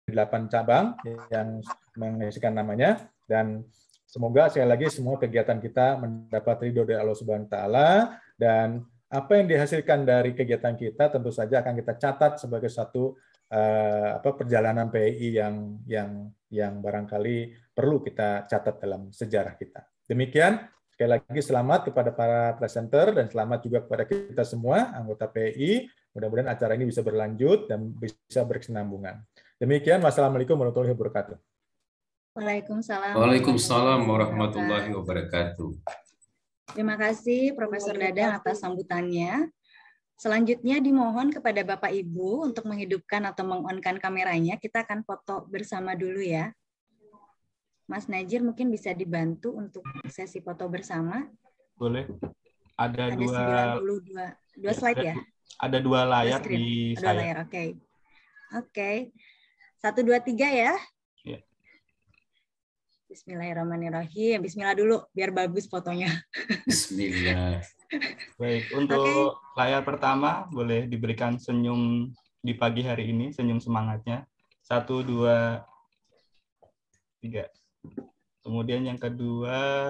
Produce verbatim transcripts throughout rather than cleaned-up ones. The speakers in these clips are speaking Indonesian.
delapan cabang yang mengisikan namanya, dan semoga sekali lagi semua kegiatan kita mendapat ridho dari Allah Subhanahu wa taala, dan apa yang dihasilkan dari kegiatan kita tentu saja akan kita catat sebagai satu uh, apa perjalanan P I I yang yang yang barangkali perlu kita catat dalam sejarah kita. Demikian, sekali lagi selamat kepada para presenter dan selamat juga kepada kita semua anggota P I I. Mudah-mudahan acara ini bisa berlanjut dan bisa berkesinambungan. Demikian, wassalamualaikum warahmatullahi wabarakatuh. Waalaikumsalam. Waalaikumsalam warahmatullahi wabarakatuh. Terima kasih Profesor Dadang atas sambutannya. Selanjutnya dimohon kepada Bapak Ibu untuk menghidupkan atau meng-on-kan kameranya. Kita akan foto bersama dulu ya. Mas Najir mungkin bisa dibantu untuk sesi foto bersama. Boleh. Ada, ada dua sembilan puluh dua dua slide ada, ya? Ada dua layar di ada saya. Dua layar, oke. Okay. Oke. Okay. Satu, dua, tiga ya. Ya. Bismillahirrahmanirrahim. Bismillah dulu, biar bagus fotonya. Bismillah. Baik, untuk okay. layar pertama boleh diberikan senyum di pagi hari ini, senyum semangatnya. Satu, dua, tiga. Kemudian yang kedua,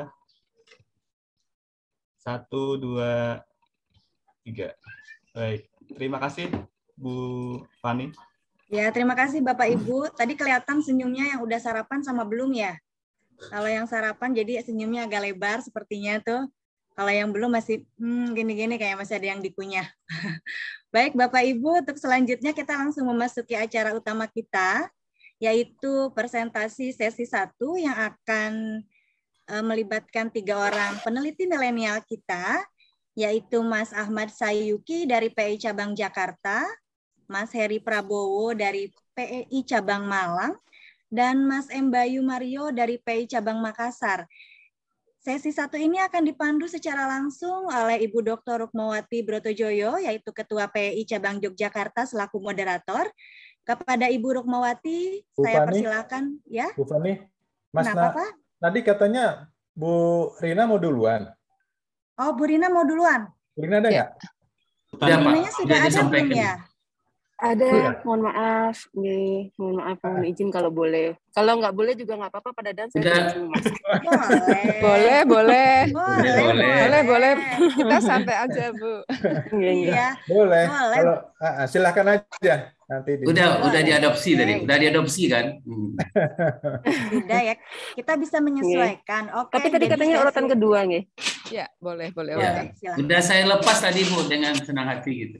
satu, dua, tiga. Baik, terima kasih Bu Fani. Ya, terima kasih Bapak Ibu. Tadi kelihatan senyumnya yang udah sarapan sama belum ya? Kalau yang sarapan jadi senyumnya agak lebar sepertinya tuh. Kalau yang belum masih hmm, gini-gini kayak masih ada yang dikunyah. Baik Bapak Ibu, untuk selanjutnya kita langsung memasuki acara utama kita, yaitu presentasi sesi satu yang akan uh, melibatkan tiga orang peneliti milenial kita, yaitu Mas Ahmad Sayuki dari P I I Cabang Jakarta, Mas Heri Prabowo dari P I I Cabang Malang, dan Mas M. Bayu Mario dari P I I Cabang Makassar. Sesi satu ini akan dipandu secara langsung oleh Ibu Doktor Rukmawati Brotojoyo, yaitu Ketua P I I Cabang Yogyakarta selaku moderator. Kepada Ibu Rukmawati, Bu saya Fani, persilakan. Ya. Bu Fani, Mas Kenapa, Na, Pak? Tadi katanya Bu Rina mau duluan. Oh, Bu Rina mau duluan? Bu Rina ada nggak? Bu Rinanya sudah ada belum ya? Ada, ya. Mohon maaf, nih, mohon maaf, mohon izin kalau boleh. Kalau nggak boleh juga nggak apa-apa, Pak Dadan, saya izin Mas. Boleh, boleh, boleh, boleh, boleh, boleh. Kita santai aja, Bu. Iya, boleh. boleh. Kalau uh, silakan aja. Nanti di udah, boleh. udah diadopsi okay. tadi, udah diadopsi kan? Sudah ya, kita bisa menyesuaikan. Oke. Okay, Tapi tadi katanya urutan kedua nih. Ya, boleh, boleh. Ya. boleh. Udah saya lepas tadi Bu dengan senang hati gitu.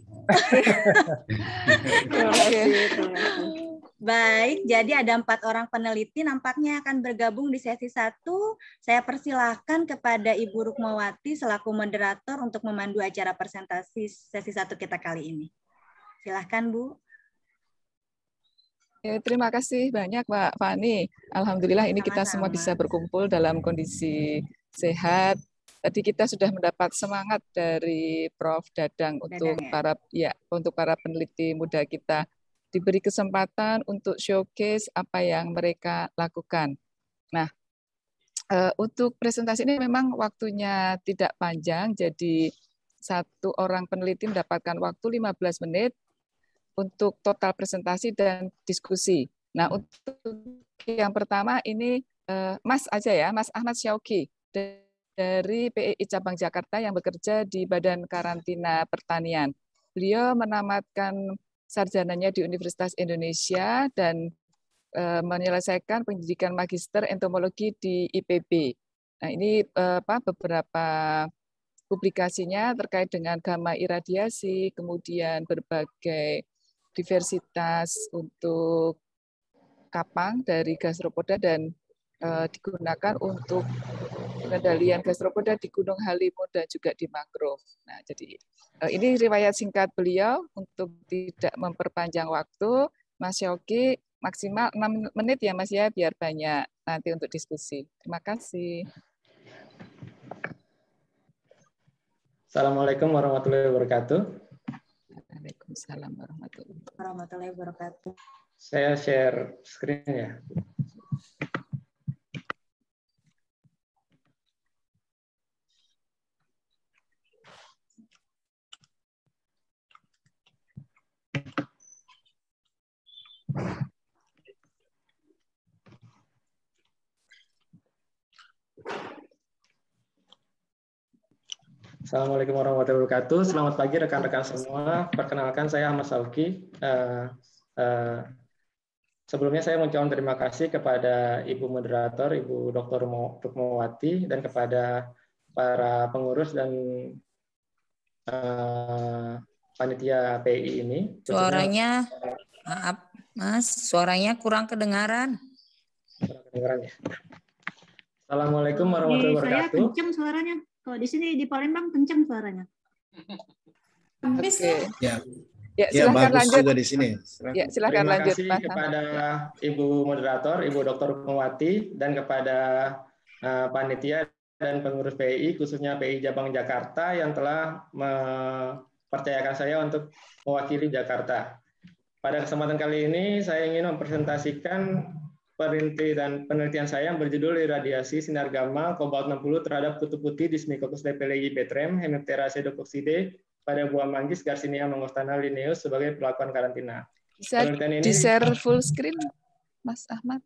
Baik, jadi ada empat orang peneliti nampaknya akan bergabung di sesi satu. Saya persilahkan kepada Ibu Rukmawati selaku moderator untuk memandu acara presentasi sesi satu kita kali ini. Silahkan Bu. Ya, terima kasih banyak Mbak Fani. Alhamdulillah ini kita semua bisa berkumpul dalam kondisi sehat. Tadi kita sudah mendapat semangat dari Prof Dadang untuk Dadang, ya? para ya untuk para peneliti muda kita diberi kesempatan untuk showcase apa yang mereka lakukan. Nah, uh, untuk presentasi ini memang waktunya tidak panjang, jadi satu orang peneliti mendapatkan waktu lima belas menit untuk total presentasi dan diskusi. Nah, untuk yang pertama ini uh, Mas aja ya, Mas Ahmad Syauki dari P I I Cabang Jakarta yang bekerja di Badan Karantina Pertanian. Beliau menamatkan sarjananya di Universitas Indonesia dan e, menyelesaikan pendidikan magister entomologi di I P B. Nah, ini e, apa beberapa publikasinya terkait dengan gamma iradiasi, kemudian berbagai diversitas untuk kapang dari gastropoda dan e, digunakan untuk pengendalian gastropoda di Gunung Halimun dan juga di mangrove. Nah, jadi ini riwayat singkat beliau untuk tidak memperpanjang waktu. Mas Yogi maksimal enam menit ya Mas ya, biar banyak nanti untuk diskusi. Terima kasih. Assalamualaikum warahmatullahi wabarakatuh. Waalaikumsalam warahmatullahi wabarakatuh. Saya share screen ya. Assalamualaikum warahmatullahi wabarakatuh. Selamat pagi rekan-rekan semua. Perkenalkan saya Ahmad Sauki. Uh, uh, sebelumnya saya mengucapkan terima kasih kepada Ibu Moderator, Ibu Doktor Rukmawati, dan kepada para pengurus dan uh, panitia P I ini. Suaranya, maaf Mas, suaranya kurang kedengaran. Kurang kedengaran ya. Assalamualaikum warahmatullahi wabarakatuh. Saya kenceng suaranya. Kalau di sini di Palembang kenceng suaranya. Oke. Okay. Ya. Ya, ya silakan lanjut. Juga di sini. Ya, silakan Terima lanjut. kasih Pak. Kepada Ibu Moderator, Ibu Doktor Rukmawati, dan kepada uh, panitia dan pengurus P I, khususnya P I Jabang Jakarta yang telah mempercayakan saya untuk mewakili Jakarta. Pada kesempatan kali ini, saya ingin mempresentasikan penelitian dan penelitian saya yang berjudul iradiasi sinar gamma kobalt enam puluh terhadap kutu putih Dismicocus lepelei petrem Hemiptera pseudococcide pada buah manggis Garcinia mangostana linnaeus sebagai perlakuan karantina. Bisa di-share full screen, Mas Ahmad?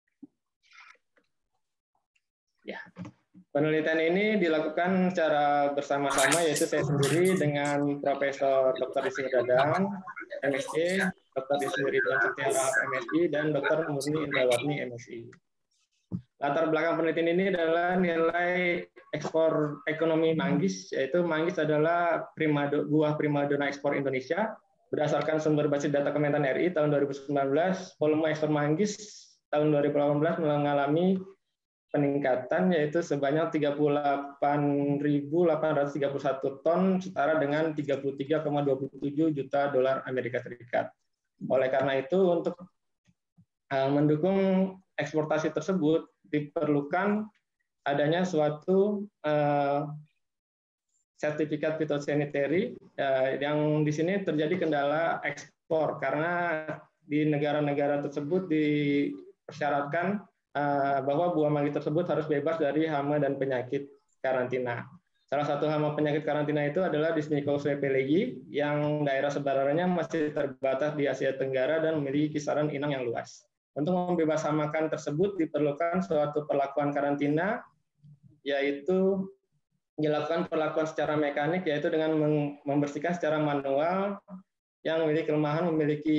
Ya. Penelitian ini dilakukan secara bersama-sama, yaitu saya sendiri dengan Profesor Doktor Ismir Dadang, M Si, Doktor Ismir Ridwan Setiara, M Si, dan Doktor Murni Indrawatni, M Si. Latar belakang penelitian ini adalah nilai ekspor ekonomi manggis, yaitu manggis adalah primado, buah primadona ekspor Indonesia. Berdasarkan sumber basis data Kementan R I tahun dua ribu sembilan belas, volume ekspor manggis tahun dua ribu delapan belas mengalami peningkatan, yaitu sebanyak tiga puluh delapan ribu delapan ratus tiga puluh satu ton, setara dengan tiga puluh tiga koma dua tujuh juta dolar Amerika Serikat. Oleh karena itu, untuk mendukung eksportasi tersebut, diperlukan adanya suatu uh, sertifikat fitosanitary uh, yang di sini terjadi kendala ekspor, karena di negara-negara tersebut dipersyaratkan bahwa buah manggis tersebut harus bebas dari hama dan penyakit karantina. Salah satu hama penyakit karantina itu adalah Dismicocus lepelei yang daerah sebarannya masih terbatas di Asia Tenggara dan memiliki kisaran inang yang luas. Untuk membebashamakan tersebut diperlukan suatu perlakuan karantina, yaitu dilakukan perlakuan secara mekanik, yaitu dengan membersihkan secara manual yang memiliki kelemahan, memiliki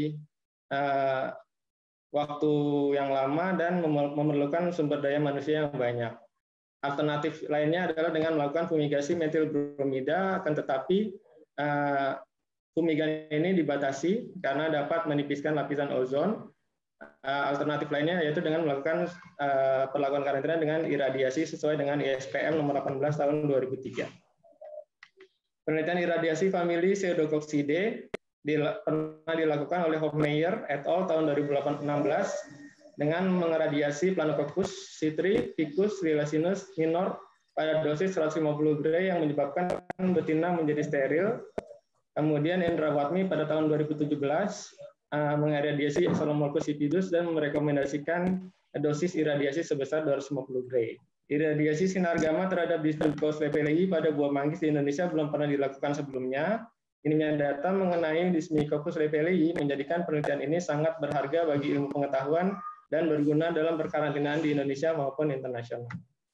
uh, waktu yang lama dan memerlukan sumber daya manusia yang banyak. Alternatif lainnya adalah dengan melakukan fumigasi metil bromida, akan tetapi uh, fumigan ini dibatasi karena dapat menipiskan lapisan ozon. Uh, alternatif lainnya yaitu dengan melakukan uh, perlakuan karantina dengan iradiasi sesuai dengan I S P M nomor delapan belas tahun dua ribu tiga. Penelitian iradiasi famili Pseudococcide pernah dilakukan oleh Hofmeyr et al. Tahun dua ribu enam belas dengan mengeradiasi Planococcus citri ficus lilacinus minor pada dosis seratus lima puluh gray yang menyebabkan betina menjadi steril. Kemudian Indrawatmi pada tahun dua ribu tujuh belas uh, mengeradiasi Xylomolgus sipidus dan merekomendasikan dosis iradiasi sebesar dua ratus lima puluh gray. Iradiasi sinar gamma terhadap Dismicocus lepelei pada buah manggis di Indonesia belum pernah dilakukan sebelumnya. Minimnya data mengenai Dismicocus lepelei menjadikan penelitian ini sangat berharga bagi ilmu pengetahuan dan berguna dalam perkarantinaan di Indonesia maupun internasional.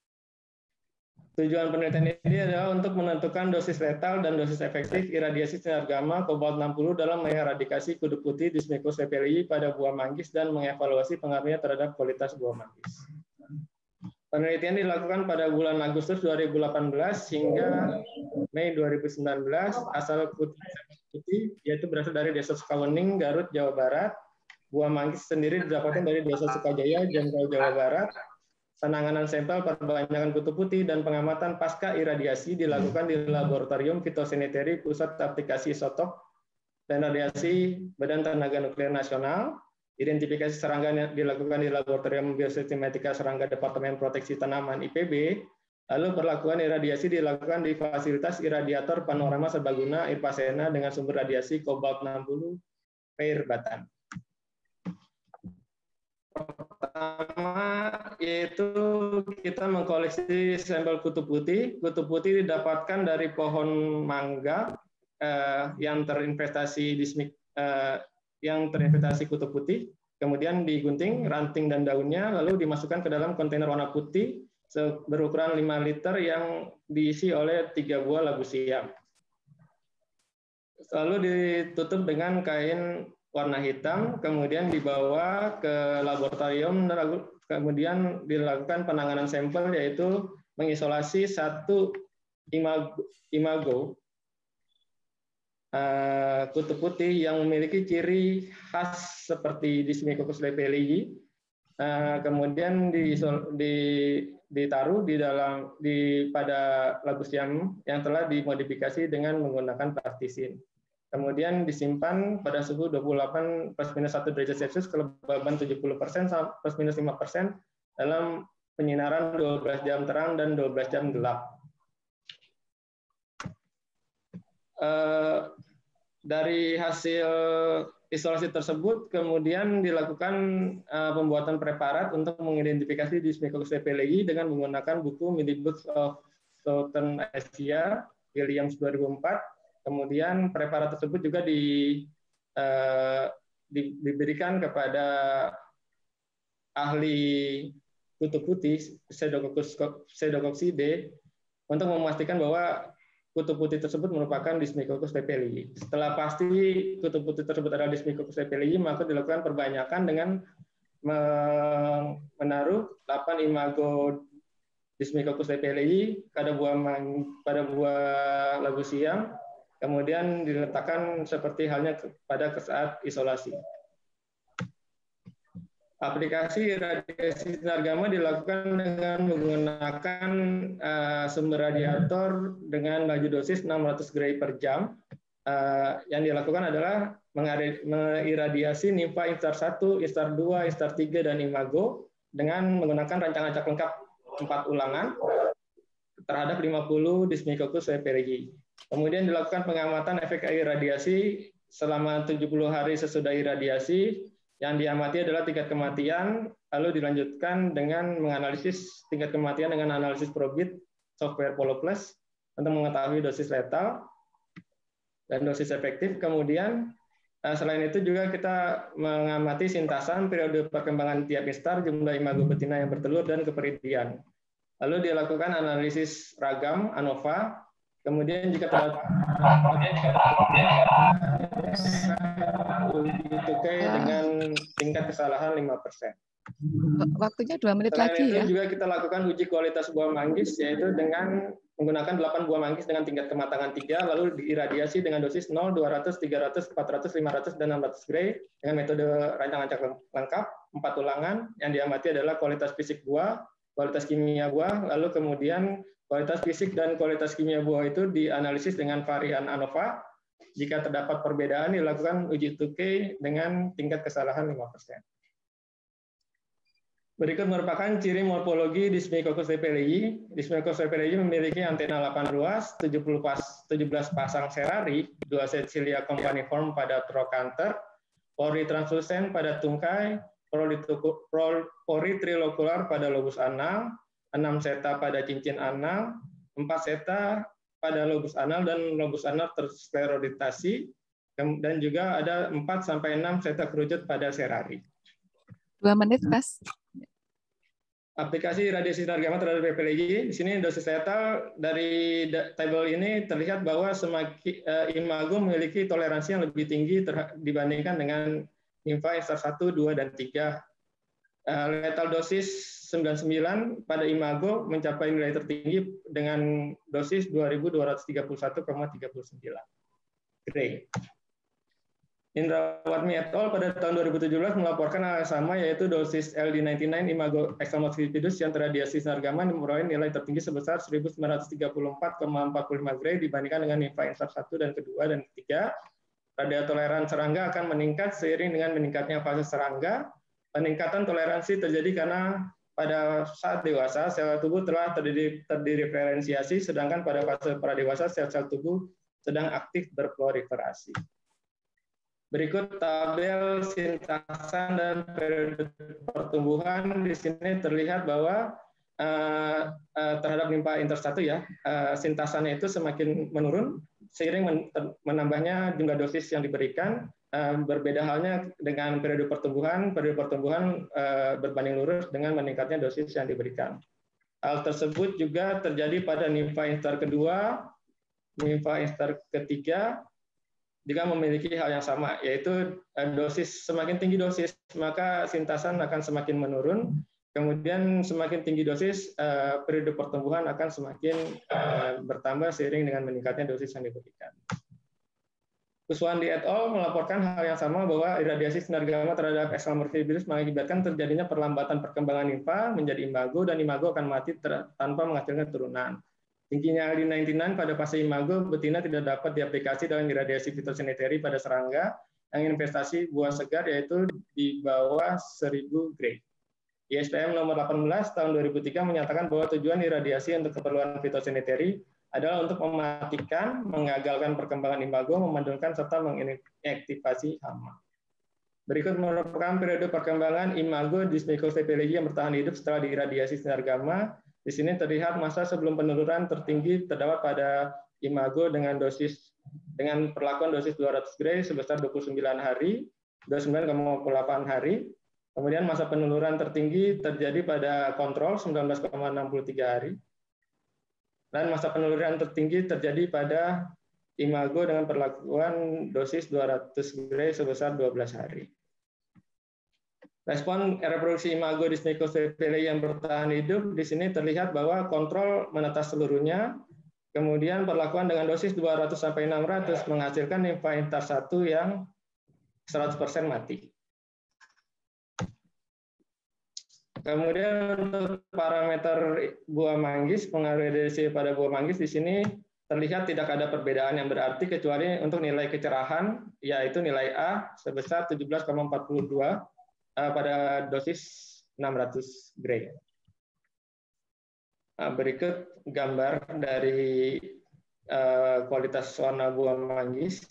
Tujuan penelitian ini adalah untuk menentukan dosis letal dan dosis efektif iradiasi sinar gamma kobalt enam puluh dalam mengeradikasi kudu putih Dismicocus lepelei pada buah manggis dan mengevaluasi pengaruhnya terhadap kualitas buah manggis. Penelitian dilakukan pada bulan Agustus dua ribu delapan belas hingga Mei dua ribu sembilan belas. Asal putih yaitu berasal dari Desa Sukawening, Garut, Jawa Barat. Buah manggis sendiri didapatkan dari Desa Sukajaya, Jangkau, Jawa Barat. Penanganan sampel perbanyakan kutu putih dan pengamatan pasca iradiasi dilakukan di Laboratorium Fitosanitary Pusat Aplikasi Isotop dan Radiasi Badan Tenaga Nuklir Nasional. Identifikasi serangga yang dilakukan di Laboratorium Biosistematika Serangga Departemen Proteksi Tanaman I P B, lalu perlakuan iradiasi dilakukan di fasilitas iradiator panorama serbaguna Irpasena dengan sumber radiasi kobalt enam puluh Pair Batan. Pertama yaitu kita mengkoleksi sampel kutu putih. Kutu putih didapatkan dari pohon mangga eh, yang terinvestasi di eh, yang terinvestasi kutu putih, kemudian digunting ranting dan daunnya, lalu dimasukkan ke dalam kontainer warna putih berukuran lima liter yang diisi oleh tiga buah labu siam. Lalu ditutup dengan kain warna hitam, kemudian dibawa ke laboratorium, kemudian dilakukan penanganan sampel, yaitu mengisolasi satu imago, imago uh, kutu putih yang memiliki ciri khas seperti Dysmycoccus lepeilii, uh, kemudian di, di, ditaruh di dalam di pada labu siam yang telah dimodifikasi dengan menggunakan plastisin. Kemudian disimpan pada suhu dua puluh delapan plus minus satu derajat Celcius, kelembaban tujuh puluh persen plus minus lima persen dalam penyinaran dua belas jam terang dan dua belas jam gelap. Dari hasil isolasi tersebut kemudian dilakukan pembuatan preparat untuk mengidentifikasi Dysmycoccus lepeilii dengan menggunakan buku Millibooks of Southern Asia Williams dua ribu empat. Kemudian preparat tersebut juga di, eh, di, diberikan kepada ahli kutu putih Pseudococcidae untuk memastikan bahwa kutu putih tersebut merupakan Dysmycoccus lepeilii. Setelah pasti kutu putih tersebut adalah Dysmycoccus lepeilii, maka dilakukan perbanyakan dengan menaruh delapan imago Dysmycoccus lepeilii pada buah pada buah labu siam. Kemudian diletakkan seperti halnya pada saat isolasi. Aplikasi radiasi sinar gamma dilakukan dengan menggunakan uh, sumber radiator dengan laju dosis enam ratus gray per jam. Uh, yang dilakukan adalah mengiradiasi nimfa instar satu, instar dua, instar tiga, dan imago dengan menggunakan rancang acak lengkap empat ulangan terhadap lima puluh Dysmycoccus lepeilii. Kemudian dilakukan pengamatan efek iradiasi selama tujuh puluh hari sesudah iradiasi. Yang diamati adalah tingkat kematian, lalu dilanjutkan dengan menganalisis tingkat kematian dengan analisis probit software PoloPlus untuk mengetahui dosis letal dan dosis efektif. Kemudian selain itu juga kita mengamati sintasan, periode perkembangan tiap instar, jumlah imago betina yang bertelur, dan keperidian. Lalu dilakukan analisis ragam ANOVA. Kemudian jika terdapat dengan tingkat kesalahan lima persen. Waktunya dua menit Selain lagi itu ya. juga kita lakukan uji kualitas buah manggis, yaitu dengan menggunakan delapan buah manggis dengan tingkat kematangan tiga, lalu diiradiasi dengan dosis nol, dua ratus, tiga ratus, empat ratus, lima ratus, dan enam ratus gray dengan metode rancang acak lengkap, empat ulangan. Yang diamati adalah kualitas fisik buah, kualitas kimia buah, lalu kemudian kualitas fisik dan kualitas kimia buah itu dianalisis dengan varian ANOVA. Jika terdapat perbedaan, dilakukan uji Tukey dengan tingkat kesalahan lima persen. Berikut merupakan ciri morfologi Dysmycoccus lepeilii. Dysmycoccus lepeilii memiliki antena delapan ruas, tujuh belas pasang serari, dua set cilia companiform pada trochanter, pori translucent pada tungkai, pori trilokular pada lobus anal, enam seta pada cincin anal, empat seta pada lobus anal dan lobus anal terskleroditasi, dan juga ada empat sampai enam seta kerucut pada serari. Dua menit, Mas. Aplikasi radiasi sinar gamma terhadap lepeilii. Di sini dosis letal dari tabel ini terlihat bahwa semakin uh, imago memiliki toleransi yang lebih tinggi dibandingkan dengan nimfa instar satu, dua, dan tiga. Uh, letal dosis sembilan puluh sembilan pada imago mencapai nilai tertinggi dengan dosis dua ribu dua ratus tiga puluh satu koma tiga sembilan gray. Indrawatmi et al. Pada tahun dua ribu tujuh belas melaporkan hal yang sama, yaitu dosis L D sembilan puluh sembilan imago extremox bifidus yang terradiasi sinar gamma memperoleh nilai tertinggi sebesar seribu sembilan ratus tiga puluh empat koma empat lima gray dibandingkan dengan nimfa instar satu dan kedua dan ketiga. Radar toleran serangga akan meningkat seiring dengan meningkatnya fase serangga. Peningkatan toleransi terjadi karena pada saat dewasa sel tubuh telah terdiferensiasi, sedangkan pada fase pradewasa sel-sel tubuh sedang aktif berproliferasi. Berikut tabel sintasan dan periode pertumbuhan. Di sini terlihat bahwa uh, uh, terhadap nimfa instar satu ya, uh, sintasannya itu semakin menurun seiring men menambahnya jumlah dosis yang diberikan. Uh, berbeda halnya dengan periode pertumbuhan. Periode pertumbuhan uh, berbanding lurus dengan meningkatnya dosis yang diberikan. Hal tersebut juga terjadi pada nimfa instar kedua, nimfa instar ketiga, jika memiliki hal yang sama, yaitu dosis semakin tinggi dosis, maka sintasan akan semakin menurun. Kemudian semakin tinggi dosis, periode pertumbuhan akan semakin bertambah seiring dengan meningkatnya dosis yang diberikan. Kuswandi et al. Melaporkan hal yang sama bahwa iradiasi sinar gamma terhadap extramolecular mengakibatkan terjadinya perlambatan perkembangan nimfa menjadi imago dan imago akan mati tanpa menghasilkan turunan. Tingginya L D sembilan puluh sembilan pada fase imago betina tidak dapat diaplikasi dalam iradiasi fitosanitary pada serangga yang investasi buah segar yaitu di bawah seribu Gray. I S P M nomor delapan belas tahun dua ribu tiga menyatakan bahwa tujuan iradiasi untuk keperluan fitosanitary adalah untuk mematikan, mengagalkan perkembangan imago, memadamkan serta mengaktifasi hama. Berikut merupakan periode perkembangan imago di Smycosepelegia yang bertahan hidup setelah diiradiasi sinar gamma. Di sini terlihat masa sebelum penurunan tertinggi terdapat pada imago dengan dosis dengan perlakuan dosis dua ratus Gray sebesar dua puluh sembilan hari, dua puluh sembilan koma delapan hari. Kemudian masa penurunan tertinggi terjadi pada kontrol sembilan belas koma enam tiga hari. Dan masa penurunan tertinggi terjadi pada imago dengan perlakuan dosis dua ratus Gray sebesar dua belas hari. Respon reproduksi imago di Smycosepelegia yang bertahan hidup di sini terlihat bahwa kontrol menetas seluruhnya, kemudian perlakuan dengan dosis dua ratus sampai enam ratus menghasilkan nimfa instar satu yang seratus persen mati. Kemudian untuk parameter buah manggis, pengaruh iradiasi pada buah manggis di sini terlihat tidak ada perbedaan yang berarti kecuali untuk nilai kecerahan, yaitu nilai A sebesar tujuh belas koma empat dua pada dosis enam ratus Gray. Nah, berikut gambar dari uh, kualitas warna buah manggis.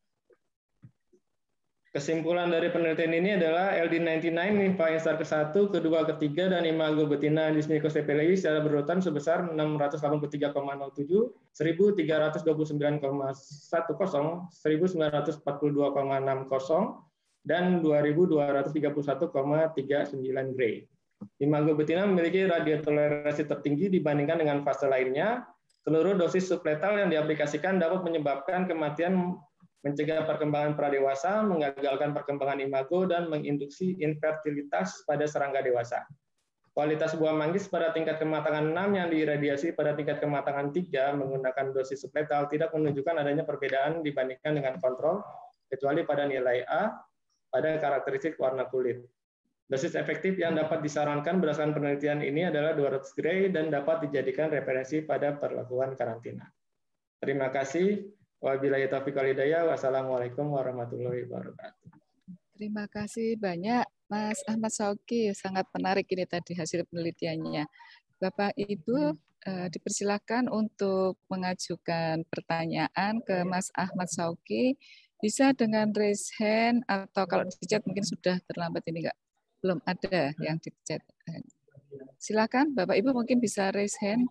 Kesimpulan dari penelitian ini adalah L D sembilan puluh sembilan, nimfa instar ke satu, kedua, ketiga, dan imago betina di Smycosepelegia secara berurutan sebesar enam ratus delapan puluh tiga koma nol tujuh, seribu tiga ratus dua puluh sembilan koma sepuluh, seribu sembilan ratus empat puluh dua koma enam nol, dan dua ribu dua ratus tiga puluh satu koma tiga sembilan Gray. Imago betina memiliki radiotoleransi tertinggi dibandingkan dengan fase lainnya. Seluruh dosis subletal yang diaplikasikan dapat menyebabkan kematian, mencegah perkembangan pradewasa, mengagalkan perkembangan imago, dan menginduksi infertilitas pada serangga dewasa. Kualitas buah manggis pada tingkat kematangan enam yang diiradiasi pada tingkat kematangan tiga menggunakan dosis subletal tidak menunjukkan adanya perbedaan dibandingkan dengan kontrol, kecuali pada nilai A pada karakteristik warna kulit. Dosis efektif yang dapat disarankan berdasarkan penelitian ini adalah dua ratus Gray dan dapat dijadikan referensi pada perlakuan karantina. Terima kasih. Wabillahi taufiq wal hidayah. Wassalamualaikum warahmatullahi wabarakatuh. Terima kasih banyak Mas Ahmad Shauki, sangat menarik ini tadi hasil penelitiannya. Bapak Ibu eh, dipersilakan untuk mengajukan pertanyaan ke Mas Ahmad Shauki, bisa dengan raise hand atau kalau di chat mungkin sudah terlambat ini enggak, belum ada yang di chat. Silakan Bapak Ibu mungkin bisa raise hand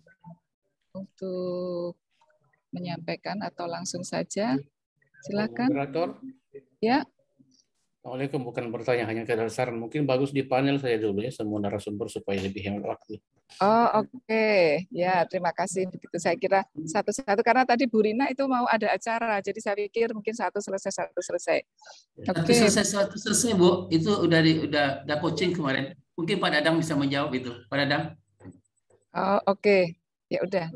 untuk menyampaikan atau langsung saja. Silakan. Moderator. Ya. Assalamualaikum, bukan bertanya, hanya keadaan saran. Mungkin bagus di panel saya dulu ya, semua narasumber supaya lebih hemat waktu. Oh oke, okay. Ya terima kasih. Begitu saya kira satu-satu karena tadi Bu Rina itu mau ada acara, jadi saya pikir mungkin satu selesai satu selesai. Oke. Okay. Satu selesai satu selesai Bu, itu udah di, udah udah coaching kemarin. Mungkin Pak Dadang bisa menjawab itu, Pak Dadang. Oh oke, okay. Ya udah.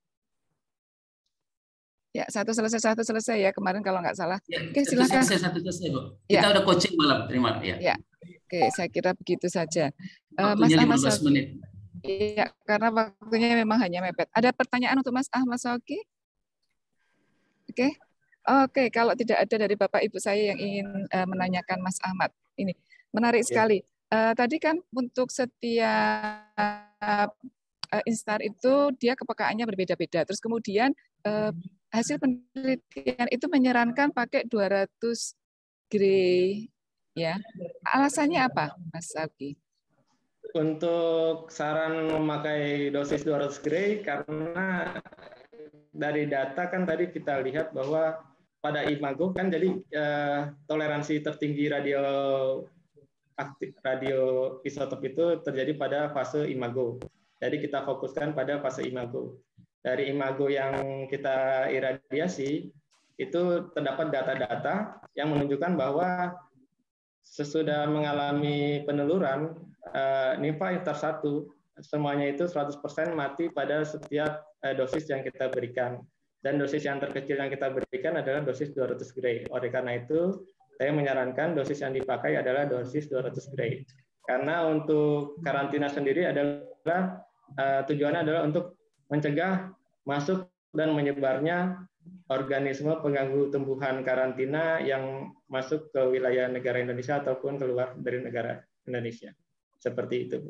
Ya, satu selesai, satu selesai ya kemarin kalau nggak salah. Ya, Oke, silakan. Satu selesai, satu selesai, Bu. Kita ya. Udah coaching malam, terima ya. Ya, oke, saya kira begitu saja. Uh, Mas Ahmad Shauki. Iya, karena waktunya memang hanya mepet. Ada pertanyaan untuk Mas Ahmad Shauki? Oke, oke. Kalau tidak ada dari Bapak Ibu saya yang ingin uh, menanyakan Mas Ahmad, ini menarik ya. Sekali. Uh, tadi kan untuk setiap uh, instar itu dia kepekaannya berbeda-beda. Terus kemudian uh, hasil penelitian itu menyarankan pakai dua ratus Gray, ya. Alasannya apa, Mas Shauki? Untuk saran memakai dosis dua ratus Gray, karena dari data kan tadi kita lihat bahwa pada imago kan jadi eh, toleransi tertinggi radio aktif, radio isotop itu terjadi pada fase imago. Jadi kita fokuskan pada fase imago. Dari imago yang kita iradiasi, itu terdapat data-data yang menunjukkan bahwa sesudah mengalami peneluran, nimfa Iptar satu, semuanya itu seratus persen mati pada setiap dosis yang kita berikan. Dan dosis yang terkecil yang kita berikan adalah dosis dua ratus gray. Oleh karena itu, saya menyarankan dosis yang dipakai adalah dosis dua ratus gray. Karena untuk karantina sendiri adalah uh, tujuannya adalah untuk mencegah masuk dan menyebarnya organisme pengganggu tumbuhan karantina yang masuk ke wilayah negara Indonesia ataupun keluar dari negara Indonesia. Seperti itu, Bu.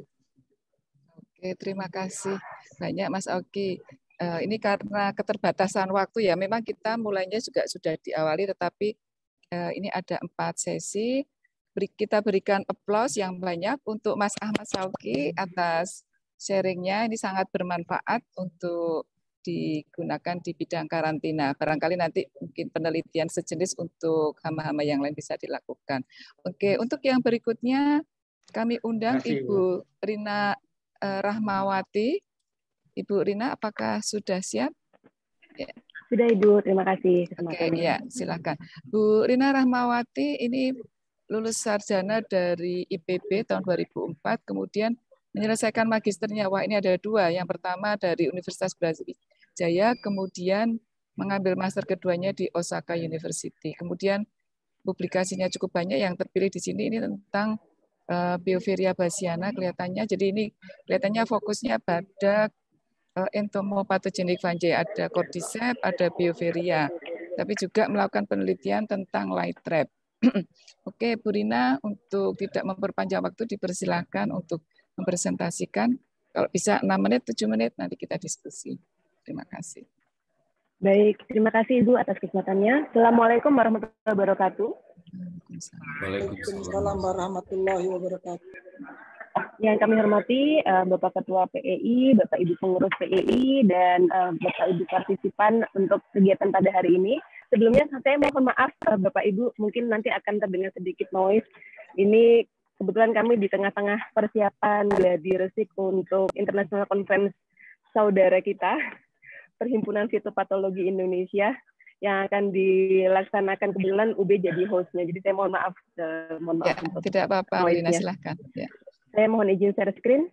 Oke, terima kasih banyak Mas Oki. Uh, ini karena keterbatasan waktu ya, memang kita mulainya juga sudah diawali, tetapi uh, ini ada empat sesi. Beri, kita berikan aplaus yang banyak untuk Mas Ahmad Sauki atas sharingnya. Ini sangat bermanfaat untuk digunakan di bidang karantina. Barangkali nanti mungkin penelitian sejenis untuk hama-hama yang lain bisa dilakukan. Oke, untuk yang berikutnya kami undang Masih, Ibu Rina uh, Rahmawati. Ibu Rina, apakah sudah siap? Ya. Sudah, Ibu. Terima kasih. Oke, ya, silakan. Bu Rina Rahmawati ini lulus sarjana dari I P B tahun dua ribu empat, kemudian menyelesaikan magisternya. Wah, ini ada dua. Yang pertama dari Universitas Brawijaya, kemudian mengambil master keduanya di Osaka University. Kemudian publikasinya cukup banyak, yang terpilih di sini ini tentang uh, Bioveria bassiana kelihatannya. Jadi ini kelihatannya fokusnya pada entomopathogenik fungi, ada cordyceps, ada Bioveria, tapi juga melakukan penelitian tentang light trap. Oke, Bu Rina, untuk tidak memperpanjang waktu, dipersilahkan untuk mempresentasikan. Kalau bisa enam menit, tujuh menit, nanti kita diskusi. Terima kasih. Baik, terima kasih Ibu atas kesempatannya. Assalamualaikum warahmatullahi wabarakatuh. Waalaikumsalam warahmatullahi wabarakatuh. Yang kami hormati Bapak Ketua P E I, Bapak Ibu Pengurus P E I, dan Bapak Ibu partisipan untuk kegiatan pada hari ini. Sebelumnya saya mohon maaf Bapak Ibu, mungkin nanti akan terdengar sedikit noise. Ini kebetulan kami di tengah-tengah persiapan gladi resik untuk International Conference saudara kita, Perhimpunan Fitopatologi Indonesia, yang akan dilaksanakan, kebetulan U B jadi hostnya. Jadi saya mohon maaf. Mohon maaf ya, tidak apa-apa, Rina, silahkan. Ya. Saya mohon izin share screen.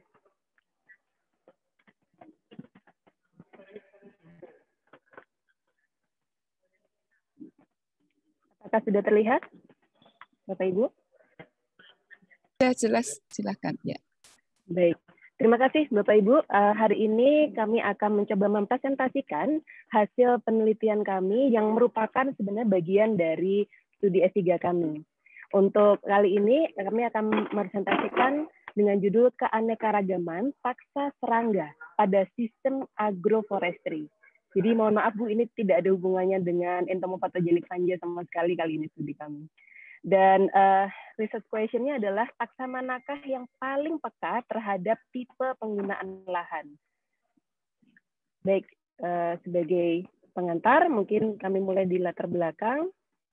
Apakah sudah terlihat, Bapak Ibu? Ya, jelas, silakan. Ya. Baik, terima kasih Bapak Ibu. Uh, hari ini kami akan mencoba mempresentasikan hasil penelitian kami yang merupakan sebenarnya bagian dari studi S tiga kami. Untuk kali ini kami akan mempresentasikan dengan judul Keanekaragaman Paksa Serangga pada Sistem Agroforestry. Jadi mohon maaf Bu, ini tidak ada hubungannya dengan entomopathogenik fungi sama sekali kali ini studi kami. Dan uh, research question-nya adalah taksa manakah yang paling peka terhadap tipe penggunaan lahan. Baik, uh, sebagai pengantar mungkin kami mulai di latar belakang.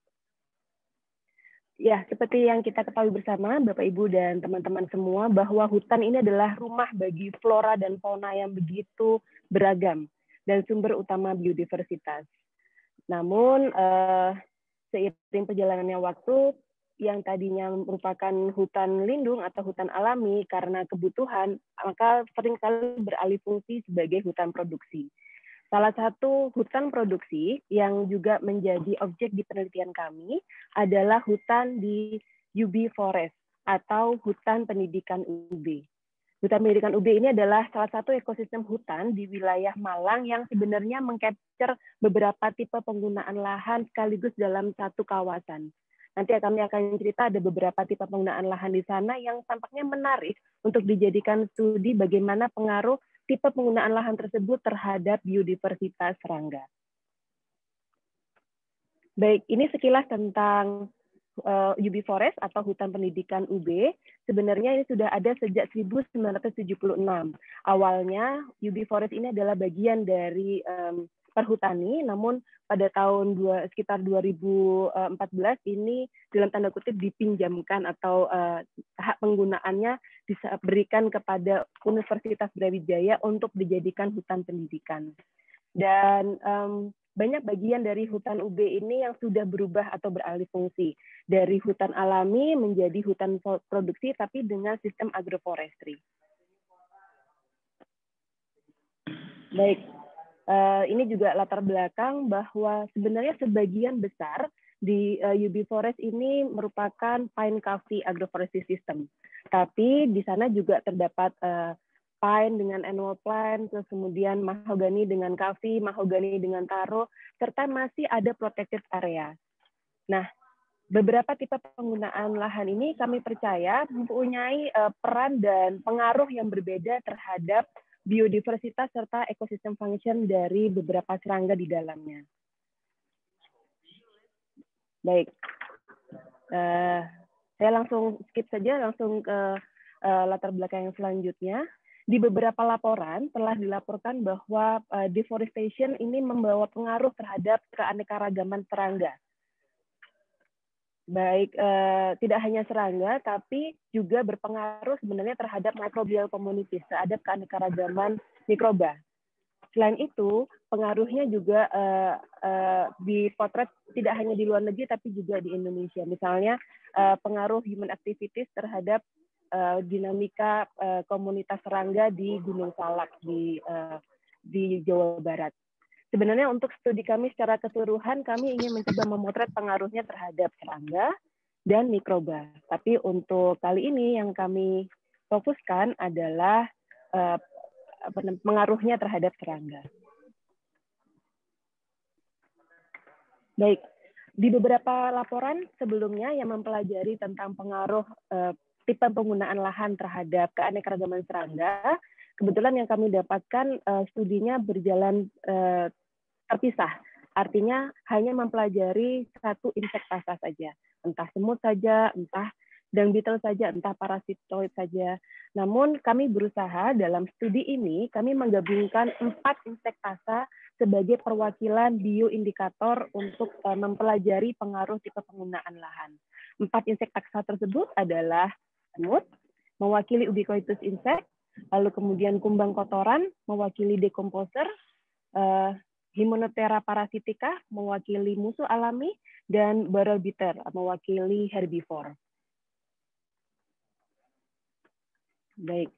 Ya, seperti yang kita ketahui bersama, Bapak, Ibu, dan teman-teman semua, bahwa hutan ini adalah rumah bagi flora dan fauna yang begitu beragam dan sumber utama biodiversitas. Namun, eh, seiring perjalanannya waktu, yang tadinya merupakan hutan lindung atau hutan alami karena kebutuhan, maka seringkali beralih fungsi sebagai hutan produksi. Salah satu hutan produksi yang juga menjadi objek di penelitian kami adalah hutan di U B Forest atau hutan pendidikan U B. Hutan pendidikan U B ini adalah salah satu ekosistem hutan di wilayah Malang yang sebenarnya mengcapture beberapa tipe penggunaan lahan sekaligus dalam satu kawasan. Nanti kami akan cerita ada beberapa tipe penggunaan lahan di sana yang tampaknya menarik untuk dijadikan studi bagaimana pengaruh tipe penggunaan lahan tersebut terhadap biodiversitas serangga. Baik, ini sekilas tentang uh, U B Forest atau hutan pendidikan U B. Sebenarnya ini sudah ada sejak seribu sembilan ratus tujuh puluh enam. Awalnya U B Forest ini adalah bagian dari um, perhutani, namun pada tahun dua, sekitar dua ribu empat belas ini dalam tanda kutip dipinjamkan atau uh, hak penggunaannya diberikan kepada Universitas Brawijaya untuk dijadikan hutan pendidikan. Dan um, banyak bagian dari hutan U B ini yang sudah berubah atau beralih fungsi dari hutan alami menjadi hutan produksi tapi dengan sistem agroforestry. Baik, uh, ini juga latar belakang bahwa sebenarnya sebagian besar di uh, U B Forest ini merupakan pine coffee agroforestry system. Tapi di sana juga terdapat uh, pine dengan annual plant, terus kemudian mahogany dengan coffee, mahogany dengan taro, serta masih ada protected area. Nah, beberapa tipe penggunaan lahan ini kami percaya mempunyai uh, peran dan pengaruh yang berbeda terhadap biodiversitas serta ekosistem function dari beberapa serangga di dalamnya. Baik, uh, saya langsung skip saja, langsung ke uh, latar belakang yang selanjutnya. Di beberapa laporan telah dilaporkan bahwa uh, deforestation ini membawa pengaruh terhadap keanekaragaman serangga. Baik, uh, tidak hanya serangga, tapi juga berpengaruh sebenarnya terhadap microbial communities, terhadap keanekaragaman mikroba. Selain itu, pengaruhnya juga uh, uh, dipotret tidak hanya di luar negeri, tapi juga di Indonesia. Misalnya, uh, pengaruh human activities terhadap Uh, dinamika uh, komunitas serangga di Gunung Salak di uh, di Jawa Barat. Sebenarnya untuk studi kami secara keseluruhan kami ingin mencoba memotret pengaruhnya terhadap serangga dan mikroba. Tapi untuk kali ini yang kami fokuskan adalah uh, pengaruhnya terhadap serangga. Baik, di beberapa laporan sebelumnya yang mempelajari tentang pengaruh uh, tipe penggunaan lahan terhadap keanekaragaman serangga, kebetulan yang kami dapatkan uh, studinya berjalan uh, terpisah. Artinya hanya mempelajari satu insektasa saja, entah semut saja, entah dung beetle saja, entah parasitoid saja. Namun kami berusaha dalam studi ini, kami menggabungkan empat insektasa sebagai perwakilan bioindikator untuk uh, mempelajari pengaruh tipe penggunaan lahan. Empat insektasa tersebut adalah semut, mewakili Ubiquitous insect, lalu kemudian kumbang kotoran, mewakili decomposer, uh, Hymenoptera parasitica, mewakili musuh alami, dan barrel beater, mewakili herbivore. Baik.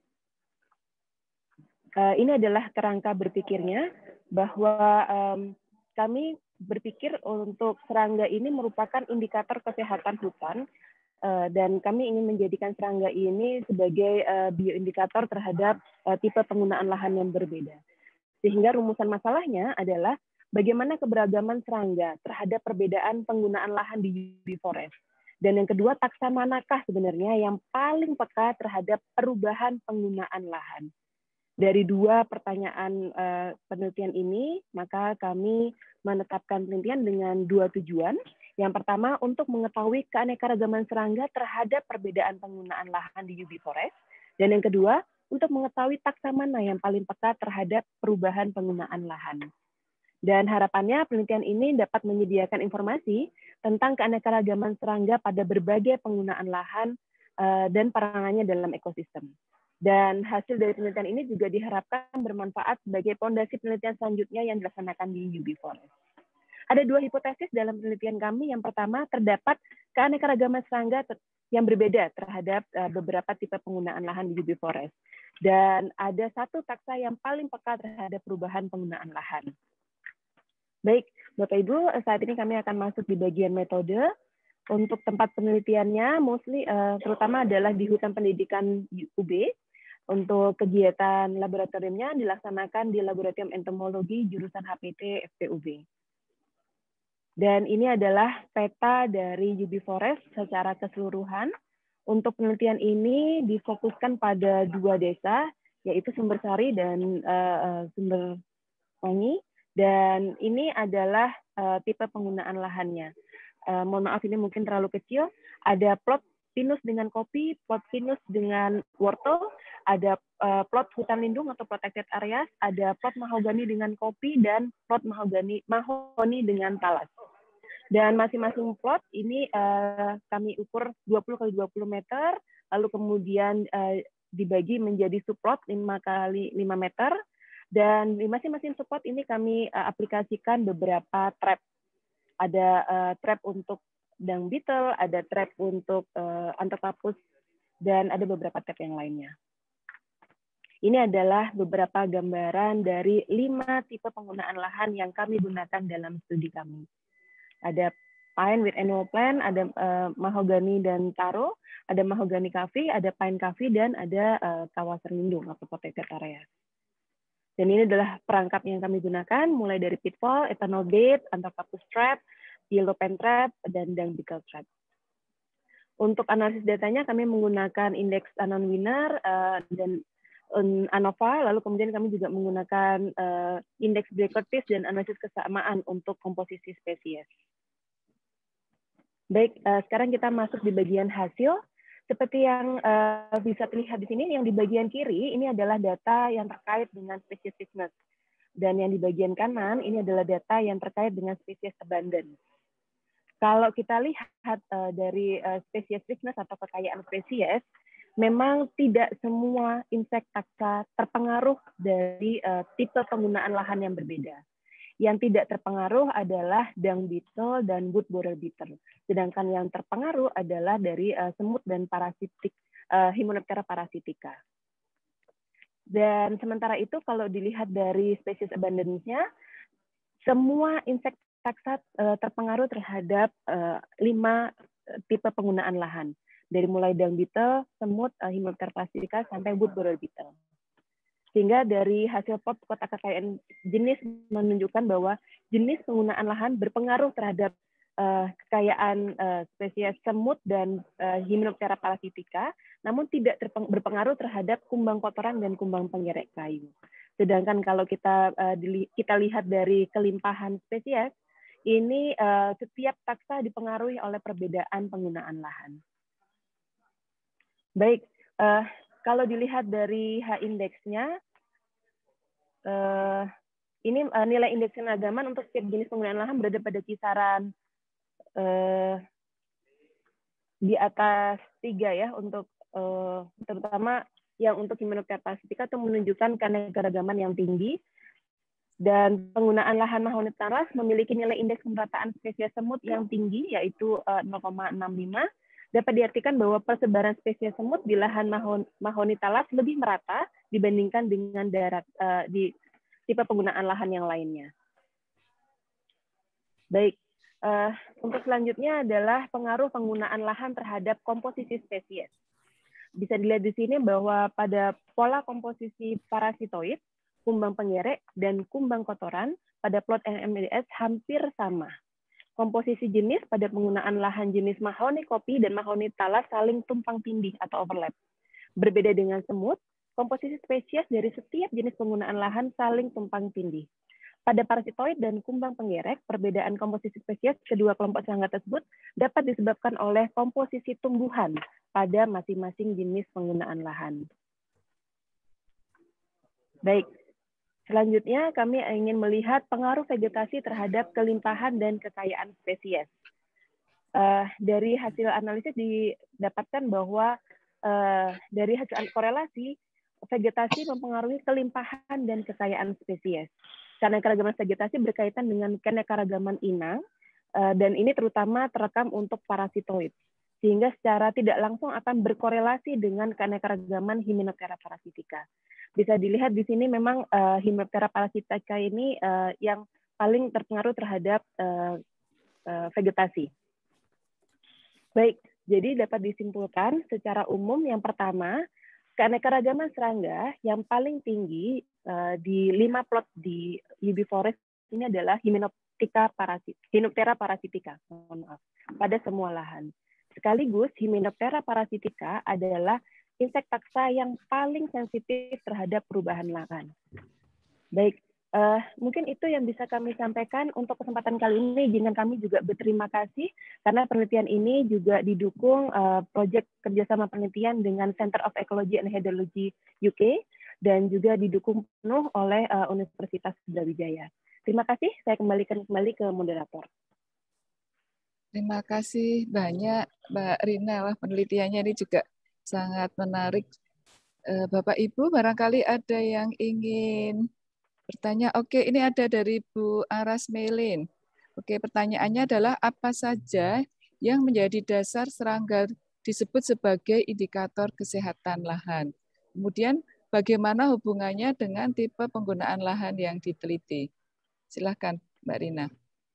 Uh, ini adalah kerangka berpikirnya, bahwa um, kami berpikir untuk serangga ini merupakan indikator kesehatan hutan, Uh, dan kami ingin menjadikan serangga ini sebagai uh, bioindikator terhadap uh, tipe penggunaan lahan yang berbeda. Sehingga rumusan masalahnya adalah bagaimana keberagaman serangga terhadap perbedaan penggunaan lahan di U B Forest. Dan yang kedua, taksa manakah sebenarnya yang paling peka terhadap perubahan penggunaan lahan. Dari dua pertanyaan uh, penelitian ini, maka kami menetapkan penelitian dengan dua tujuan. Yang pertama, untuk mengetahui keanekaragaman serangga terhadap perbedaan penggunaan lahan di U B Forest. Dan yang kedua, untuk mengetahui taksa mana yang paling peka terhadap perubahan penggunaan lahan. Dan harapannya penelitian ini dapat menyediakan informasi tentang keanekaragaman serangga pada berbagai penggunaan lahan uh, dan peranannya dalam ekosistem. Dan hasil dari penelitian ini juga diharapkan bermanfaat sebagai fondasi penelitian selanjutnya yang dilaksanakan di U B Forest. Ada dua hipotesis dalam penelitian kami. Yang pertama, terdapat keanekaragaman serangga yang berbeda terhadap beberapa tipe penggunaan lahan di U B Forest. Dan ada satu taksa yang paling peka terhadap perubahan penggunaan lahan. Baik, Bapak Ibu, saat ini kami akan masuk di bagian metode. Untuk tempat penelitiannya, mostly terutama adalah di hutan pendidikan U B. Untuk kegiatan laboratoriumnya dilaksanakan di Laboratorium Entomologi jurusan H P T F P U B. Dan ini adalah peta dari U B Forest secara keseluruhan. Untuk penelitian ini difokuskan pada dua desa, yaitu Sumbersari dan uh, Sumberwangi. Dan ini adalah uh, tipe penggunaan lahannya. Uh, mohon maaf, ini mungkin terlalu kecil. Ada plot pinus dengan kopi, plot pinus dengan wortel, ada uh, plot hutan lindung atau protected areas, ada plot mahogani dengan kopi, dan plot mahogani mahoni dengan talas. Dan masing-masing plot ini uh, kami ukur dua puluh kali dua puluh meter, lalu kemudian uh, dibagi menjadi subplot lima kali lima meter, dan di masing-masing subplot ini kami uh, aplikasikan beberapa trap. Ada uh, trap untuk dung beetle, ada trap untuk uh, Anthocarpus, dan ada beberapa trap yang lainnya. Ini adalah beberapa gambaran dari lima tipe penggunaan lahan yang kami gunakan dalam studi kami. Ada pine with annual plant, ada uh, mahogani dan taro, ada mahogani coffee, ada pine coffee, dan ada uh, kawasan lindung atau protected area. Dan ini adalah perangkap yang kami gunakan, mulai dari pitfall, eternal bait, Anthocarpus trap, yellow pen trap, dan dung beetle trap. Untuk analisis datanya, kami menggunakan indeks unknown winner uh, dan ANOVA, lalu kemudian kami juga menggunakan uh, indeks Blake-Curtis dan analisis kesamaan untuk komposisi spesies. Baik, uh, sekarang kita masuk di bagian hasil. Seperti yang uh, bisa terlihat di sini, yang di bagian kiri ini adalah data yang terkait dengan spesies richness. Dan yang di bagian kanan ini adalah data yang terkait dengan spesies abundance. Kalau kita lihat uh, dari uh, spesies richness atau kekayaan spesies, memang tidak semua insek taxa terpengaruh dari uh, tipe penggunaan lahan yang berbeda. Yang tidak terpengaruh adalah dung beetle dan wood borer beetle. Sedangkan yang terpengaruh adalah dari uh, semut dan parasitik, uh, Hymenoptera parasitica. Dan sementara itu kalau dilihat dari spesies abundance-nya, semua insek taxa uh, terpengaruh terhadap uh, lima tipe penggunaan lahan. Dari mulai dung beetle, semut, uh, Hymenoptera parasitica, sampai wood borer beetle. Sehingga dari hasil plot kotak kekayaan jenis menunjukkan bahwa jenis penggunaan lahan berpengaruh terhadap uh, kekayaan uh, spesies semut dan uh, Hymenoptera parasitica, namun tidak berpengaruh terhadap kumbang kotoran dan kumbang pengerek kayu. Sedangkan kalau kita uh, dili kita lihat dari kelimpahan spesies, ini uh, setiap taxa dipengaruhi oleh perbedaan penggunaan lahan. Baik, uh, kalau dilihat dari H-indeksnya, uh, ini uh, nilai indeks keanekaragaman untuk setiap jenis penggunaan lahan berada pada kisaran uh, di atas tiga ya, untuk uh, terutama yang untuk Hymenoptera parasitica itu menunjukkan keanekaragaman yang tinggi, dan penggunaan lahan mahoni talas memiliki nilai indeks pemerataan spesies semut yang tinggi, yaitu uh, nol koma enam lima. Dapat diartikan bahwa persebaran spesies semut di lahan mahoni, mahoni talas lebih merata dibandingkan dengan darat uh, di tipe penggunaan lahan yang lainnya. Baik, uh, untuk selanjutnya adalah pengaruh penggunaan lahan terhadap komposisi spesies. Bisa dilihat di sini bahwa pada pola komposisi parasitoid, kumbang pengerek, dan kumbang kotoran pada plot N M D S hampir sama. Komposisi jenis pada penggunaan lahan jenis mahoni kopi dan mahoni talas saling tumpang tindih atau overlap. Berbeda dengan semut, komposisi spesies dari setiap jenis penggunaan lahan saling tumpang tindih. Pada parasitoid dan kumbang pengerek, perbedaan komposisi spesies kedua kelompok serangga tersebut dapat disebabkan oleh komposisi tumbuhan pada masing-masing jenis penggunaan lahan. Baik. Selanjutnya, kami ingin melihat pengaruh vegetasi terhadap kelimpahan dan kekayaan spesies. Uh, dari hasil analisis didapatkan bahwa uh, dari hasil korelasi, vegetasi mempengaruhi kelimpahan dan kekayaan spesies. Keanekaragaman vegetasi berkaitan dengan keanekaragaman inang, uh, dan ini terutama terekam untuk parasitoid, sehingga secara tidak langsung akan berkorelasi dengan keanekaragaman Hymenoptera parasitica. Bisa dilihat di sini memang uh, Hymenoptera parasitica ini uh, yang paling terpengaruh terhadap uh, uh, vegetasi. Baik, jadi dapat disimpulkan secara umum yang pertama, keanekaragaman serangga yang paling tinggi uh, di lima plot di U B Forest ini adalah Hymenoptera parasit, Hymenoptera parasitica, mohon maaf, pada semua lahan. Sekaligus Hymenoptera parasitica adalah insek taxa yang paling sensitif terhadap perubahan lahan. Baik, Uh, mungkin itu yang bisa kami sampaikan untuk kesempatan kali ini. Izinkan kami juga berterima kasih karena penelitian ini juga didukung uh, proyek kerjasama penelitian dengan Center of Ecology and Hydrology U K dan juga didukung penuh oleh uh, Universitas Brawijaya. Terima kasih. Saya kembalikan kembali ke moderator. Terima kasih banyak Mbak Rina. Wah, penelitiannya ini juga sangat menarik. Uh, Bapak Ibu, barangkali ada yang ingin bertanya. Oke, ini ada dari Bu Aras Melin. Oke, pertanyaannya adalah apa saja yang menjadi dasar serangga disebut sebagai indikator kesehatan lahan? Kemudian bagaimana hubungannya dengan tipe penggunaan lahan yang diteliti? Silahkan, Mbak Rina.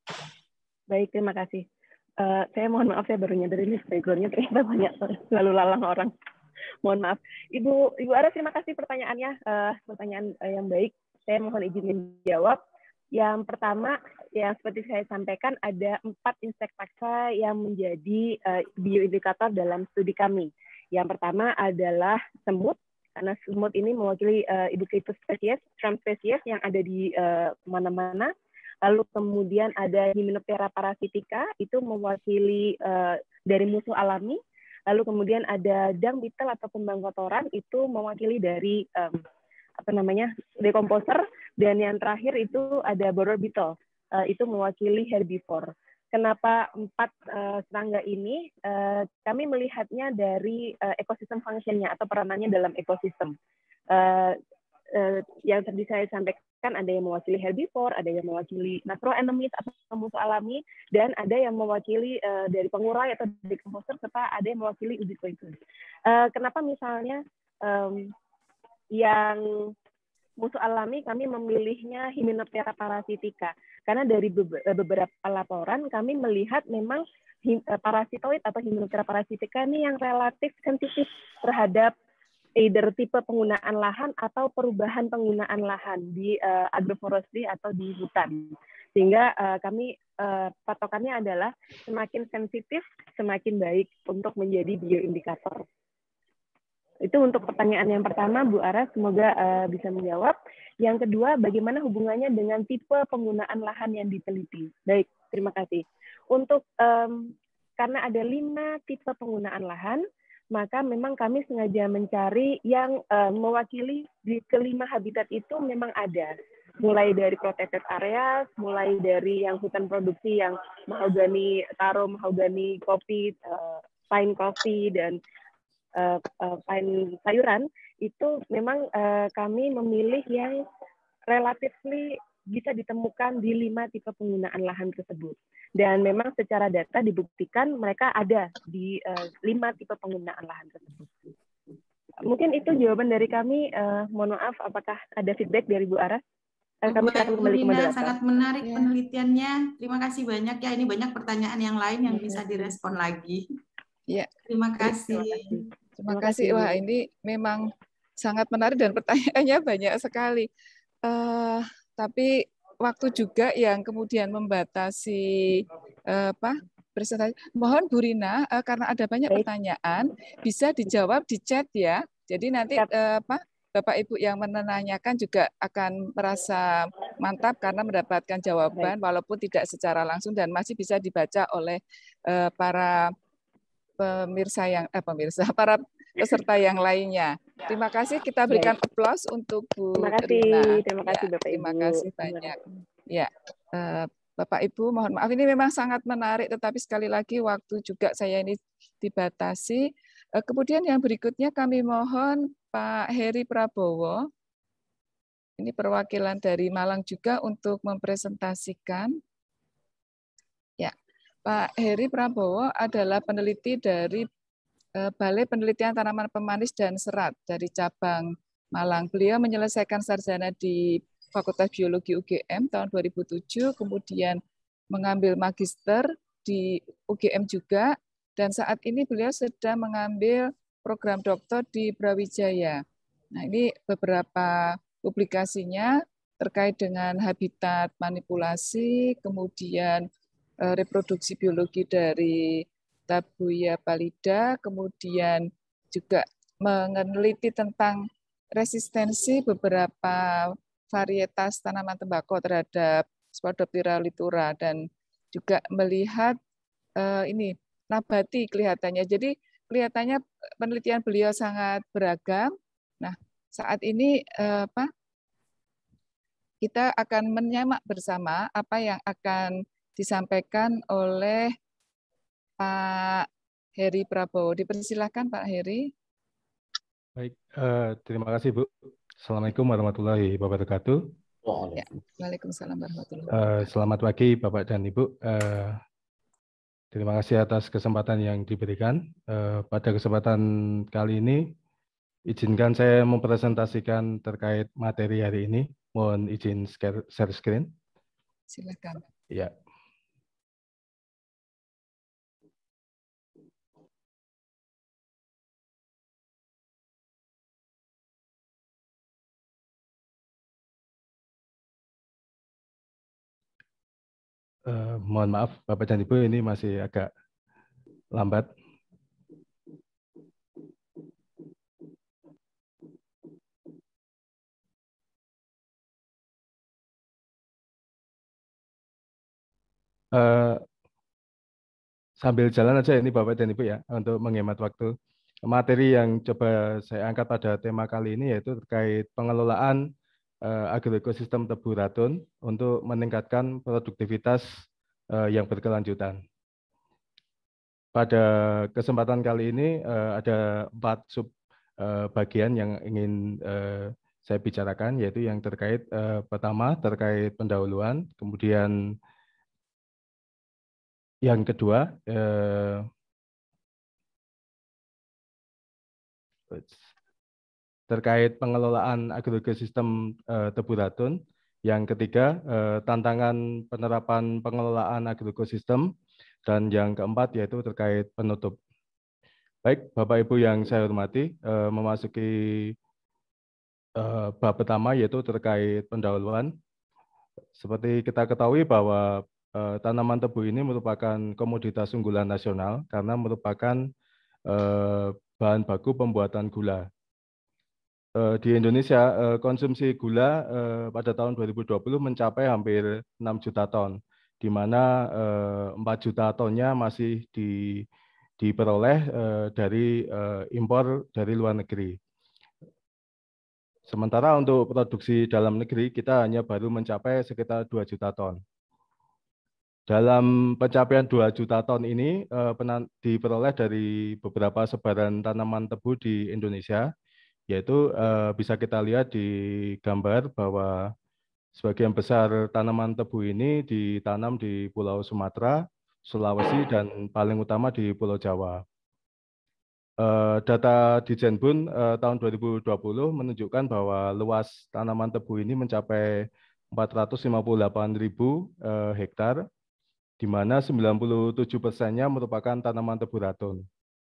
Baik, terima kasih. Uh, saya mohon maaf, saya baru nyadar ini background-nya ternyata banyak lalu lalang orang. Mohon maaf. Ibu Ibu Aras, terima kasih pertanyaannya. Uh, pertanyaan uh, yang baik. Saya mohon izin menjawab. Yang pertama, yang seperti saya sampaikan, ada empat insektaksa yang menjadi uh, bioindikator dalam studi kami. Yang pertama adalah semut, karena semut ini mewakili uh, educated spesies, trump spesies yang ada di mana-mana. Uh, Lalu kemudian ada Hymenoptera parasitica, itu mewakili uh, dari musuh alami. Lalu kemudian ada dung beetle atau kembang kotoran, itu mewakili dari um, apa namanya decomposer, dan yang terakhir itu ada borer beetle, uh, itu mewakili herbivore. Kenapa empat uh, serangga ini? Uh, kami melihatnya dari uh, ekosistem function-nya atau peranannya dalam ekosistem. Uh, uh, yang tadi saya sampaikan, ada yang mewakili herbivore, ada yang mewakili natural enemies atau musuh alami, dan ada yang mewakili uh, dari pengurai atau decomposer, serta ada yang mewakili ubiquitous. Uh, kenapa misalnya um, yang musuh alami kami memilihnya Hymenoptera parasitica, karena dari beberapa laporan kami melihat memang parasitoid atau Hymenoptera parasitica ini yang relatif sensitif terhadap either tipe penggunaan lahan atau perubahan penggunaan lahan di uh, agroforestry atau di hutan, sehingga uh, kami uh, patokannya adalah semakin sensitif semakin baik untuk menjadi bioindikator. Itu untuk pertanyaan yang pertama, Bu Aras, semoga uh, bisa menjawab. Yang kedua, bagaimana hubungannya dengan tipe penggunaan lahan yang diteliti? Baik, terima kasih. Untuk um, karena ada lima tipe penggunaan lahan, maka memang kami sengaja mencari yang uh, mewakili di kelima habitat itu memang ada. Mulai dari protected areas, mulai dari yang hutan produksi yang mahogani taro, mahogani kopi, uh, pine coffee, dan Uh, uh, pine sayuran, itu memang uh, kami memilih yang relatifly bisa ditemukan di lima tipe penggunaan lahan tersebut. Dan memang secara data dibuktikan mereka ada di uh, lima tipe penggunaan lahan tersebut. Mungkin itu jawaban dari kami. Uh, mohon maaf, apakah ada feedback dari Bu Aras? Uh, kami akan kembali ke moderator. Sangat menarik ya. Penelitiannya. Terima kasih banyak ya. Ini banyak pertanyaan yang lain yang bisa direspon lagi. Ya. Terima kasih. Terima kasih. Terima kasih. Wah, ini memang sangat menarik dan pertanyaannya banyak sekali. Uh, tapi waktu juga yang kemudian membatasi uh, apa presentasi. Mohon Bu Rina, uh, karena ada banyak Baik. pertanyaan, bisa dijawab di chat ya. Jadi nanti uh, apa Bapak Ibu yang menanyakan juga akan merasa mantap karena mendapatkan jawaban Baik. walaupun tidak secara langsung dan masih bisa dibaca oleh uh, para pemirsa yang eh, pemirsa para peserta yang lainnya. Terima kasih, kita berikan aplaus untuk Bu Terima kasih, Rina. terima kasih ya, Bapak Ibu. Terima kasih banyak. Ya, uh, Bapak Ibu, mohon maaf ini memang sangat menarik, tetapi sekali lagi waktu juga saya ini dibatasi. Uh, kemudian yang berikutnya kami mohon Pak Heri Prabowo. Ini perwakilan dari Malang juga untuk mempresentasikan. Ya. Pak Heri Prabowo adalah peneliti dari Balai Penelitian Tanaman Pemanis dan Serat dari cabang Malang. Beliau menyelesaikan sarjana di Fakultas Biologi U G M tahun dua ribu tujuh, kemudian mengambil magister di U G M juga, dan saat ini beliau sedang mengambil program doktor di Brawijaya. Nah, ini beberapa publikasinya terkait dengan habitat manipulasi, kemudian reproduksi biologi dari Tabuya pallida, kemudian juga meneliti tentang resistensi beberapa varietas tanaman tembakau terhadap Spodoptera litura dan juga melihat uh, ini nabati kelihatannya. Jadi kelihatannya penelitian beliau sangat beragam. Nah, saat ini uh, apa? Kita akan menyimak bersama apa yang akan disampaikan oleh Pak Heri Prabowo. Dipersilakan Pak Heri. Baik, uh, terima kasih Bu. Assalamualaikum warahmatullahi wabarakatuh. Ya, Waalaikumsalam warahmatullahi wabarakatuh. Uh, selamat pagi Bapak dan Ibu. Uh, terima kasih atas kesempatan yang diberikan. Uh, pada kesempatan kali ini, izinkan saya mempresentasikan terkait materi hari ini. Mohon izin share screen. Silakan. Ya. Uh, mohon maaf, Bapak dan Ibu, ini masih agak lambat. Uh, sambil jalan aja ini Bapak dan Ibu ya, untuk menghemat waktu. Materi yang coba saya angkat pada tema kali ini yaitu terkait pengelolaan uh, agroekosistem tebu ratun untuk meningkatkan produktivitas uh, yang berkelanjutan. Pada kesempatan kali ini uh, ada empat sub uh, bagian yang ingin uh, saya bicarakan, yaitu yang terkait uh, pertama terkait pendahuluan, kemudian yang kedua uh, terkait pengelolaan agroekosistem uh, tebu ratun. Yang ketiga, uh, tantangan penerapan pengelolaan agroekosistem. Dan yang keempat yaitu terkait penutup. Baik, Bapak Ibu yang saya hormati, uh, memasuki uh, bab pertama yaitu terkait pendahuluan. Seperti kita ketahui bahwa uh, tanaman tebu ini merupakan komoditas unggulan nasional karena merupakan uh, bahan baku pembuatan gula. Di Indonesia, konsumsi gula pada tahun dua ribu dua puluh mencapai hampir enam juta ton, di mana empat juta tonnya masih di, diperoleh dari impor dari luar negeri. Sementara untuk produksi dalam negeri, kita hanya baru mencapai sekitar dua juta ton. Dalam pencapaian dua juta ton ini diperoleh dari beberapa sebaran tanaman tebu di Indonesia, yaitu uh, bisa kita lihat di gambar bahwa sebagian besar tanaman tebu ini ditanam di Pulau Sumatera, Sulawesi, dan paling utama di Pulau Jawa. Uh, data di Jenbun uh, tahun dua ribu dua puluh menunjukkan bahwa luas tanaman tebu ini mencapai empat ratus lima puluh delapan ribu uh, hektar, di mana sembilan puluh tujuh persennya merupakan tanaman tebu ratun.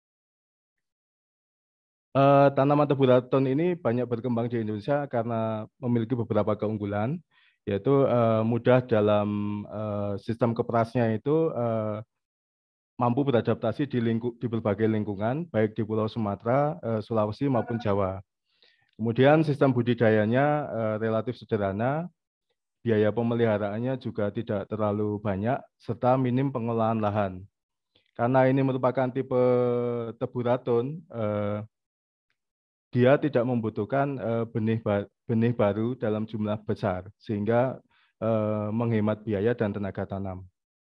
Uh, tanaman tebu ratun ini banyak berkembang di Indonesia karena memiliki beberapa keunggulan, yaitu uh, mudah dalam uh, sistem keperasnya itu uh, mampu beradaptasi di, lingku, di berbagai lingkungan, baik di Pulau Sumatera, uh, Sulawesi maupun Jawa. Kemudian sistem budidayanya uh, relatif sederhana, biaya pemeliharaannya juga tidak terlalu banyak, serta minim pengolahan lahan. Karena ini merupakan tipe tebu ratun, uh, dia tidak membutuhkan uh, benih, ba benih baru dalam jumlah besar, sehingga uh, menghemat biaya dan tenaga tanam.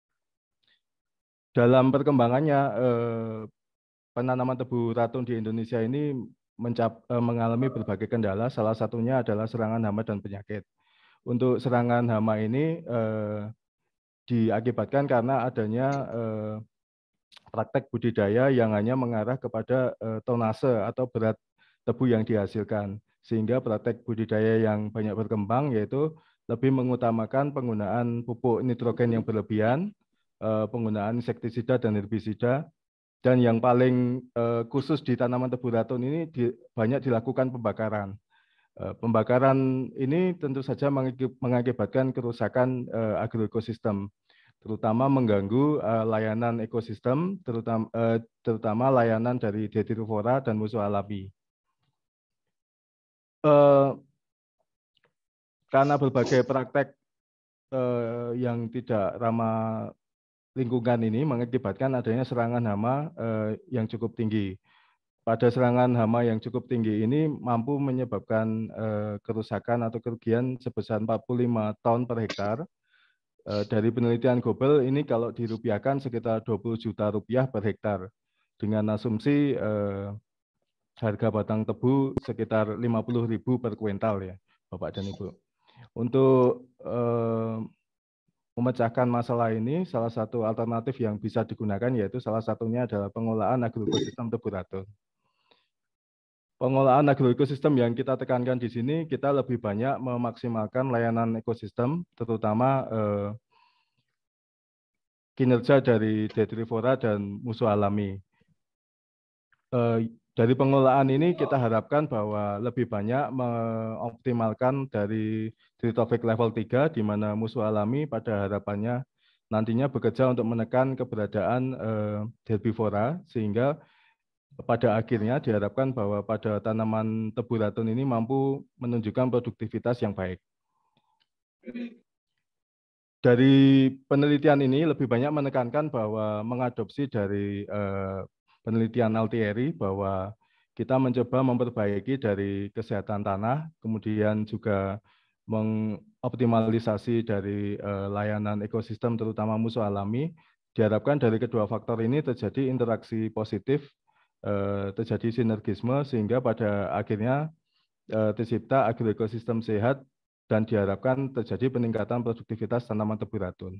Dalam perkembangannya, uh, penanaman tebu ratun di Indonesia ini mencap, uh, mengalami berbagai kendala, salah satunya adalah serangan hama dan penyakit. Untuk serangan hama ini uh, diakibatkan karena adanya uh, praktek budidaya yang hanya mengarah kepada uh, tonase atau berat tebu yang dihasilkan, sehingga praktek budidaya yang banyak berkembang yaitu lebih mengutamakan penggunaan pupuk nitrogen yang berlebihan, penggunaan insektisida dan herbisida, dan yang paling khusus di tanaman tebu ratun ini banyak dilakukan pembakaran. Pembakaran ini tentu saja mengakibatkan kerusakan agroekosistem, terutama mengganggu layanan ekosistem, terutama, terutama layanan dari Detritivora dan musuh alami. Uh, karena berbagai praktek eh, yang tidak ramah lingkungan ini mengakibatkan adanya serangan hama eh, yang cukup tinggi. Pada serangan hama yang cukup tinggi ini mampu menyebabkan eh, kerusakan atau kerugian sebesar empat puluh lima ton per hektar. Eh, dari penelitian Gobel ini kalau dirupiahkan sekitar dua puluh juta rupiah per hektar. Dengan asumsi eh, harga batang tebu sekitar lima puluh ribu per kuintal ya, Bapak dan Ibu. Untuk eh, memecahkan masalah ini, salah satu alternatif yang bisa digunakan yaitu salah satunya adalah pengolahan agroekosistem tebu ratun. Pengolahan agroekosistem yang kita tekankan di sini, kita lebih banyak memaksimalkan layanan ekosistem, terutama eh, kinerja dari detrivora dan musuh alami. Eh, dari pengolahan ini kita harapkan bahwa lebih banyak mengoptimalkan dari Tritofik level tiga, di mana musuh alami pada harapannya nantinya bekerja untuk menekan keberadaan eh, herbivora, sehingga pada akhirnya diharapkan bahwa pada tanaman tebu ratun ini mampu menunjukkan produktivitas yang baik. Dari penelitian ini lebih banyak menekankan bahwa mengadopsi dari eh, penelitian Altieri bahwa kita mencoba memperbaiki dari kesehatan tanah, kemudian juga mengoptimalisasi dari eh, layanan ekosistem terutama musuh alami. Diharapkan dari kedua faktor ini terjadi interaksi positif, eh, terjadi sinergisme sehingga pada akhirnya eh, tercipta agroekosistem sehat dan diharapkan terjadi peningkatan produktivitas tanaman tebu ratun.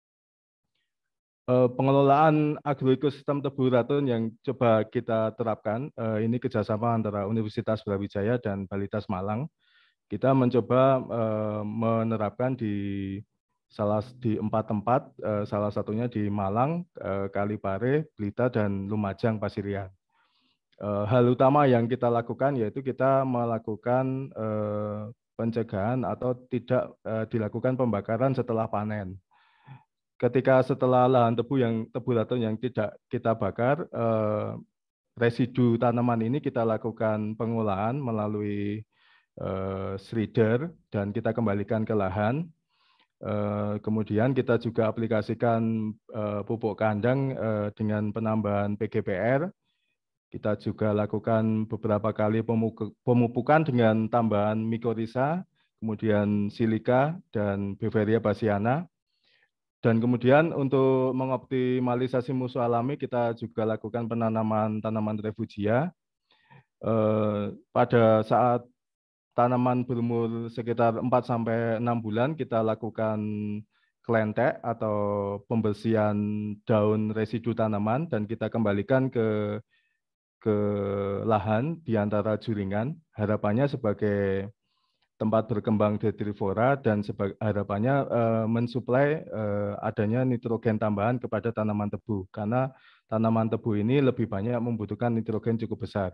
Pengelolaan agroekosistem tebu ratun yang coba kita terapkan, ini kerjasama antara Universitas Brawijaya dan Balitas Malang. Kita mencoba menerapkan di salah di empat tempat, salah satunya di Malang, Kalipare, Blita, dan Lumajang, Pasirian. Hal utama yang kita lakukan yaitu kita melakukan pencegahan atau tidak dilakukan pembakaran setelah panen. Ketika setelah lahan tebu yang tebu ratun yang tidak kita bakar, eh, residu tanaman ini kita lakukan pengolahan melalui eh, shredder dan kita kembalikan ke lahan. Eh, kemudian kita juga aplikasikan eh, pupuk kandang eh, dengan penambahan P G P R. Kita juga lakukan beberapa kali pemupukan dengan tambahan mycorrhiza, kemudian silika dan Beveria bassiana. Dan kemudian untuk mengoptimalisasi musuh alami, kita juga lakukan penanaman tanaman refugia. Eh, pada saat tanaman berumur sekitar empat sampai enam bulan, kita lakukan klentek atau pembersihan daun residu tanaman, dan kita kembalikan ke, ke lahan di antara juringan. Harapannya sebagai tempat berkembang detrivora dan harapannya uh, mensuplai uh, adanya nitrogen tambahan kepada tanaman tebu, karena tanaman tebu ini lebih banyak membutuhkan nitrogen cukup besar.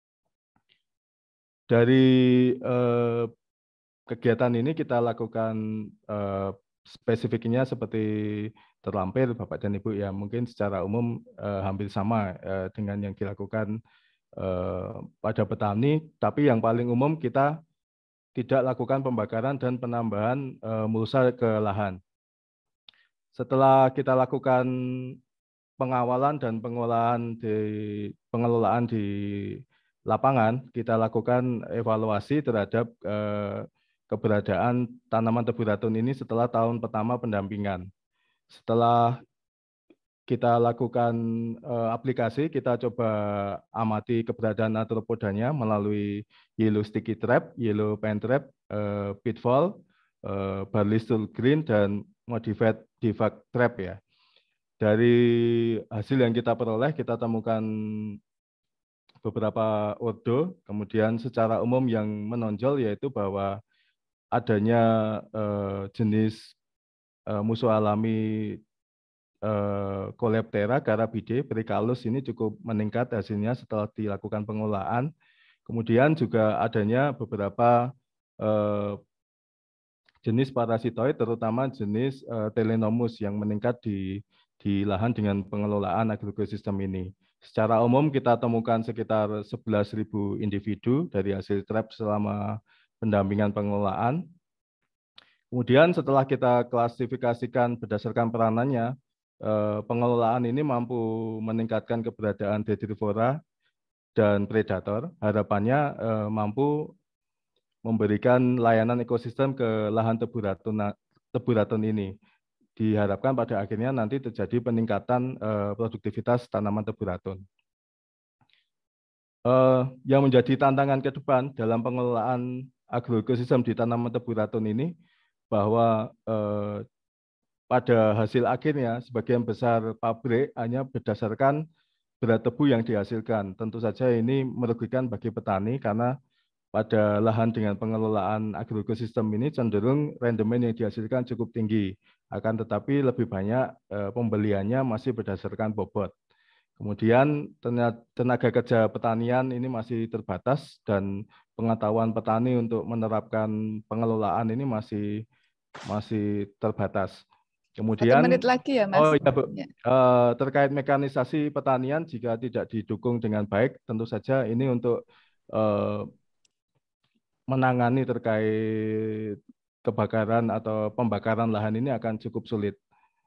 Dari uh, kegiatan ini kita lakukan uh, spesifiknya seperti terlampir Bapak dan Ibu ya, mungkin secara umum uh, hampir sama uh, dengan yang dilakukan uh, pada petani, tapi yang paling umum kita tidak lakukan pembakaran dan penambahan e, mulsa ke lahan. Setelah kita lakukan pengawalan dan pengolahan di pengelolaan di lapangan, kita lakukan evaluasi terhadap e, keberadaan tanaman tebu ratun ini setelah tahun pertama pendampingan. Setelah kita lakukan uh, aplikasi, kita coba amati keberadaan arthropodanya melalui yellow sticky trap, yellow pen trap, uh, pitfall, uh, barley stool green, dan modified defect trap ya. Dari hasil yang kita peroleh, kita temukan beberapa ordo, kemudian secara umum yang menonjol yaitu bahwa adanya uh, jenis uh, musuh alami Coleoptera carabidae pericallus ini cukup meningkat hasilnya setelah dilakukan pengolahan. Kemudian juga adanya beberapa eh, jenis parasitoid, terutama jenis eh, Telenomus yang meningkat di, di lahan dengan pengelolaan agroekosistem ini. Secara umum kita temukan sekitar sebelas ribu individu dari hasil trap selama pendampingan pengelolaan. Kemudian setelah kita klasifikasikan berdasarkan peranannya, pengelolaan ini mampu meningkatkan keberadaan detrivora dan predator. Harapannya mampu memberikan layanan ekosistem ke lahan tebu ratun, tebu ratun ini. Diharapkan pada akhirnya nanti terjadi peningkatan produktivitas tanaman tebu ratun. Yang menjadi tantangan ke depan dalam pengelolaan agroekosistem di tanaman tebu ratun ini, bahwa eh, pada hasil akhirnya sebagian besar pabrik hanya berdasarkan berat tebu yang dihasilkan. Tentu saja ini merugikan bagi petani karena pada lahan dengan pengelolaan agroekosistem ini cenderung rendemen yang dihasilkan cukup tinggi. Akan tetapi lebih banyak eh, pembeliannya masih berdasarkan bobot. Kemudian tenaga kerja pertanian ini masih terbatas dan pengetahuan petani untuk menerapkan pengelolaan ini masih masih terbatas. Kemudian Satu menit lagi ya, Mas. Oh ya, Bu. Ya. Uh, terkait mekanisasi pertanian jika tidak didukung dengan baik, tentu saja ini untuk uh, menangani terkait kebakaran atau pembakaran lahan ini akan cukup sulit.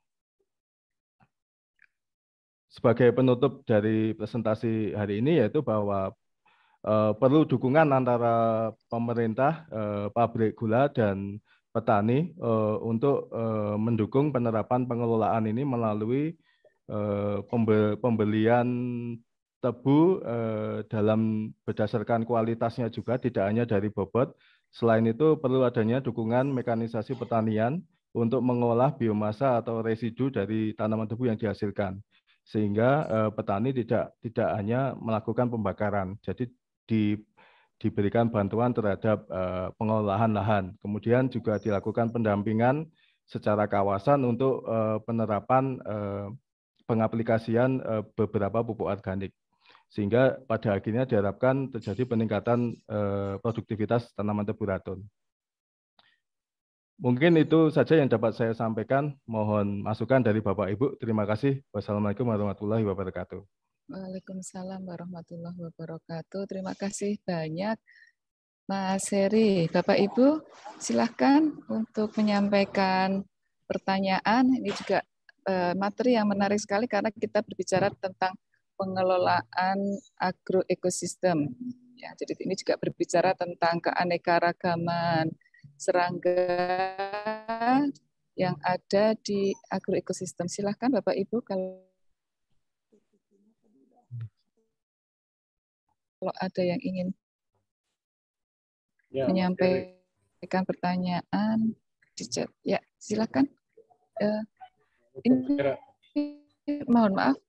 Sebagai penutup dari presentasi hari ini yaitu bahwa uh, perlu dukungan antara pemerintah, uh, pabrik gula dan petani uh, untuk uh, mendukung penerapan pengelolaan ini melalui uh, pembelian tebu uh, dalam berdasarkan kualitasnya juga, tidak hanya dari bobot. Selain itu perlu adanya dukungan mekanisasi pertanian untuk mengolah biomasa atau residu dari tanaman tebu yang dihasilkan, sehingga eh, petani tidak tidak hanya melakukan pembakaran, jadi di, diberikan bantuan terhadap eh, pengolahan lahan. Kemudian juga dilakukan pendampingan secara kawasan untuk eh, penerapan eh, pengaplikasian eh, beberapa pupuk organik, sehingga pada akhirnya diharapkan terjadi peningkatan eh, produktivitas tanaman tebu ratun. Mungkin itu saja yang dapat saya sampaikan. Mohon masukan dari Bapak Ibu. Terima kasih. Wassalamualaikum warahmatullahi wabarakatuh. Waalaikumsalam warahmatullahi wabarakatuh. Terima kasih banyak, Mas Heri. Bapak Ibu, silahkan untuk menyampaikan pertanyaan. Ini juga eh, materi yang menarik sekali karena kita berbicara tentang pengelolaan agroekosistem. Ya, jadi ini juga berbicara tentang keanekaragaman serangga yang ada di agroekosistem. Silahkan Bapak Ibu kalau kalau ada yang ingin ya, menyampaikan pertanyaan di chat. Ya, silahkan. Uh, ini, mohon maaf.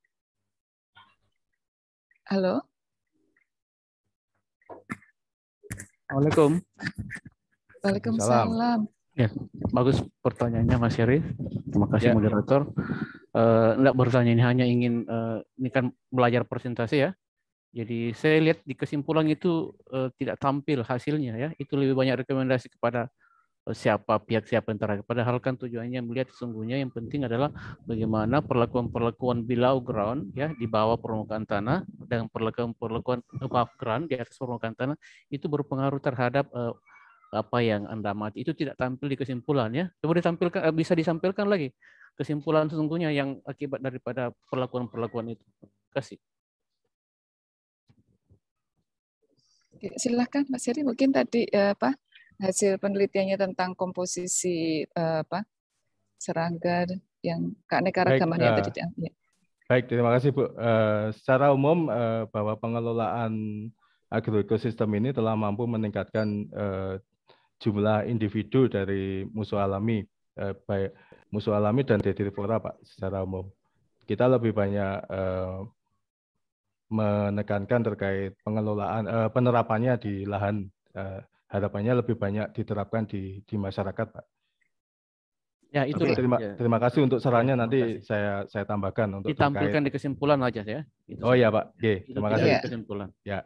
Halo. Assalamualaikum. Waalaikumsalam. Ya, bagus pertanyaannya Mas Heri. Terima kasih ya, moderator. Uh, enggak bertanya ini hanya ingin uh, ini kan belajar presentasi ya. Jadi saya lihat di kesimpulan itu uh, tidak tampil hasilnya ya. Itu lebih banyak rekomendasi kepada uh, siapa pihak siapa yang terakhir. Padahal kan tujuannya melihat sesungguhnya yang penting adalah bagaimana perlakuan-perlakuan below ground ya, di bawah permukaan tanah, dan perlakuan-perlakuan above ground di atas permukaan tanah itu berpengaruh terhadap uh, apa yang Anda amati. Itu tidak tampil di kesimpulan ya. Coba ditampilkan, bisa disampaikan lagi kesimpulan sesungguhnya yang akibat daripada perlakuan-perlakuan itu. Terima kasih. Silahkan Mas Heri, mungkin tadi eh, apa hasil penelitiannya tentang komposisi eh, apa serangga yang keanekaragamannya tadi. Ya. Baik, terima kasih Bu. Uh, secara umum uh, bahwa pengelolaan agroekosistem ini telah mampu meningkatkan uh, jumlah individu dari musuh alami, eh, baik musuh alami dan detrivora, Pak, secara umum. Kita lebih banyak eh, menekankan terkait pengelolaan, eh, penerapannya di lahan. Eh, harapannya lebih banyak diterapkan di, di masyarakat, Pak. Ya, itu Oke, terima, ya. terima kasih untuk sarannya, ya, nanti kasih. saya saya tambahkan untuk ditampilkan terkait. Di kesimpulan aja ya. Itu oh ya Pak, Oke, terima kasih. Di kesimpulan. Ya.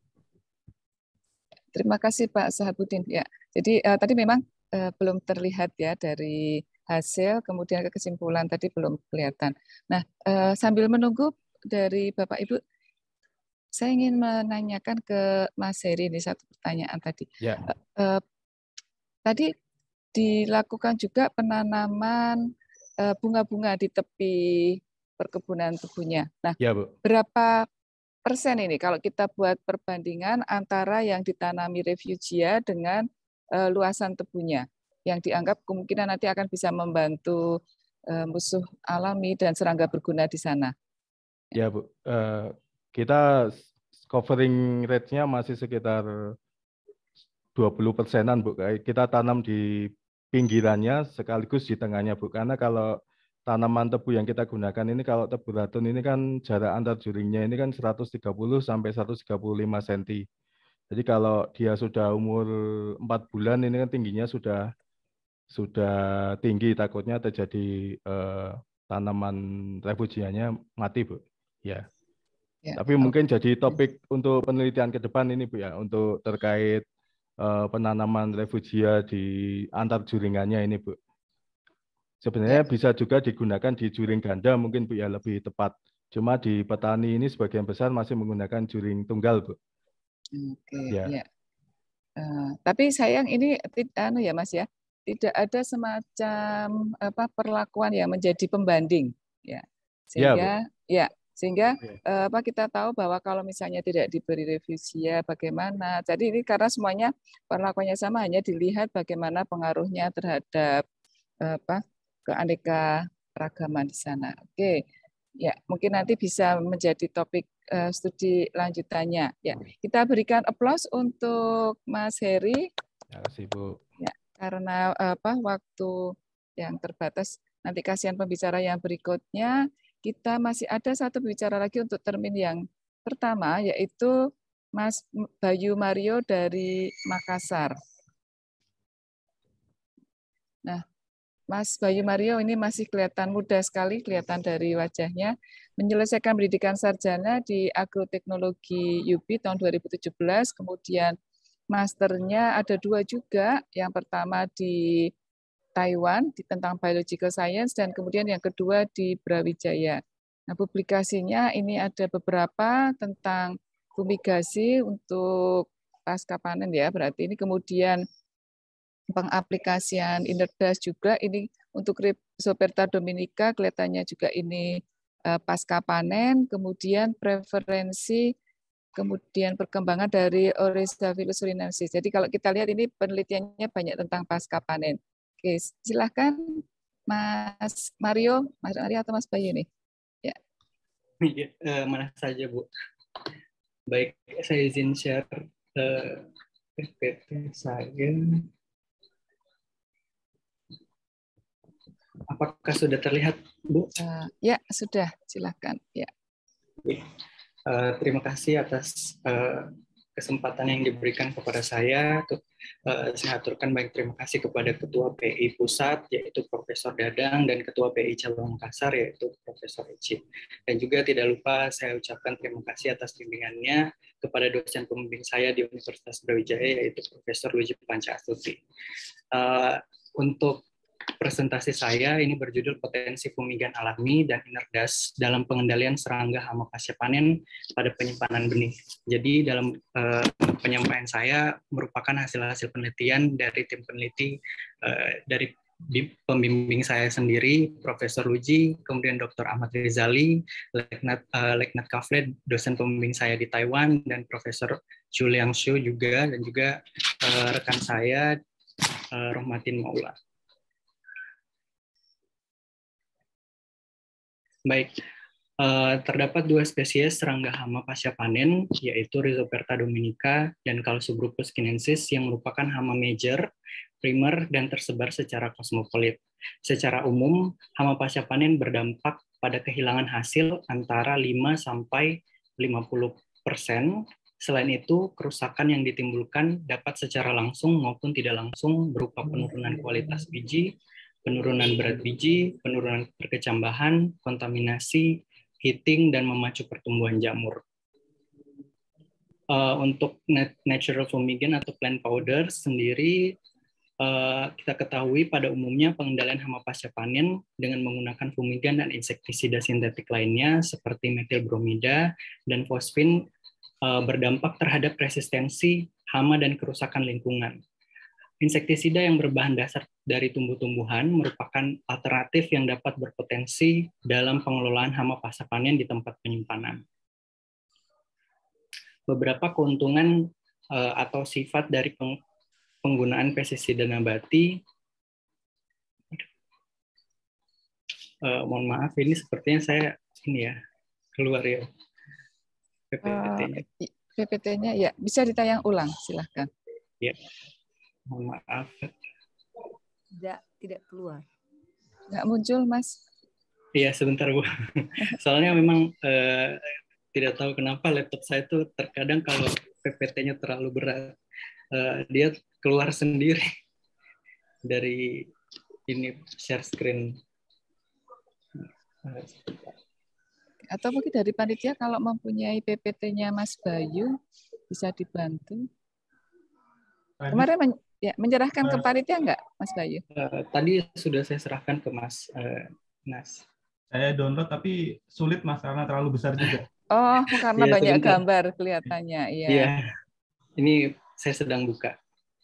Terima kasih Pak Sahabuddin. Ya, jadi uh, tadi memang uh, belum terlihat ya dari hasil, kemudian ke kesimpulan tadi belum kelihatan. Nah, uh, sambil menunggu dari Bapak Ibu, saya ingin menanyakan ke Mas Heri ini satu pertanyaan tadi. Ya. Uh, uh, tadi dilakukan juga penanaman bunga-bunga di tepi perkebunan tebunya. Nah, ya, Bu. Berapa persen ini kalau kita buat perbandingan antara yang ditanami refugia dengan uh, luasan tebunya yang dianggap kemungkinan nanti akan bisa membantu uh, musuh alami dan serangga berguna di sana? Ya, Bu. Uh, kita covering rate-nya masih sekitar dua puluh persenan, Bu. Kita tanam di pinggirannya sekaligus di tengahnya, Bu. Karena kalau tanaman tebu yang kita gunakan ini, kalau tebu ratun ini kan jarak antar juringnya ini kan seratus tiga puluh sampai seratus tiga puluh lima sentimeter. Jadi kalau dia sudah umur empat bulan ini kan tingginya sudah sudah tinggi, takutnya terjadi eh, tanaman refugianya mati, Bu. Ya. Ya. Tapi mungkin jadi topik untuk penelitian ke depan ini, Bu, ya, untuk terkait eh, penanaman refugia di antar juringannya ini, Bu. Sebenarnya ya. Bisa juga digunakan di juring ganda mungkin, Bu, ya, lebih tepat. Cuma di petani ini sebagian besar masih menggunakan juring tunggal, Bu. Oke, ya. ya. Uh, tapi sayang ini anu ya, Mas, ya, tidak ada semacam apa perlakuan yang menjadi pembanding, ya. Sehingga ya, ya sehingga ya. Uh, apa kita tahu bahwa kalau misalnya tidak diberi refugia bagaimana. Jadi ini karena semuanya perlakuannya sama, hanya dilihat bagaimana pengaruhnya terhadap uh, apa keanekaragaman di sana. Oke, ya mungkin nanti bisa menjadi topik uh, studi lanjutannya. Ya, kita berikan aplaus untuk Mas Heri. Terima kasih, Bu. Ya, karena apa waktu yang terbatas. Nanti kasihan pembicara yang berikutnya. Kita masih ada satu bicara lagi untuk termin yang pertama, yaitu Mas Bayu Mario dari Makassar. Nah, Mas Bayu Mario ini masih kelihatan muda sekali, kelihatan dari wajahnya. Menyelesaikan pendidikan sarjana di agroteknologi U B I tahun dua ribu tujuh belas, kemudian masternya ada dua juga. Yang pertama di Taiwan di tentang biological science dan kemudian yang kedua di Brawijaya. Nah, publikasinya ini ada beberapa tentang fumigasi untuk pasca panen ya, berarti ini kemudian pengaplikasian Inerdas juga ini untuk Rhizoberta dominica kelihatannya juga ini uh, pasca panen, kemudian preferensi, kemudian perkembangan dari Oryzaphilus surinensis. Jadi kalau kita lihat ini penelitiannya banyak tentang pasca panen. Oke, silahkan Mas Mario, Mas Mario atau Mas Bayu nih. Ya. Ya, uh, mana saja, Bu. Baik, saya izin share uh, P P T saya. Apakah sudah terlihat, Bu? Uh, ya, sudah. Silakan. Ya. Uh, terima kasih atas uh, kesempatan yang diberikan kepada saya. Uh, saya aturkan baik terima kasih kepada Ketua P I Pusat, yaitu Profesor Dadang, dan Ketua P I Cabang Makassar, yaitu Profesor Eci. Dan juga tidak lupa saya ucapkan terima kasih atas bimbingannya kepada dosen pembimbing saya di Universitas Brawijaya, yaitu Profesor Luigi Panca Astuti. Uh, untuk presentasi saya ini berjudul Potensi Fumigan Alami dan Inerdas dalam Pengendalian Serangga Hama Pasca Panen pada Penyimpanan Benih. Jadi dalam uh, penyampaian saya merupakan hasil-hasil penelitian dari tim peneliti uh, dari pembimbing saya sendiri, Profesor Luigi, kemudian Doktor Ahmad Rizali, Leknat, uh, Leknat Kafle, dosen pembimbing saya di Taiwan, dan Profesor Chu Liang Shu juga, dan juga uh, rekan saya uh, Rohmatin Maula. Baik, uh, terdapat dua spesies serangga hama pasca panen, yaitu Rhizoberta dominica dan Calceolopus chinensis yang merupakan hama major, primer, dan tersebar secara kosmopolit. Secara umum, hama pasca panen berdampak pada kehilangan hasil antara lima sampai lima puluh persen. Selain itu, kerusakan yang ditimbulkan dapat secara langsung maupun tidak langsung berupa penurunan kualitas biji, penurunan berat biji, penurunan perkecambahan, kontaminasi, heating, dan memacu pertumbuhan jamur. Uh, untuk natural fumigant atau plant powder sendiri, uh, kita ketahui pada umumnya pengendalian hama pasca panen dengan menggunakan fumigan dan insektisida sintetik lainnya seperti metil bromida dan fosfin uh, berdampak terhadap resistensi hama dan kerusakan lingkungan. Insektisida yang berbahan dasar dari tumbuh-tumbuhan merupakan alternatif yang dapat berpotensi dalam pengelolaan hama pasca panen di tempat penyimpanan. Beberapa keuntungan uh, atau sifat dari peng, penggunaan pestisida nabati, uh, mohon maaf ini sepertinya saya ini ya keluar ya P P T-nya. Uh, P P T-nya ya bisa ditayang ulang, silahkan. Ya. Mohon maaf. Tidak, tidak keluar. Nggak muncul, Mas. Iya, sebentar, Bu. Soalnya memang eh, tidak tahu kenapa laptop saya itu terkadang kalau P P T-nya terlalu berat, eh, dia keluar sendiri dari ini share screen. Atau mungkin dari panitia kalau mempunyai P P T-nya Mas Bayu, bisa dibantu. Kemarin men ya, menyerahkan ke panitia enggak, Mas Bayu? Uh, tadi sudah saya serahkan ke Mas uh, Nas. Saya download tapi sulit, Mas, karena terlalu besar juga. Oh, karena ya, banyak sebentar. gambar kelihatannya. Iya. Iya. Ini saya sedang buka.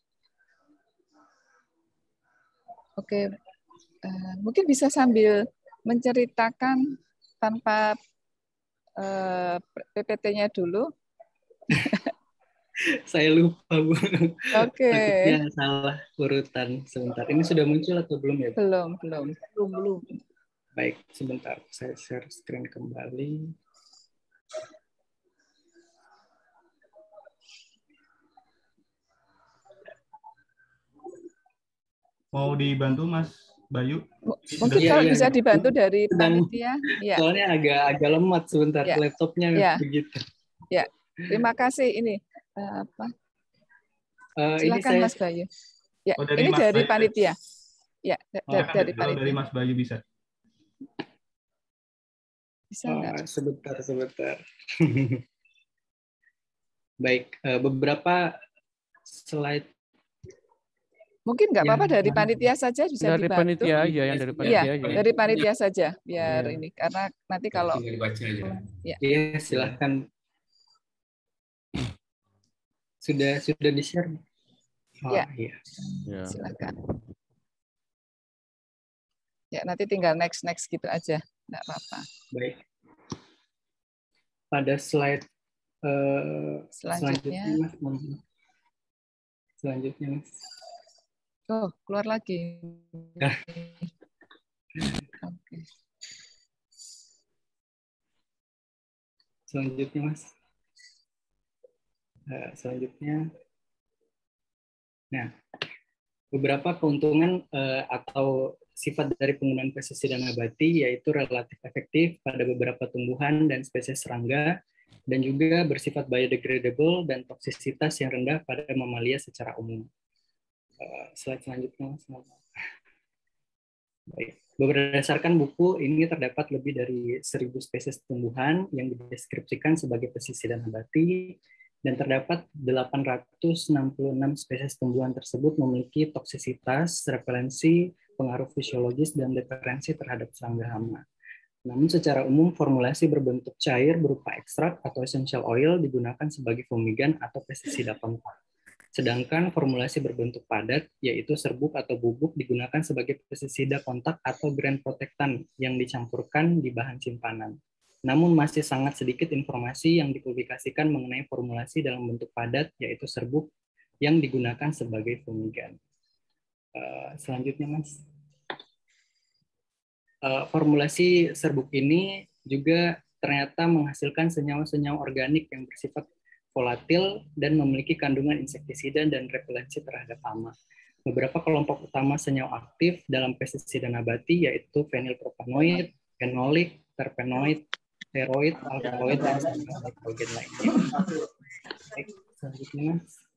Oke. Uh, mungkin bisa sambil menceritakan tanpa uh, P P T-nya dulu. Saya lupa, Bu. Oke. Okay. Takutnya salah urutan. Sebentar. Ini sudah muncul atau belum ya, Bu? Belum, belum. Belum, belum. Baik, sebentar. Saya share screen kembali. Mau dibantu, Mas Bayu? Mungkin ya, kalau ya, bisa ya. dibantu dari panitia. Ya. Soalnya agak agak lemot sebentar ya. Laptopnya ya. begitu. Ya, terima kasih. Ini uh, apa? Uh, Silakan ini saya... Mas Bayu. Ya, oh, dari ini Mas dari Bayu. panitia. Ya, da oh, dari kalau panitia. dari Mas Bayu bisa. Bisa oh, sebentar, sebentar. Baik, uh, beberapa slide. Mungkin nggak apa-apa dari panitia saja bisa dari dibantu. Panitia aja, yang dari panitia ya, aja. Dari panitia saja, biar ya. ini. Karena nanti kalau... Ya, ya silahkan. Sudah sudah di-share? Oh, ya. Iya. Ya. Silakan. Ya, nanti tinggal next-next gitu aja. Nggak apa-apa. Baik. Pada slide uh, selanjutnya. Selanjutnya, Mas. Selanjutnya, Mas. Oh, keluar lagi. Oke. Selanjutnya, Mas. Uh, selanjutnya. Nah, beberapa keuntungan uh, atau sifat dari penggunaan pestisida nabati yaitu relatif efektif pada beberapa tumbuhan dan spesies serangga dan juga bersifat biodegradable dan toksisitas yang rendah pada mamalia secara umum. Uh, slide selanjutnya. Baik. Berdasarkan buku ini terdapat lebih dari seribu spesies tumbuhan yang dideskripsikan sebagai pestisida nabati dan terdapat delapan ratus enam puluh enam spesies tumbuhan tersebut memiliki toksisitas, repelensi, pengaruh fisiologis, dan deterensi terhadap serangga hama. Namun secara umum formulasi berbentuk cair berupa ekstrak atau essential oil digunakan sebagai fumigan atau pestisida kontak. Sedangkan formulasi berbentuk padat, yaitu serbuk atau bubuk, digunakan sebagai pestisida kontak atau gram protektan yang dicampurkan di bahan simpanan. Namun masih sangat sedikit informasi yang dipublikasikan mengenai formulasi dalam bentuk padat, yaitu serbuk, yang digunakan sebagai fumigan. Uh, selanjutnya, Mas. Uh, formulasi serbuk ini juga ternyata menghasilkan senyawa-senyawa organik yang bersifat volatil dan memiliki kandungan insektisida dan repelensi terhadap hama. Beberapa kelompok utama senyawa aktif dalam pestisida nabati yaitu fenilpropanoid, fenolik, terpenoid, steroid, alkaloid, dan nitrogen lainnya. Baik, selanjutnya.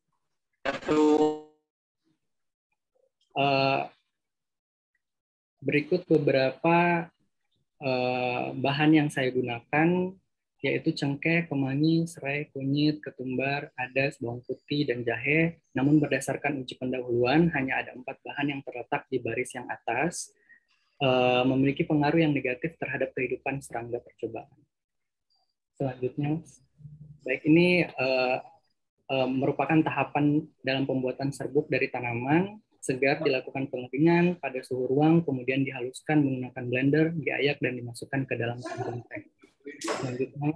Uh, berikut beberapa uh, bahan yang saya gunakan, yaitu cengkeh, kemangi, serai, kunyit, ketumbar, adas, bawang putih, dan jahe. Namun berdasarkan uji pendahuluan, hanya ada empat bahan yang terletak di baris yang atas, uh, memiliki pengaruh yang negatif terhadap kehidupan serangga percobaan. Selanjutnya, baik ini uh, uh, merupakan tahapan dalam pembuatan serbuk dari tanaman segar, dilakukan pengeringan pada suhu ruang, kemudian dihaluskan menggunakan blender, diayak dan dimasukkan ke dalam kantong teh. Selanjutnya,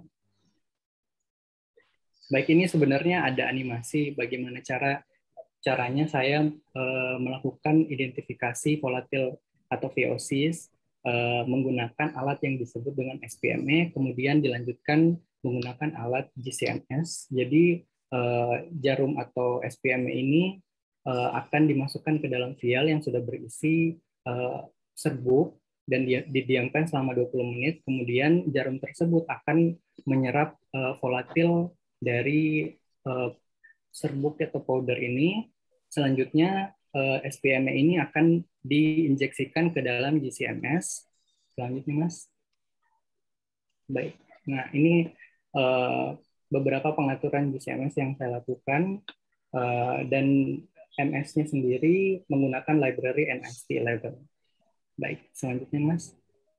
baik, ini sebenarnya ada animasi bagaimana cara caranya saya uh, melakukan identifikasi volatil atau V O Cs uh, menggunakan alat yang disebut dengan S P M E, kemudian dilanjutkan menggunakan alat G C M S. Jadi uh, jarum atau S P M E ini uh, akan dimasukkan ke dalam vial yang sudah berisi uh, serbuk dan dia didiamkan selama dua puluh menit. Kemudian jarum tersebut akan menyerap uh, volatil dari uh, serbuk atau powder ini. Selanjutnya uh, S P M E ini akan diinjeksikan ke dalam G C M S. Selanjutnya, Mas. Baik. Nah, ini uh, beberapa pengaturan G C M S yang saya lakukan, uh, dan M S-nya sendiri menggunakan library N S T eleven. Baik, selanjutnya, Mas.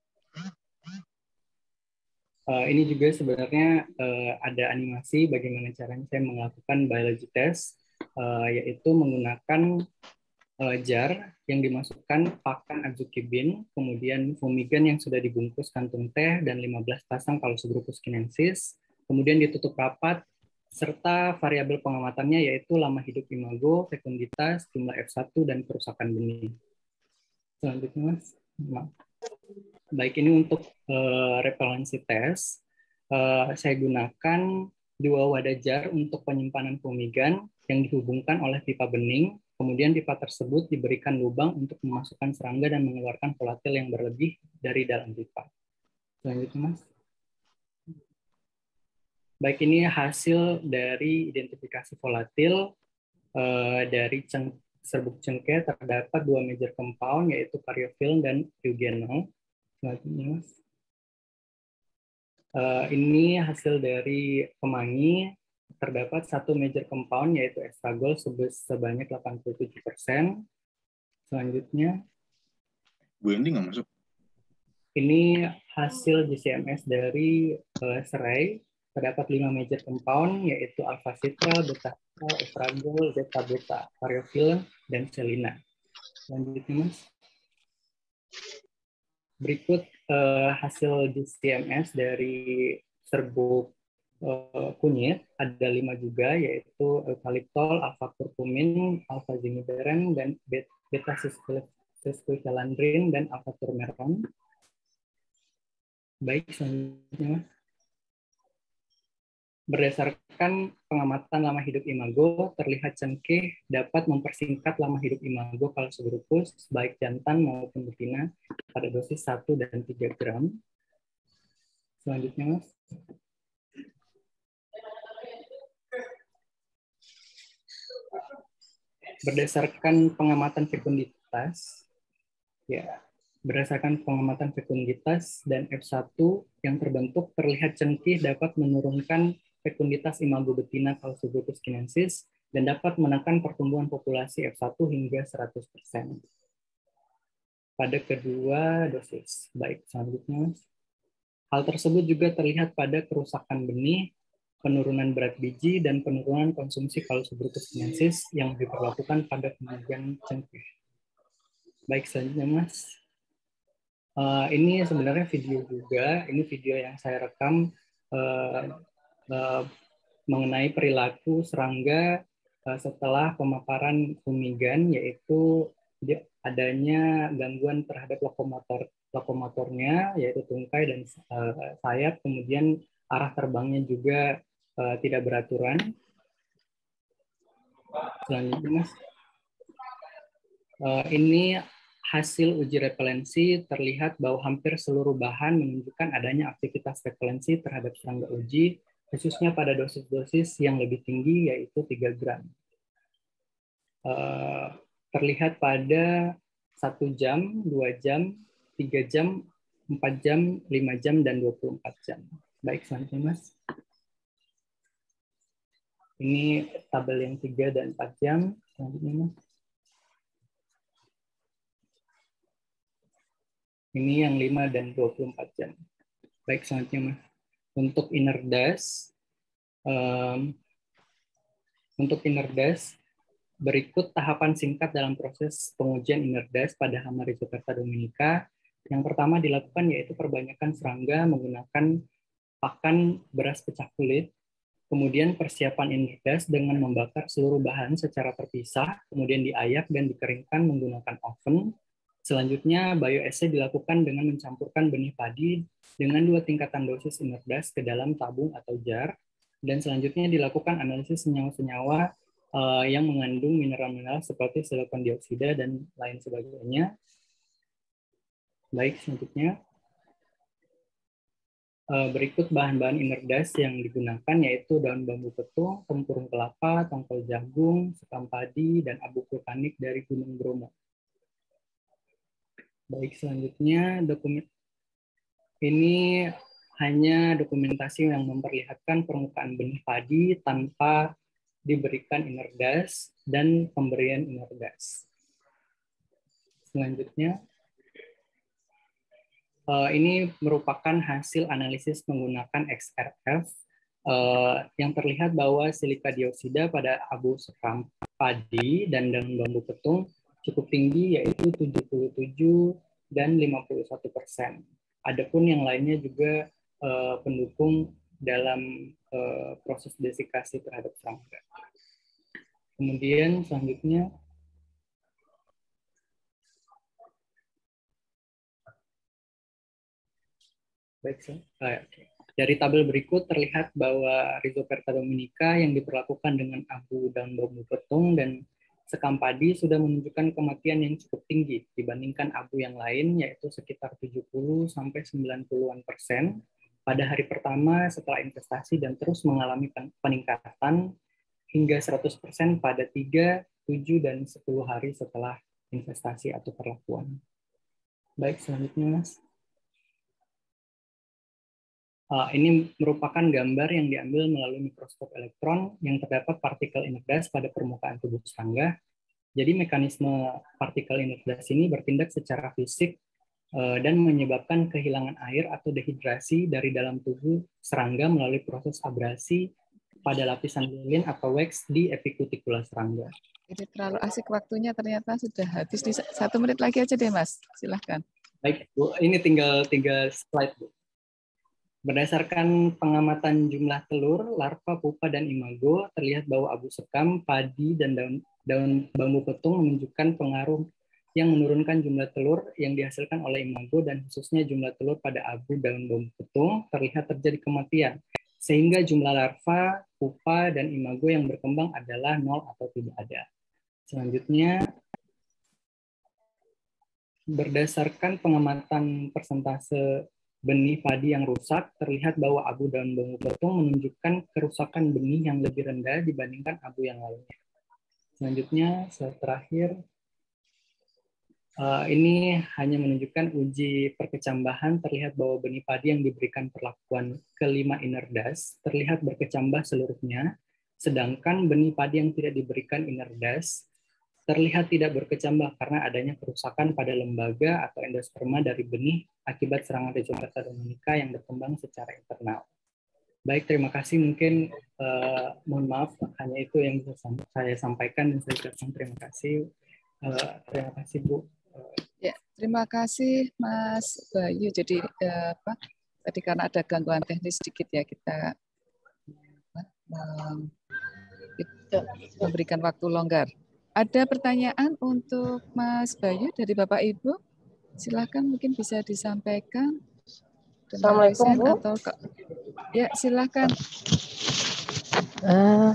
Uh, ini juga sebenarnya uh, ada animasi bagaimana caranya saya melakukan biology test, uh, yaitu menggunakan uh, jar yang dimasukkan pakan azukibin, kemudian fumigan yang sudah dibungkus kantung teh, dan lima belas pasang Calosebruchus chinensis, kemudian ditutup rapat, serta variabel pengamatannya yaitu lama hidup imago, fekunditas, jumlah F satu, dan kerusakan benih. Selanjutnya, Mas. Maaf. Baik, ini untuk uh, repelensi test. Uh, saya gunakan dua wadah jar untuk penyimpanan fumigan yang dihubungkan oleh pipa bening. Kemudian pipa tersebut diberikan lubang untuk memasukkan serangga dan mengeluarkan volatil yang berlebih dari dalam pipa. Selanjutnya, Mas. Baik, ini hasil dari identifikasi volatil uh, dari ceng serbuk cengkeh. Terdapat dua major compound, yaitu karyofilm dan eugenol. Selanjutnya, Mas. Uh, ini hasil dari pemangi. Terdapat satu major compound, yaitu estragol sebanyak delapan puluh tujuh persen. Selanjutnya, Bu Endi nggak masuk. Ini hasil G C M S dari uh, serai. Terdapat lima major compound, yaitu alpha-citral, beta-citral, estragol, zeta-beta, karyofilm, dan selina. Selanjutnya, Mas. Berikut uh, hasil G C M S dari serbuk uh, kunyit. Ada lima juga, yaitu eukaliptol, alpha-curcumin, alpha-zingiberin, dan beta-sesquiterlandrin, dan alpha-turmeron. Baik, selanjutnya, Mas. Berdasarkan pengamatan lama hidup imago, terlihat cengkeh dapat mempersingkat lama hidup imago Calosebruchus baik jantan maupun betina pada dosis satu dan tiga gram. Selanjutnya, Mas. Berdasarkan pengamatan fekunditas, ya, berdasarkan pengamatan fekunditas dan F satu yang terbentuk, terlihat cengkeh dapat menurunkan fekunditas imago betina Calosebruchus chinensis dan dapat menekan pertumbuhan populasi F satu hingga seratus persen pada kedua dosis. Baik, selanjutnya. Hal tersebut juga terlihat pada kerusakan benih, penurunan berat biji, dan penurunan konsumsi Calosebruchus chinensis yang diperlakukan pada kemudian cengkeh. Baik, selanjutnya, Mas. Uh, ini sebenarnya video juga, ini video yang saya rekam uh, Uh, mengenai perilaku serangga uh, setelah pemaparan fumigan, yaitu adanya gangguan terhadap lokomotor lokomotornya, yaitu tungkai dan uh, sayap, kemudian arah terbangnya juga uh, tidak beraturan. Selanjutnya, Mas. Uh, ini hasil uji repelensi. Terlihat bahwa hampir seluruh bahan menunjukkan adanya aktivitas repelensi terhadap serangga uji, khususnya pada dosis-dosis yang lebih tinggi, yaitu tiga gram. Uh, terlihat pada satu jam, dua jam, tiga jam, empat jam, lima jam, dan dua puluh empat jam. Baik, selanjutnya, Mas. Ini tabel yang tiga dan empat jam. Selanjutnya, Mas. Ini yang lima dan dua puluh empat jam. Baik, selanjutnya, Mas. Untuk inner dust, um, Untuk Inerdas, berikut tahapan singkat dalam proses pengujian Inerdas pada hama Rhizoperta dominica. Yang pertama dilakukan yaitu perbanyakan serangga menggunakan pakan beras pecah kulit. Kemudian persiapan Inerdas dengan membakar seluruh bahan secara terpisah, kemudian diayak dan dikeringkan menggunakan oven. Selanjutnya, bioassay dilakukan dengan mencampurkan benih padi dengan dua tingkatan dosis Inerdas ke dalam tabung atau jar. Dan selanjutnya dilakukan analisis senyawa-senyawa uh, yang mengandung mineral-mineral seperti silikon dioksida dan lain sebagainya. Baik, selanjutnya. Berikut bahan-bahan Inerdas yang digunakan yaitu daun bambu petung, tempurung kelapa, tongkol jagung, sekam padi, dan abu vulkanik dari Gunung Bromo. Baik, selanjutnya dokumen ini hanya dokumentasi yang memperlihatkan permukaan benih padi tanpa diberikan Inerdas dan pemberian Inerdas. Selanjutnya, Uh, ini merupakan hasil analisis menggunakan X R F uh, yang terlihat bahwa silika dioksida pada abu sekam padi dan daun bambu petung cukup tinggi yaitu tujuh puluh tujuh dan lima puluh satu persen. Adapun yang lainnya juga uh, pendukung dalam uh, proses desikasi terhadap serangga. Kemudian selanjutnya Baik, dari tabel berikut terlihat bahwa Rhizoperta dominica yang diperlakukan dengan abu daun bambu petung dan sekam padi sudah menunjukkan kematian yang cukup tinggi dibandingkan abu yang lain, yaitu sekitar tujuh puluh sampai sembilan puluhan persen pada hari pertama setelah investasi dan terus mengalami peningkatan hingga seratus persen pada tiga, tujuh, dan sepuluh hari setelah investasi atau perlakuan. Baik, selanjutnya Mas. Uh, ini merupakan gambar yang diambil melalui mikroskop elektron yang terdapat partikel Inerdas pada permukaan tubuh serangga. Jadi mekanisme partikel Inerdas ini bertindak secara fisik uh, dan menyebabkan kehilangan air atau dehidrasi dari dalam tubuh serangga melalui proses abrasi pada lapisan lilin atau wax di epikutikula serangga. Jadi terlalu asik waktunya, ternyata sudah habis. Di satu menit lagi aja deh Mas, silahkan. Baik Bu, ini tinggal tiga slide Bu. Berdasarkan pengamatan jumlah telur, larva, pupa, dan imago, terlihat bahwa abu sekam, padi, dan daun, daun bambu petung menunjukkan pengaruh yang menurunkan jumlah telur yang dihasilkan oleh imago, dan khususnya jumlah telur pada abu daun bambu petung terlihat terjadi kematian, sehingga jumlah larva, pupa, dan imago yang berkembang adalah nol atau tidak ada. Selanjutnya, berdasarkan pengamatan persentase benih padi yang rusak, terlihat bahwa abu daun bambu petung menunjukkan kerusakan benih yang lebih rendah dibandingkan abu yang lainnya. Selanjutnya, slide terakhir, uh, ini hanya menunjukkan uji perkecambahan. Terlihat bahwa benih padi yang diberikan perlakuan kelima Inerdas terlihat berkecambah seluruhnya, sedangkan benih padi yang tidak diberikan Inerdas terlihat tidak berkecambah karena adanya kerusakan pada lembaga atau endosperma dari benih akibat serangan Rhizoperta dominica yang berkembang secara internal. Baik, terima kasih. Mungkin uh, mohon maaf, hanya itu yang bisa saya sampaikan dan saya ucapkan terima kasih. Uh, terima kasih Bu. Uh, ya, terima kasih Mas Bayu. Jadi uh, apa? Tadi karena ada gangguan teknis sedikit ya kita, uh, kita memberikan waktu longgar. Ada pertanyaan untuk Mas Bayu dari Bapak Ibu? Silakan, mungkin bisa disampaikan. Assalamualaikum Bu. Atau ke... Ya, silakan. Uh,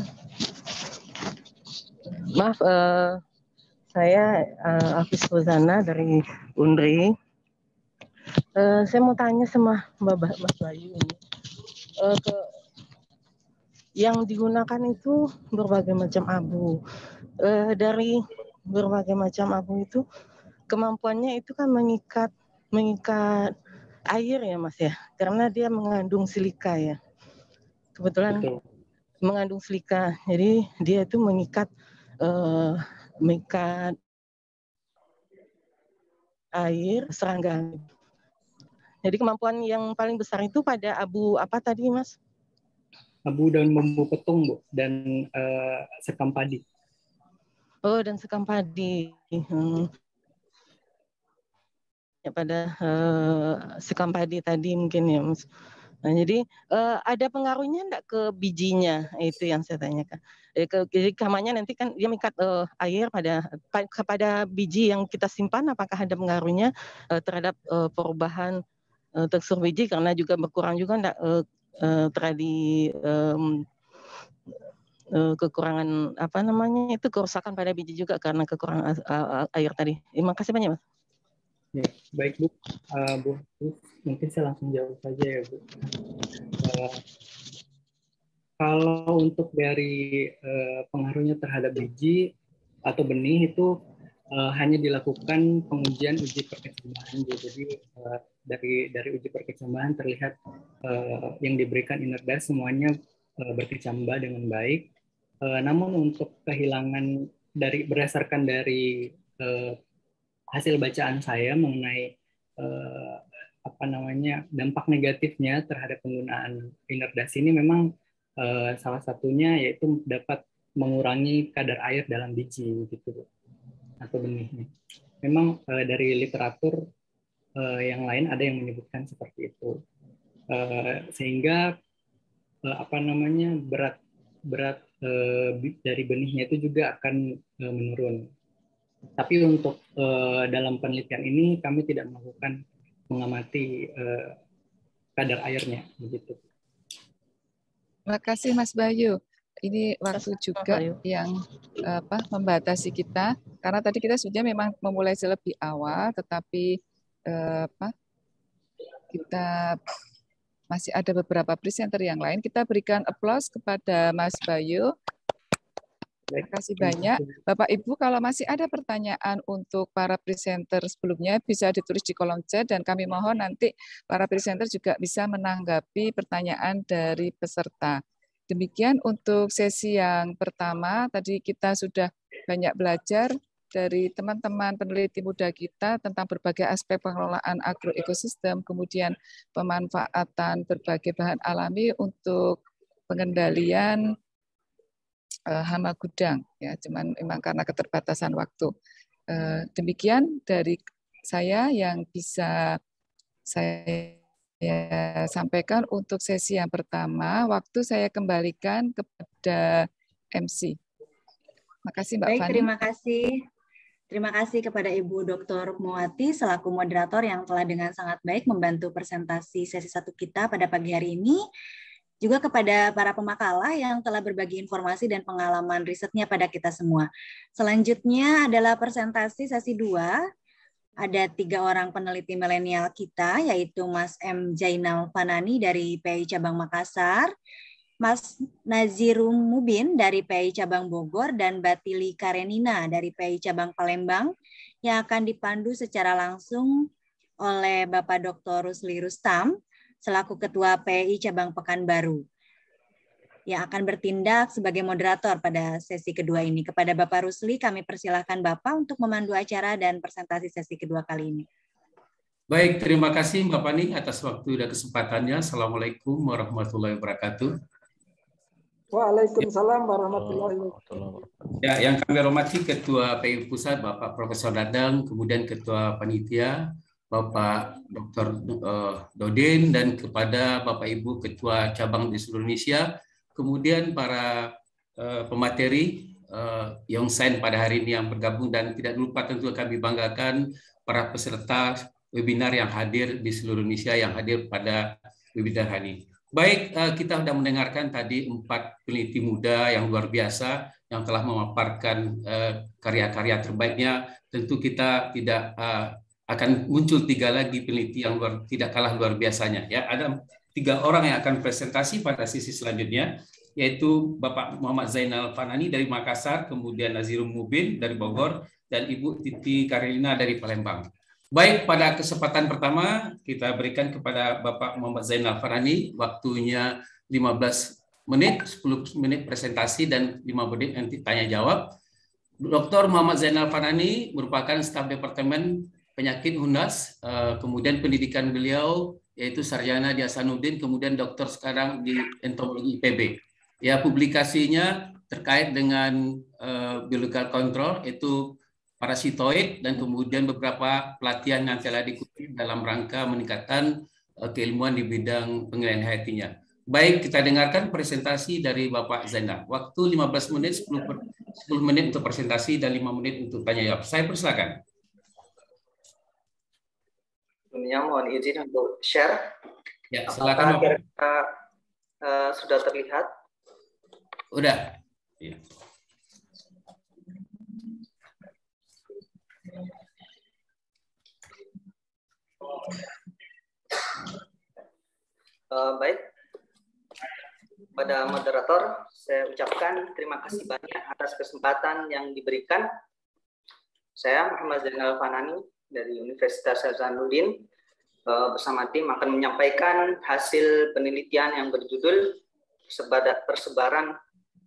maaf, uh, saya uh, Afis Ruzana dari U N R I. Uh, saya mau tanya sama Mbak Mas Bayu ini. Uh, ke... Yang digunakan itu berbagai macam abu. Uh, dari berbagai macam abu itu kemampuannya itu kan mengikat mengikat air ya Mas ya, karena dia mengandung silika ya. Kebetulan Betul. mengandung silika, jadi dia itu mengikat uh, mengikat air serangga. Jadi kemampuan yang paling besar itu pada abu apa tadi Mas? abu daun bambu petung, Bu, dan uh, sekam padi. Oh, dan sekam padi. Hmm. Ya, pada uh, sekam padi tadi mungkin ya, Mas. Nah, jadi uh, ada pengaruhnya enggak ke bijinya? Itu yang saya tanyakan. Eh, ke, jadi kamanya nanti kan dia mengikat uh, air pada kepada biji yang kita simpan, apakah ada pengaruhnya uh, terhadap uh, perubahan uh, tekstur biji, karena juga berkurang juga enggak uh, uh, terjadi um, uh, kekurangan apa namanya itu kerusakan pada biji juga karena kekurangan uh, uh, air tadi. Terima kasih banyak, Mas. Ya, baik Bu. Uh, Bu, Bu, mungkin saya langsung jawab saja ya Bu. Uh, kalau untuk dari uh, pengaruhnya terhadap biji atau benih itu uh, hanya dilakukan pengujian uji perkecambahan. Jadi uh, dari dari uji perkecambahan terlihat uh, yang diberikan Inerdas semuanya uh, berkecambah dengan baik. Uh, namun untuk kehilangan dari berdasarkan dari uh, hasil bacaan saya mengenai eh, apa namanya dampak negatifnya terhadap penggunaan Inerdas ini memang eh, salah satunya yaitu dapat mengurangi kadar air dalam biji gitu atau benihnya. Memang eh, dari literatur eh, yang lain ada yang menyebutkan seperti itu, eh, sehingga eh, apa namanya berat berat eh, dari benihnya itu juga akan eh, menurun. Tapi untuk uh, dalam penelitian ini kami tidak melakukan mengamati uh, kadar airnya begitu. Terima kasih Mas Bayu. Ini waktu juga yang apa membatasi kita karena tadi kita sudah memang memulai lebih awal, tetapi uh, apa kita masih ada beberapa presenter yang lain. Kita berikan aplaus kepada Mas Bayu. Terima kasih banyak. Bapak Ibu, kalau masih ada pertanyaan untuk para presenter sebelumnya bisa ditulis di kolom chat dan kami mohon nanti para presenter juga bisa menanggapi pertanyaan dari peserta. Demikian untuk sesi yang pertama. Tadi kita sudah banyak belajar dari teman-teman peneliti muda kita tentang berbagai aspek pengelolaan agroekosistem, kemudian pemanfaatan berbagai bahan alami untuk pengendalian hama gudang, ya, cuman memang karena keterbatasan waktu. Demikian dari saya yang bisa saya sampaikan untuk sesi yang pertama. Waktu saya kembalikan kepada M C. Terima kasih Mbak Baik, Fani. terima kasih. Terima kasih kepada Ibu Doktor Rukmawati selaku moderator yang telah dengan sangat baik membantu presentasi sesi satu kita pada pagi hari ini. Juga kepada para pemakalah yang telah berbagi informasi dan pengalaman risetnya pada kita semua. Selanjutnya adalah presentasi sesi dua. Ada tiga orang peneliti milenial kita, yaitu Mas M. Jainal Fanani dari P I Cabang Makassar, Mas Nazirum Mubin dari P I Cabang Bogor, dan Batili Karenina dari P I Cabang Palembang, yang akan dipandu secara langsung oleh Bapak Doktor Rusli Rustam, selaku Ketua P I Cabang Pekanbaru, yang akan bertindak sebagai moderator pada sesi kedua ini. Kepada Bapak Rusli, kami persilahkan Bapak untuk memandu acara dan presentasi sesi kedua kali ini. Baik, terima kasih Mbak Fani atas waktu dan kesempatannya. Assalamualaikum warahmatullahi wabarakatuh. Waalaikumsalam warahmatullahi wabarakatuh. Ya, yang kami hormati Ketua P I Pusat Bapak Profesor Dadang, kemudian Ketua Panitia Bapak Doktor Dodin, dan kepada Bapak Ibu Ketua Cabang di seluruh Indonesia, kemudian para uh, pemateri uh, Yongsan pada hari ini yang bergabung, dan tidak lupa tentu kami banggakan para peserta webinar yang hadir di seluruh Indonesia yang hadir pada webinar hari ini. Baik, uh, kita sudah mendengarkan tadi empat peneliti muda yang luar biasa yang telah memaparkan karya-karya uh, terbaiknya. Tentu kita tidak uh, akan muncul tiga lagi peneliti yang luar, tidak kalah luar biasanya. Ya, ada tiga orang yang akan presentasi pada sesi selanjutnya, yaitu Bapak Muhammad Zainal Fanani dari Makassar, kemudian Nazirum Mubin dari Bogor, dan Ibu Titi Karenina dari Palembang. Baik, pada kesempatan pertama kita berikan kepada Bapak Muhammad Zainal Fanani waktunya lima belas menit, sepuluh menit presentasi dan lima menit nanti tanya jawab. Doktor Muhammad Zainal Fanani merupakan staf Departemen Penyakit Hunas, kemudian pendidikan beliau yaitu sarjana di Hasanuddin, kemudian dokter sekarang di entomologi I P B. Ya, publikasinya terkait dengan uh, biological control, itu parasitoid, dan kemudian beberapa pelatihan yang telah diikuti dalam rangka meningkatkan uh, keilmuan di bidang pengendalian hayatinya. Baik, kita dengarkan presentasi dari Bapak Zainal. Waktu lima belas menit, sepuluh menit untuk presentasi dan lima menit untuk tanya jawab. Saya persilakan. Sebelumnya mohon izin untuk share. Ya, silakan Bapak. Uh, uh, sudah terlihat? Udah. Ya. Uh, baik, pada moderator saya ucapkan terima kasih banyak atas kesempatan yang diberikan. Saya Muhammad Zainal Fanani dari Universitas Hasanuddin uh, bersama tim akan menyampaikan hasil penelitian yang berjudul persebaran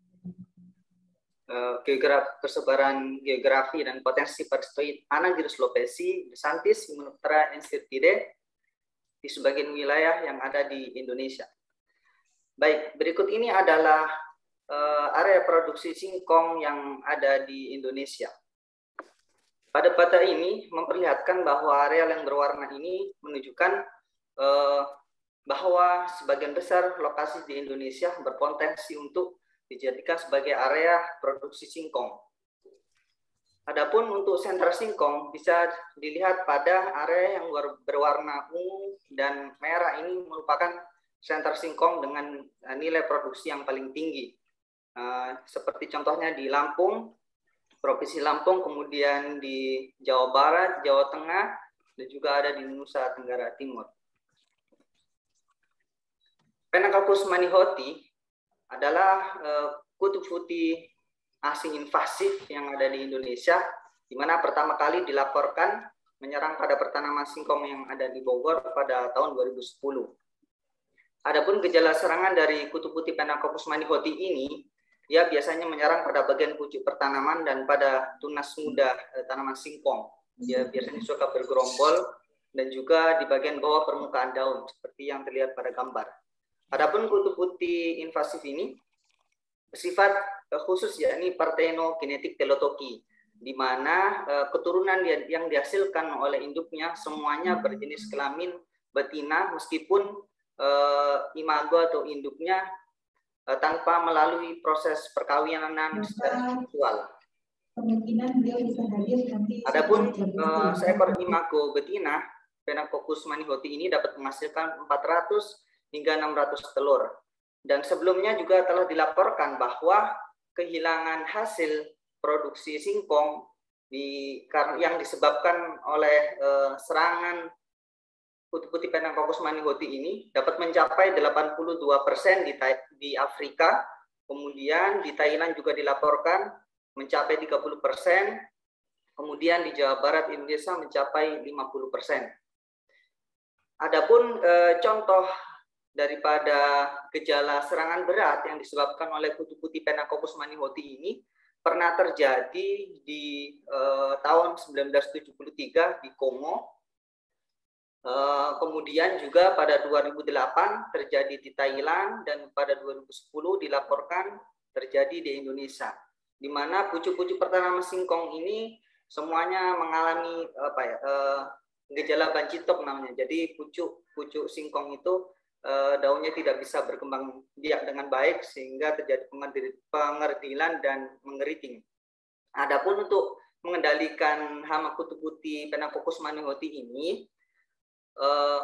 uh, geografi, persebaran geografi dan potensi parasitoid Anagyrus lopezi, Desantis, Hymenoptera ensirtidae di sebagian wilayah yang ada di Indonesia. Baik, berikut ini adalah uh, area produksi singkong yang ada di Indonesia. Pada data ini memperlihatkan bahwa areal yang berwarna ini menunjukkan uh, bahwa sebagian besar lokasi di Indonesia berpotensi untuk dijadikan sebagai area produksi singkong. Adapun untuk sentra singkong bisa dilihat pada area yang berwarna ungu dan merah ini merupakan sentra singkong dengan nilai produksi yang paling tinggi. Uh, seperti contohnya di Lampung, Provinsi Lampung, kemudian di Jawa Barat, Jawa Tengah, dan juga ada di Nusa Tenggara Timur. Phenacoccus manihoti adalah uh, kutu putih asing invasif yang ada di Indonesia, di mana pertama kali dilaporkan menyerang pada pertanaman singkong yang ada di Bogor pada tahun dua ribu sepuluh. Adapun gejala serangan dari kutu putih Phenacoccus manihoti ini, dia biasanya menyerang pada bagian pucuk pertanaman dan pada tunas muda eh, tanaman singkong. Dia biasanya suka bergerombol dan juga di bagian bawah permukaan daun, seperti yang terlihat pada gambar. Adapun kutu putih invasif ini bersifat eh, khusus, yakni parthenogenetik telotoki, di mana eh, keturunan yang dihasilkan oleh induknya semuanya berjenis kelamin betina, meskipun eh, imago atau induknya tanpa melalui proses perkawinan secara seksual. Adapun uh, seekor imago betina Phenacoccus manihoti ini dapat menghasilkan empat ratus hingga enam ratus telur. Dan sebelumnya juga telah dilaporkan bahwa kehilangan hasil produksi singkong di, yang disebabkan oleh uh, serangan kutu putih Phenacoccus manihoti ini dapat mencapai delapan puluh dua persen di, di Afrika, kemudian di Thailand juga dilaporkan mencapai tiga puluh persen, kemudian di Jawa Barat Indonesia mencapai lima puluh persen. Adapun eh, contoh daripada gejala serangan berat yang disebabkan oleh kutu putih Phenacoccus manihoti ini pernah terjadi di eh, tahun seribu sembilan ratus tujuh puluh tiga di Kongo. Uh, kemudian juga pada dua ribu delapan terjadi di Thailand dan pada dua ribu sepuluh dilaporkan terjadi di Indonesia, di mana pucuk-pucuk pertanaman singkong ini semuanya mengalami apa ya, uh, gejala banjitop namanya. Jadi pucuk-pucuk singkong itu uh, daunnya tidak bisa berkembang biak dengan baik sehingga terjadi pengerdilan dan mengeriting. Adapun untuk mengendalikan hama kutu putih Phenacoccus manihoti ini, Uh,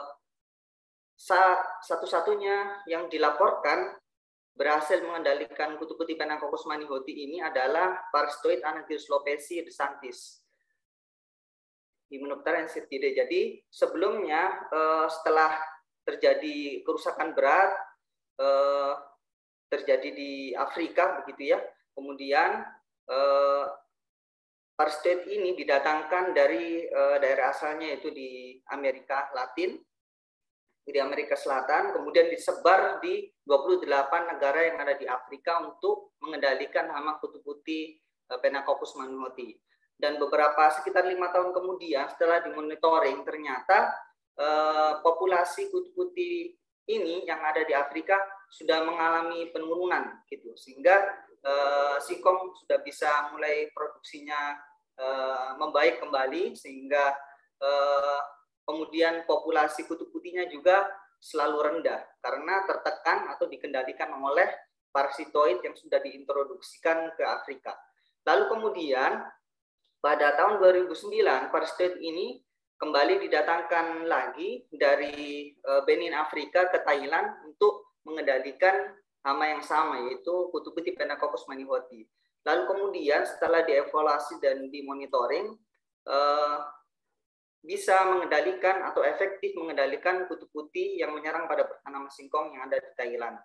satu-satunya yang dilaporkan berhasil mengendalikan kutu putih Phenacoccus manihoti ini adalah parasitoid Anagyrus lopezi Desantis, Hymenoptera ensirtidae. Jadi sebelumnya uh, setelah terjadi kerusakan berat uh, terjadi di Afrika begitu ya, kemudian uh, parasitoid ini didatangkan dari uh, daerah asalnya yaitu di Amerika Latin, di Amerika Selatan, kemudian disebar di dua puluh delapan negara yang ada di Afrika untuk mengendalikan hama kutu putih uh, Phenacoccus manihoti. Dan beberapa sekitar lima tahun kemudian setelah dimonitoring ternyata eh, populasi kutu putih ini yang ada di Afrika sudah mengalami penurunan gitu, sehingga eh, singkong sudah bisa mulai produksinya eh, membaik kembali, sehingga eh, kemudian populasi kutu putihnya juga selalu rendah karena tertekan atau dikendalikan oleh parasitoid yang sudah diintroduksikan ke Afrika. Lalu kemudian pada tahun dua ribu sembilan parasitoid ini kembali didatangkan lagi dari Benin Afrika ke Thailand untuk mengendalikan hama yang sama, yaitu kutu putih Phenacoccus manihoti. Lalu kemudian setelah dievaluasi dan dimonitoring, eh, bisa mengendalikan atau efektif mengendalikan kutu putih yang menyerang pada tanaman singkong yang ada di Thailand.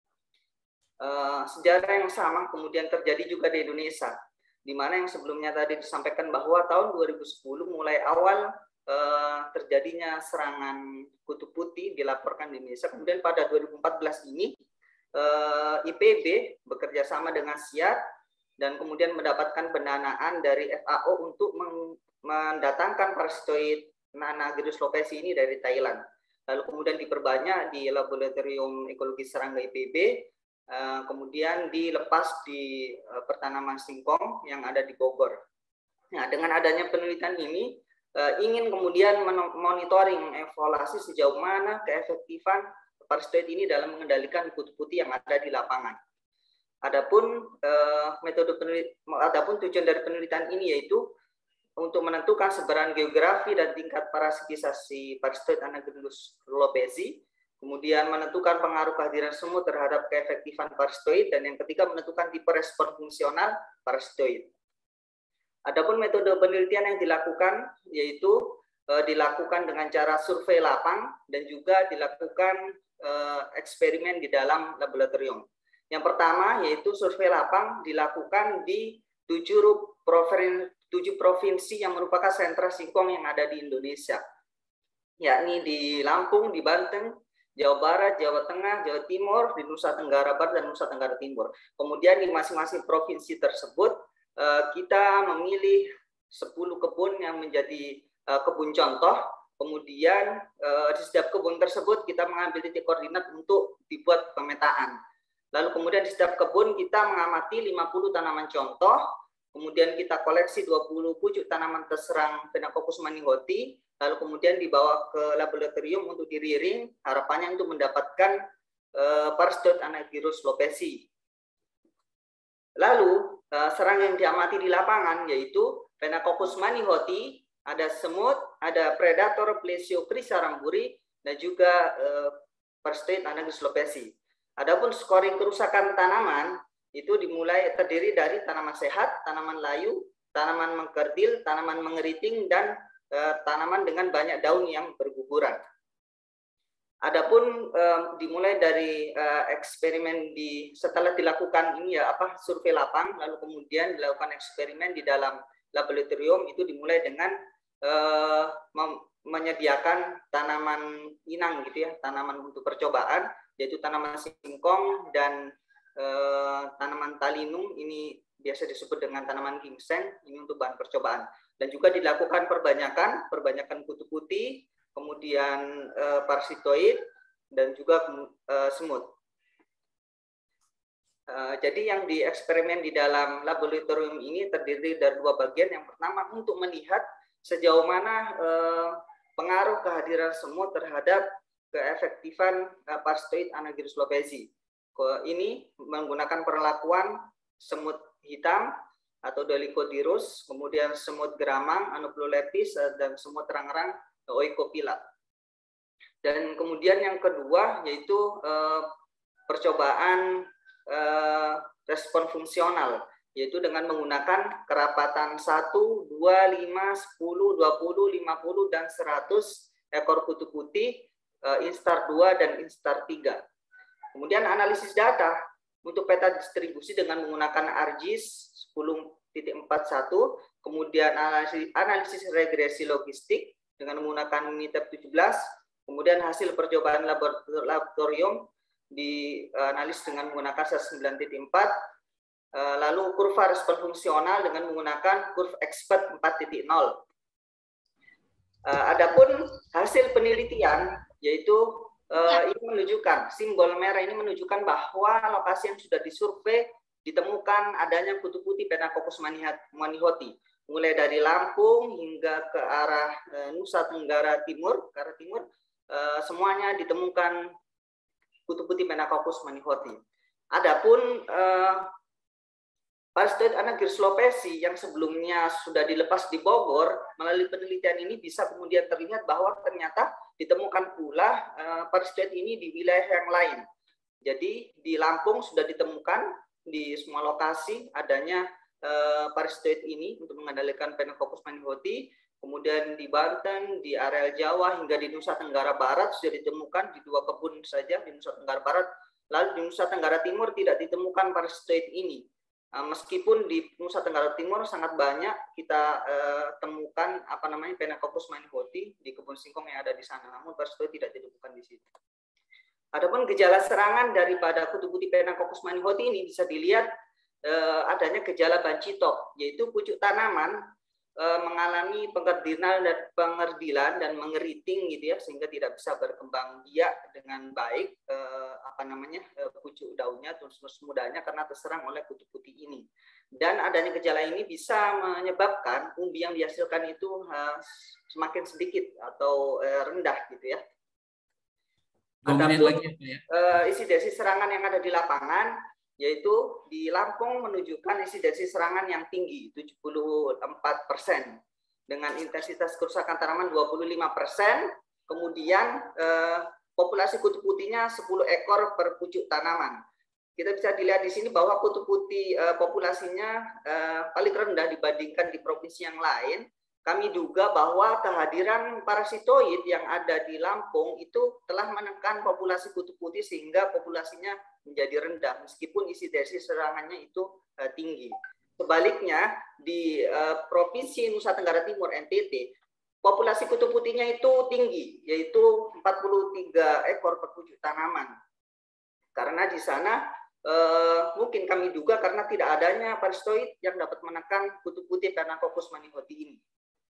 Uh, sejarah yang sama kemudian terjadi juga di Indonesia, di mana yang sebelumnya tadi disampaikan bahwa tahun dua ribu sepuluh mulai awal uh, terjadinya serangan kutu putih dilaporkan di Indonesia. Kemudian pada dua ribu empat belas ini uh, I P B bekerja sama dengan S I A D dan kemudian mendapatkan pendanaan dari F A O untuk mendatangkan parasitoid Nanagerus lopezi ini dari Thailand. Lalu kemudian diperbanyak di Laboratorium Ekologi Serangga I P B, kemudian dilepas di pertanaman singkong yang ada di Bogor. Nah, dengan adanya penelitian ini ingin kemudian monitoring evaluasi sejauh mana keefektifan parasitoid ini dalam mengendalikan kutu putih yang ada di lapangan. Adapun metode penelitian, adapun tujuan dari penelitian ini yaitu untuk menentukan sebaran geografi dan tingkat parasitisasi parasitoid Anagerus lopezi, kemudian menentukan pengaruh kehadiran semut terhadap keefektifan parasitoid, dan yang ketiga menentukan tipe respon fungsional parasitoid. Adapun metode penelitian yang dilakukan yaitu eh, dilakukan dengan cara survei lapang dan juga dilakukan eh, eksperimen di dalam laboratorium. Yang pertama yaitu survei lapang dilakukan di tujuh provinsi tujuh provinsi yang merupakan sentra singkong yang ada di Indonesia, yakni di Lampung, di Banten, Jawa Barat, Jawa Tengah, Jawa Timur, di Nusa Tenggara Barat, dan Nusa Tenggara Timur. Kemudian di masing-masing provinsi tersebut kita memilih sepuluh kebun yang menjadi kebun contoh. Kemudian di setiap kebun tersebut kita mengambil titik koordinat untuk dibuat pemetaan. Lalu kemudian di setiap kebun kita mengamati lima puluh tanaman contoh. Kemudian kita koleksi dua puluh pucuk tanaman terserang Phenacoccus manihoti, lalu kemudian dibawa ke laboratorium untuk diriring, harapannya untuk mendapatkan uh, parasitoid Anagerus lopezi. Lalu uh, serang yang diamati di lapangan yaitu Phenacoccus manihoti, ada semut, ada predator Plesiocrisa ramburi, dan juga uh, parasitoid Anagerus lopezi. Adapun scoring kerusakan tanaman itu dimulai terdiri dari tanaman sehat, tanaman layu, tanaman mengkerdil, tanaman mengeriting, dan eh, tanaman dengan banyak daun yang berguguran. Adapun eh, dimulai dari eh, eksperimen di setelah dilakukan ini ya apa survei lapang, lalu kemudian dilakukan eksperimen di dalam laboratorium, itu dimulai dengan eh, menyediakan tanaman inang gitu ya, tanaman untuk percobaan, yaitu tanaman singkong dan Eh, tanaman talinum, ini biasa disebut dengan tanaman ginseng, ini untuk bahan percobaan. Dan juga dilakukan perbanyakan, perbanyakan kutu putih, kemudian eh, parasitoid, dan juga eh, semut. Eh, jadi yang dieksperimen di dalam laboratorium ini terdiri dari dua bagian. Yang pertama untuk melihat sejauh mana eh, pengaruh kehadiran semut terhadap keefektifan eh, parasitoid Anagerus lopezi. Ini menggunakan perlakuan semut hitam atau Dolichodirus, kemudian semut geramang, Anoplolepis, dan semut rang-rang, Oikopila. Dan kemudian yang kedua yaitu eh, percobaan eh, respon fungsional, yaitu dengan menggunakan kerapatan satu, dua, lima, sepuluh, dua puluh, lima puluh, dan seratus ekor kutu putih, eh, Instar dua dan Instar tiga. Kemudian analisis data untuk peta distribusi dengan menggunakan ARGIS sepuluh titik empat satu, kemudian analisis, analisis regresi logistik dengan menggunakan Minitab tujuh belas, kemudian hasil percobaan laboratorium dianalisis dengan menggunakan S A S sembilan titik empat, lalu kurva respon fungsional dengan menggunakan kurva expert empat titik nol. Uh, adapun hasil penelitian yaitu uh, ini menunjukkan simbol merah ini menunjukkan bahwa lokasi yang sudah disurvei ditemukan adanya kutu putih Phenacoccus manihoti mulai dari Lampung hingga ke arah uh, Nusa Tenggara Timur, ke arah timur uh, semuanya ditemukan kutu putih Phenacoccus manihoti. Adapun uh, Parastoid Anagyrus lopezi yang sebelumnya sudah dilepas di Bogor, melalui penelitian ini bisa kemudian terlihat bahwa ternyata ditemukan pula uh, parastoid ini di wilayah yang lain. Jadi di Lampung sudah ditemukan di semua lokasi adanya uh, parastoid ini untuk mengendalikan Phenacoccus manihoti. Kemudian di Banten, di area Jawa hingga di Nusa Tenggara Barat sudah ditemukan di dua kebun saja di Nusa Tenggara Barat. Lalu di Nusa Tenggara Timur tidak ditemukan parastoid ini. Meskipun di Nusa Tenggara Timur sangat banyak kita uh, temukan apa namanya Phenacoccus manihoti di kebun singkong yang ada di sana, namun parastoid tidak ditemukan di situ. Adapun gejala serangan daripada kutu putih Phenacoccus manihoti ini bisa dilihat uh, adanya gejala banci-top, yaitu pucuk tanaman uh, mengalami pengerdilan dan pengerdilan dan mengeriting gitu ya, sehingga tidak bisa berkembang biak dengan baik uh, apa namanya uh, pucuk daunnya terus mudanya karena terserang oleh kutu putih ini. Dan adanya gejala ini bisa menyebabkan umbi yang dihasilkan itu uh, semakin sedikit atau uh, rendah gitu ya. Adapun lagi, ya. uh, insidensi serangan yang ada di lapangan yaitu di Lampung menunjukkan insidensi serangan yang tinggi tujuh puluh empat persen dengan intensitas kerusakan tanaman dua puluh lima persen, kemudian uh, populasi kutu putihnya sepuluh ekor per pucuk tanaman. Kita bisa dilihat di sini bahwa kutu putih uh, populasinya uh, paling rendah dibandingkan di provinsi yang lain. Kami duga bahwa kehadiran parasitoid yang ada di Lampung itu telah menekan populasi kutu putih sehingga populasinya menjadi rendah meskipun insidensi serangannya itu uh, tinggi. Sebaliknya di uh, provinsi Nusa Tenggara Timur N T T populasi kutu putihnya itu tinggi, yaitu empat puluh tiga ekor per pucuk tanaman. Karena di sana uh, mungkin kami duga karena tidak adanya parastoid yang dapat menekan kutu putih Phenacoccus manihoti ini.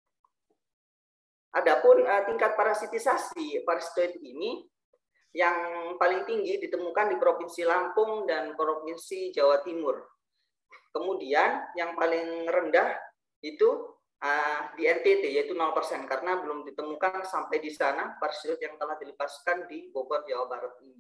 Adapun uh, tingkat parasitisasi parastoid ini yang paling tinggi ditemukan di Provinsi Lampung dan Provinsi Jawa Timur. Kemudian yang paling rendah itu uh, di N T T yaitu nol persen karena belum ditemukan sampai di sana parastoid yang telah dilepaskan di Bogor, Jawa Barat ini.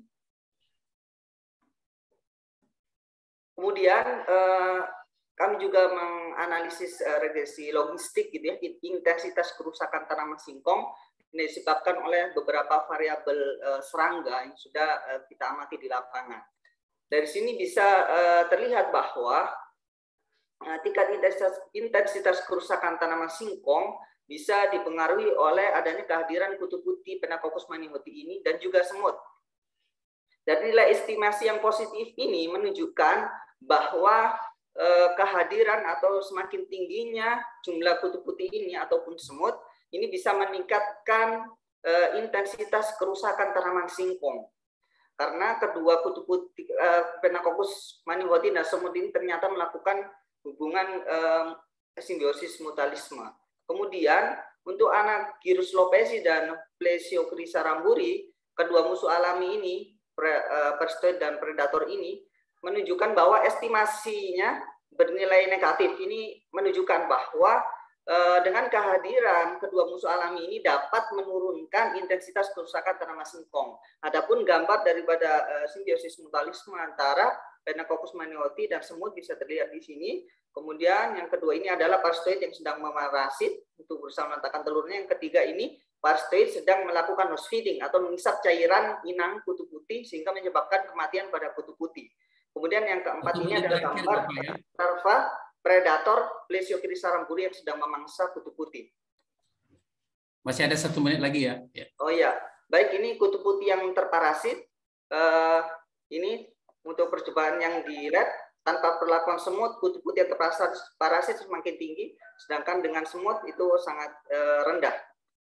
Kemudian uh, kami juga menganalisis uh, regresi logistik gitu ya, intensitas kerusakan tanaman singkong ini disebabkan oleh beberapa variabel uh, serangga yang sudah uh, kita amati di lapangan. Dari sini bisa uh, terlihat bahwa uh, tingkat intensitas, intensitas kerusakan tanaman singkong bisa dipengaruhi oleh adanya kehadiran kutu putih Phenacoccus manihoti ini dan juga semut. Dan nilai estimasi yang positif ini menunjukkan bahwa kehadiran atau semakin tingginya jumlah kutu putih ini ataupun semut ini bisa meningkatkan uh, intensitas kerusakan tanaman singkong karena kedua kutu putih uh, Phenacoccus manihoti dan semut ini ternyata melakukan hubungan uh, simbiosis mutualisme. Kemudian untuk Anagyrus lopezi dan Plesiocrisa ramburi, kedua musuh alami ini pre, uh, parastoid dan predator ini menunjukkan bahwa estimasinya bernilai negatif. Ini menunjukkan bahwa eh, dengan kehadiran kedua musuh alami ini dapat menurunkan intensitas kerusakan tanaman singkong. Adapun gambar daripada eh, simbiosis mutualisme antara Phenacoccus manihoti dan semut bisa terlihat di sini. Kemudian yang kedua ini adalah parastoid yang sedang memarasit untuk berusaha meletakkan telurnya. Yang ketiga ini parastoid sedang melakukan nose feeding atau mengisap cairan inang kutu putih sehingga menyebabkan kematian pada kutu putih. Kemudian yang keempat ini adalah gambar larva predator Plesiocrisa ramburi yang sedang memangsa kutu putih. Masih ada satu menit lagi ya. Oh iya, baik ini kutu putih yang terparasit. Uh, ini untuk percobaan yang di lab tanpa perlakuan semut, kutu putih yang terparasit semakin tinggi, sedangkan dengan semut itu sangat uh, rendah.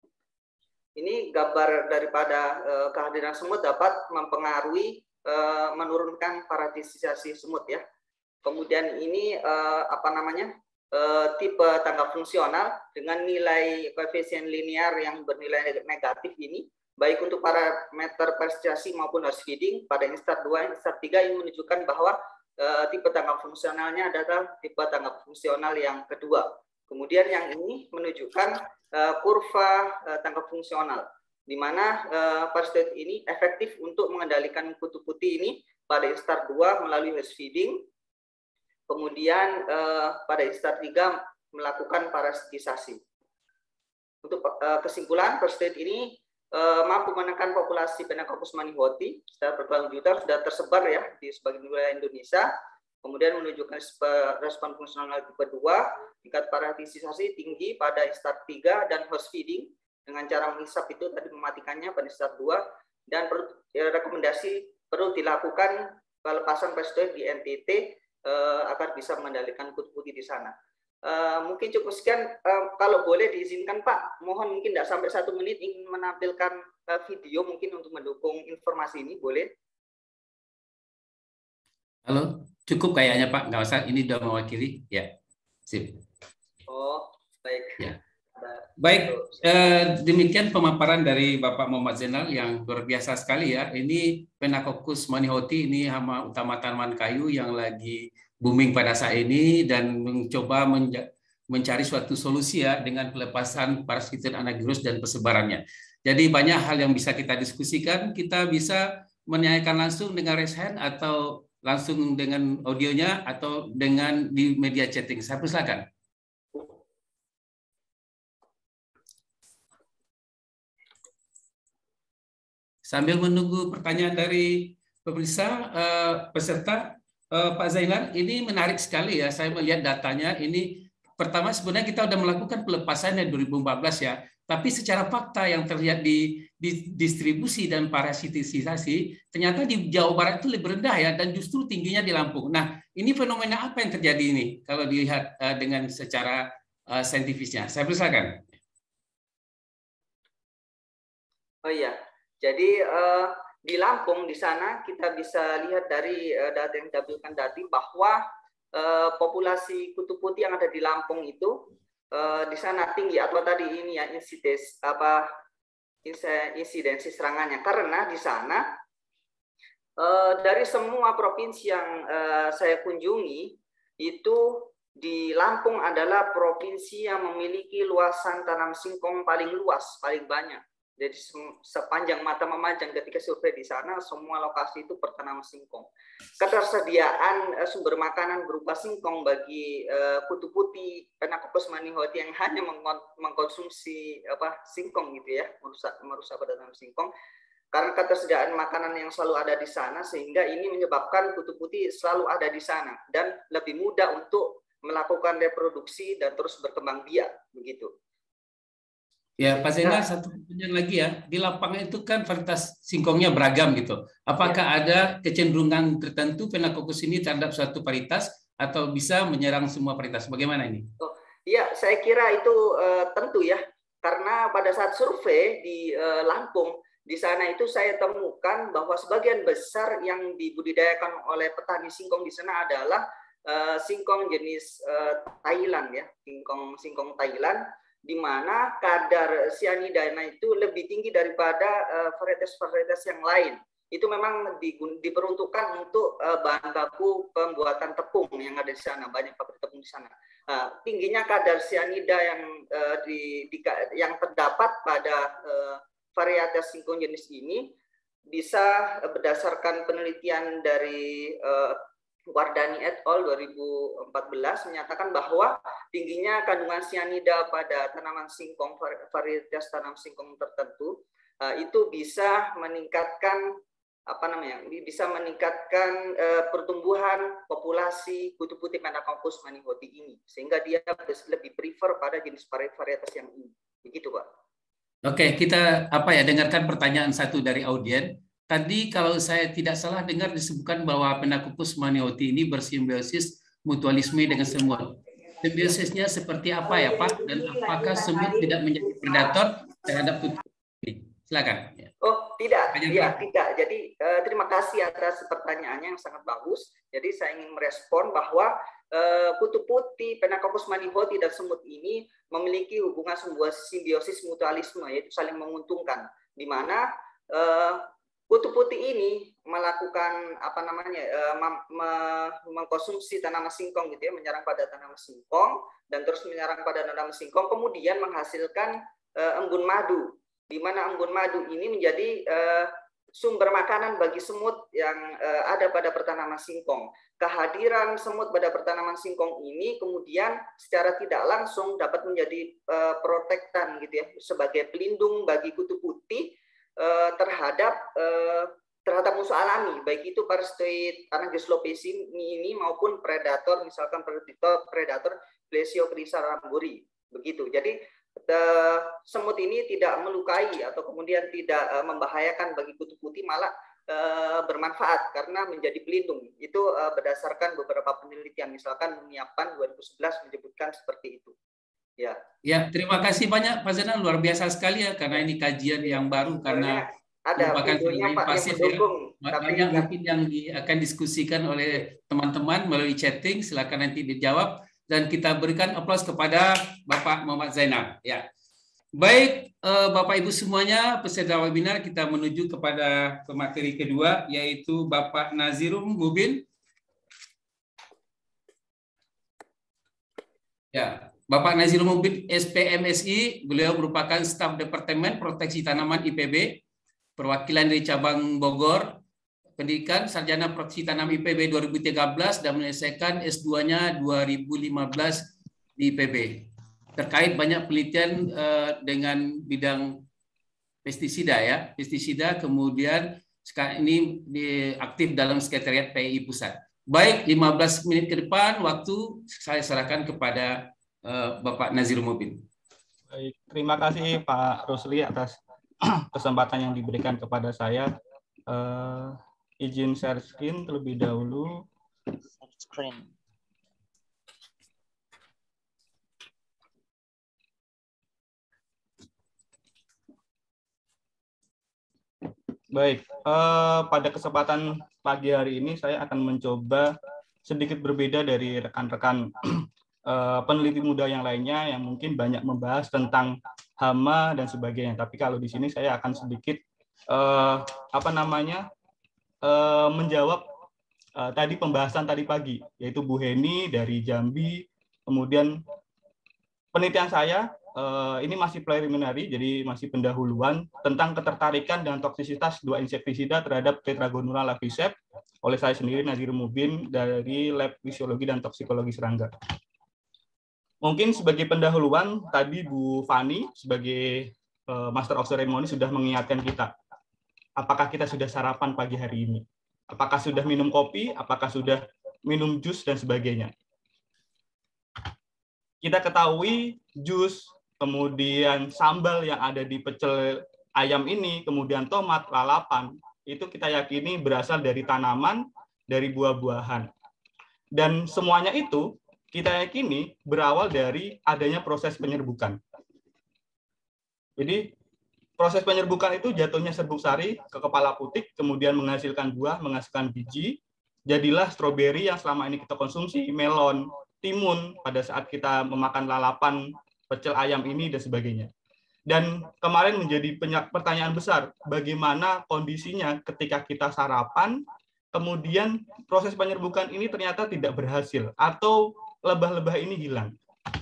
Ini gambar daripada uh, kehadiran semut dapat mempengaruhi menurunkan parasitisasi semut ya. Kemudian ini apa namanya uh, tipe tangga fungsional dengan nilai koefisien linear yang bernilai negatif ini, baik untuk parameter persistasi maupun host feeding. Pada instar dua, instar tiga ini menunjukkan bahwa uh, tipe tangga fungsionalnya adalah tipe tangga fungsional yang kedua. Kemudian yang ini menunjukkan uh, kurva uh, tangga fungsional, di mana uh, parasitoid ini efektif untuk mengendalikan kutu putih ini pada instar dua melalui host feeding. Kemudian uh, pada instar tiga melakukan parasitisasi. Untuk uh, kesimpulan, parasitoid ini uh, mampu menekan populasi Phenacoccus manihoti secara berkelanjutan, sudah tersebar ya di sebagian wilayah Indonesia. Kemudian menunjukkan respon fungsional tipe dua, tingkat parasitisasi tinggi pada instar tiga dan host feeding dengan cara menghisap itu tadi mematikannya pada instar dua, dan perlu ya, rekomendasi perlu dilakukan pelepasan parasitoid di N T T uh, agar bisa mengendalikan kutu putih di sana. Uh, mungkin cukup sekian. Uh, kalau boleh diizinkan Pak, mohon mungkin tidak sampai satu menit ingin menampilkan uh, video mungkin untuk mendukung informasi ini, boleh? Halo, cukup kayaknya Pak, nggak usah, ini sudah mewakili. Ya, sip. Oh, baik. Ya. Baik, eh, demikian pemaparan dari Bapak Muhammad Zainal yang luar biasa sekali ya. Ini Phenacoccus manihoti, ini hama utama tanaman kayu yang lagi booming pada saat ini dan mencoba mencari suatu solusi ya dengan pelepasan parasitoid anagirus dan persebarannya. Jadi banyak hal yang bisa kita diskusikan. Kita bisa menanyakan langsung dengan raise hand atau langsung dengan audionya atau dengan di media chatting. Saya persilakan. Sambil menunggu pertanyaan dari pemirsa, eh, peserta, eh, Pak Zainal, ini menarik sekali ya. Saya melihat datanya. Ini pertama sebenarnya kita sudah melakukan pelepasannya dua ribu empat belas ya. Tapi secara fakta yang terlihat di, di distribusi dan parasitisasi, ternyata di Jawa Barat itu lebih rendah ya, dan justru tingginya di Lampung. Nah, ini fenomena apa yang terjadi ini kalau dilihat uh, dengan secara uh, saintifisnya? Saya persilakan. Oh iya, jadi uh, di Lampung di sana kita bisa lihat dari uh, data yang ditampilkan tadi bahwa uh, populasi kutu putih yang ada di Lampung itu Uh, di sana tinggi, atau tadi ini ya insidensi apa insidensi serangannya, karena di sana uh, dari semua provinsi yang uh, saya kunjungi itu di Lampung adalah provinsi yang memiliki luasan tanam singkong paling luas, paling banyak. Jadi sepanjang mata memandang ketika survei di sana, semua lokasi itu bertanam singkong. Ketersediaan sumber makanan berupa singkong bagi uh, kutu putih Phenacoccus manihoti yang hanya mengkonsumsi apa singkong gitu ya, merusak merusak pada tanam singkong. Karena ketersediaan makanan yang selalu ada di sana, sehingga ini menyebabkan kutu putih selalu ada di sana dan lebih mudah untuk melakukan reproduksi dan terus berkembang biak begitu. Ya, Pak Zainal, satu pertanyaan lagi ya. Di lapangan itu kan varietas singkongnya beragam gitu. Apakah ya. ada kecenderungan tertentu Phenacoccus ini terhadap suatu varietas atau bisa menyerang semua varietas? Bagaimana ini? Oh, iya, saya kira itu uh, tentu ya. Karena pada saat survei di uh, Lampung, di sana itu saya temukan bahwa sebagian besar yang dibudidayakan oleh petani singkong di sana adalah uh, singkong jenis uh, Thailand ya, singkong singkong Thailand, di mana kadar cyanidanya itu lebih tinggi daripada varietas-varietas uh, yang lain. Itu memang di, diperuntukkan untuk uh, bahan baku pembuatan tepung yang ada di sana, banyak pabrik tepung di sana. Uh, tingginya kadar cyanida yang uh, di, di yang terdapat pada uh, varietas singkong jenis ini bisa uh, berdasarkan penelitian dari uh, Wardani et al. dua ribu empat belas menyatakan bahwa tingginya kandungan cyanida pada tanaman singkong, varietas tanam singkong tertentu uh, itu bisa meningkatkan apa namanya? bisa meningkatkan uh, pertumbuhan populasi kutu putih Phenacoccus manihoti ini, sehingga dia lebih prefer pada jenis varietas yang ini. Begitu, Pak. Oke, kita apa ya dengarkan pertanyaan satu dari audien. Tadi kalau saya tidak salah dengar disebutkan bahwa Phenacoccus manihoti ini bersimbiosis mutualisme dengan semut. Simbiosisnya seperti apa ya Pak? Dan apakah semut tidak menjadi predator terhadap kutu putih? Silakan. Oh tidak, ya tidak. Jadi eh, terima kasih atas pertanyaannya yang sangat bagus. Jadi saya ingin merespon bahwa uh, kutu putih, Phenacoccus mandihoti, dan semut ini memiliki hubungan sebuah simbiosis mutualisme, yaitu saling menguntungkan, di mana uh, kutu putih ini melakukan apa namanya uh, mengkonsumsi tanaman singkong gitu ya, menyerang pada tanaman singkong dan terus menyerang pada tanaman singkong, kemudian menghasilkan uh, embun madu, di mana embun madu ini menjadi uh, sumber makanan bagi semut yang uh, ada pada pertanaman singkong. Kehadiran semut pada pertanaman singkong ini kemudian secara tidak langsung dapat menjadi uh, protektan gitu ya, sebagai pelindung bagi kutu putih uh, terhadap uh, terhadap musuh alami, baik itu parasitoid Anagis lopezi ini maupun predator, misalkan predator predator Plesiocrisa ramburi. Begitu. Jadi The, semut ini tidak melukai atau kemudian tidak uh, membahayakan bagi kutu putih, malah uh, bermanfaat karena menjadi pelindung. Itu uh, berdasarkan beberapa penelitian, misalkan Muniapan dua ribu sebelas menyebutkan seperti itu. Ya. Ya, terima kasih banyak Pak Zainal, luar biasa sekali ya, karena ini kajian yang baru, karena ada videonya Pak yang mendukung. Banyak mungkin yang di, akan diskusikan oleh teman-teman melalui chatting, silakan nanti dijawab. Dan kita berikan aplaus kepada Bapak Muhammad Zainal. Ya, baik Bapak Ibu semuanya, peserta webinar, kita menuju kepada ke materi kedua, yaitu Bapak Nazirum Mubin. Ya, Bapak Nazirum Mubin S P M S I, beliau merupakan staf Departemen Proteksi Tanaman I P B, perwakilan dari cabang Bogor. Pendidikan Sarjana Proteksi Tanam I P B dua ribu tiga belas dan menyelesaikan S dua-nya dua ribu lima belas di I P B. Terkait banyak penelitian uh, dengan bidang pestisida ya, pestisida, kemudian sekarang ini di, aktif dalam sekretariat P I I Pusat. Baik, lima belas menit ke depan waktu saya serahkan kepada uh, Bapak Nazir Mubin. Baik, terima kasih Pak Rusli atas kesempatan yang diberikan kepada saya. Uh, Izin share screen terlebih dahulu. Screen. Baik, eh, pada kesempatan pagi hari ini saya akan mencoba sedikit berbeda dari rekan-rekan eh, peneliti muda yang lainnya yang mungkin banyak membahas tentang hama dan sebagainya. Tapi kalau di sini saya akan sedikit eh, apa namanya? Uh, menjawab uh, tadi pembahasan tadi pagi, yaitu Bu Heni dari Jambi. Kemudian penelitian saya uh, ini masih preliminary, jadi masih pendahuluan tentang ketertarikan dan toksisitas dua insektisida terhadap Tetragonula laviceps oleh saya sendiri Nazir Mubin dari Lab Fisiologi dan Toksikologi Serangga. Mungkin sebagai pendahuluan tadi Bu Fani sebagai uh, Master of Ceremony sudah mengingatkan kita. Apakah kita sudah sarapan pagi hari ini? Apakah sudah minum kopi? Apakah sudah minum jus dan sebagainya? Kita ketahui jus, kemudian sambal yang ada di pecel ayam ini, kemudian tomat, lalapan, itu kita yakini berasal dari tanaman, dari buah-buahan. Dan semuanya itu kita yakini berawal dari adanya proses penyerbukan. Jadi proses penyerbukan itu jatuhnya serbuk sari ke kepala putik, kemudian menghasilkan buah, menghasilkan biji, jadilah stroberi yang selama ini kita konsumsi, melon, timun pada saat kita memakan lalapan, pecel ayam ini, dan sebagainya. Dan kemarin menjadi pertanyaan besar, bagaimana kondisinya ketika kita sarapan, kemudian proses penyerbukan ini ternyata tidak berhasil, atau lebah-lebah ini hilang.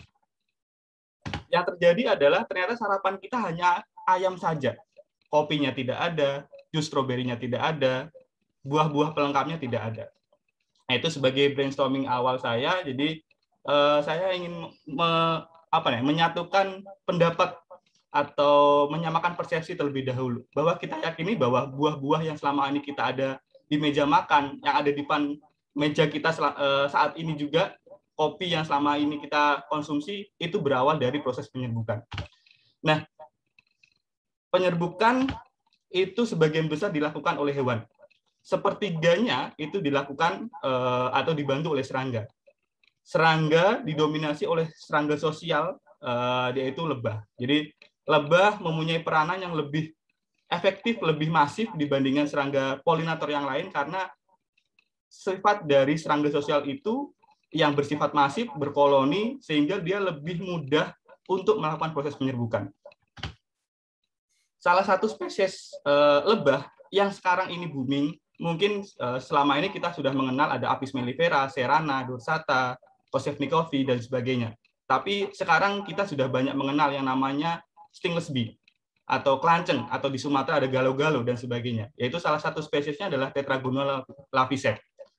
Yang terjadi adalah ternyata sarapan kita hanya ayam saja, kopinya tidak ada, jus stroberinya tidak ada, buah-buah pelengkapnya tidak ada. Nah, itu sebagai brainstorming awal saya. Jadi eh, saya ingin me, apa nih, menyatukan pendapat atau menyamakan persepsi terlebih dahulu bahwa kita yakini bahwa buah-buah yang selama ini kita ada di meja makan, yang ada di depan meja kita eh, saat ini juga, kopi yang selama ini kita konsumsi itu berawal dari proses penyerbukan. Nah, penyerbukan itu sebagian besar dilakukan oleh hewan. Sepertiganya itu dilakukan uh, atau dibantu oleh serangga. Serangga didominasi oleh serangga sosial, uh, yaitu lebah. Jadi lebah mempunyai peranan yang lebih efektif, lebih masif dibandingkan serangga polinator yang lain, karena sifat dari serangga sosial itu yang bersifat masif, berkoloni, sehingga dia lebih mudah untuk melakukan proses penyerbukan. Salah satu spesies uh, lebah yang sekarang ini booming, mungkin uh, selama ini kita sudah mengenal ada Apis mellifera, Serrana, dorsata, Kosevnikovi, dan sebagainya. Tapi sekarang kita sudah banyak mengenal yang namanya stingless bee, atau kelanceng, atau di Sumatera ada galo-galo, dan sebagainya. Yaitu salah satu spesiesnya adalah Tetragonula laviset.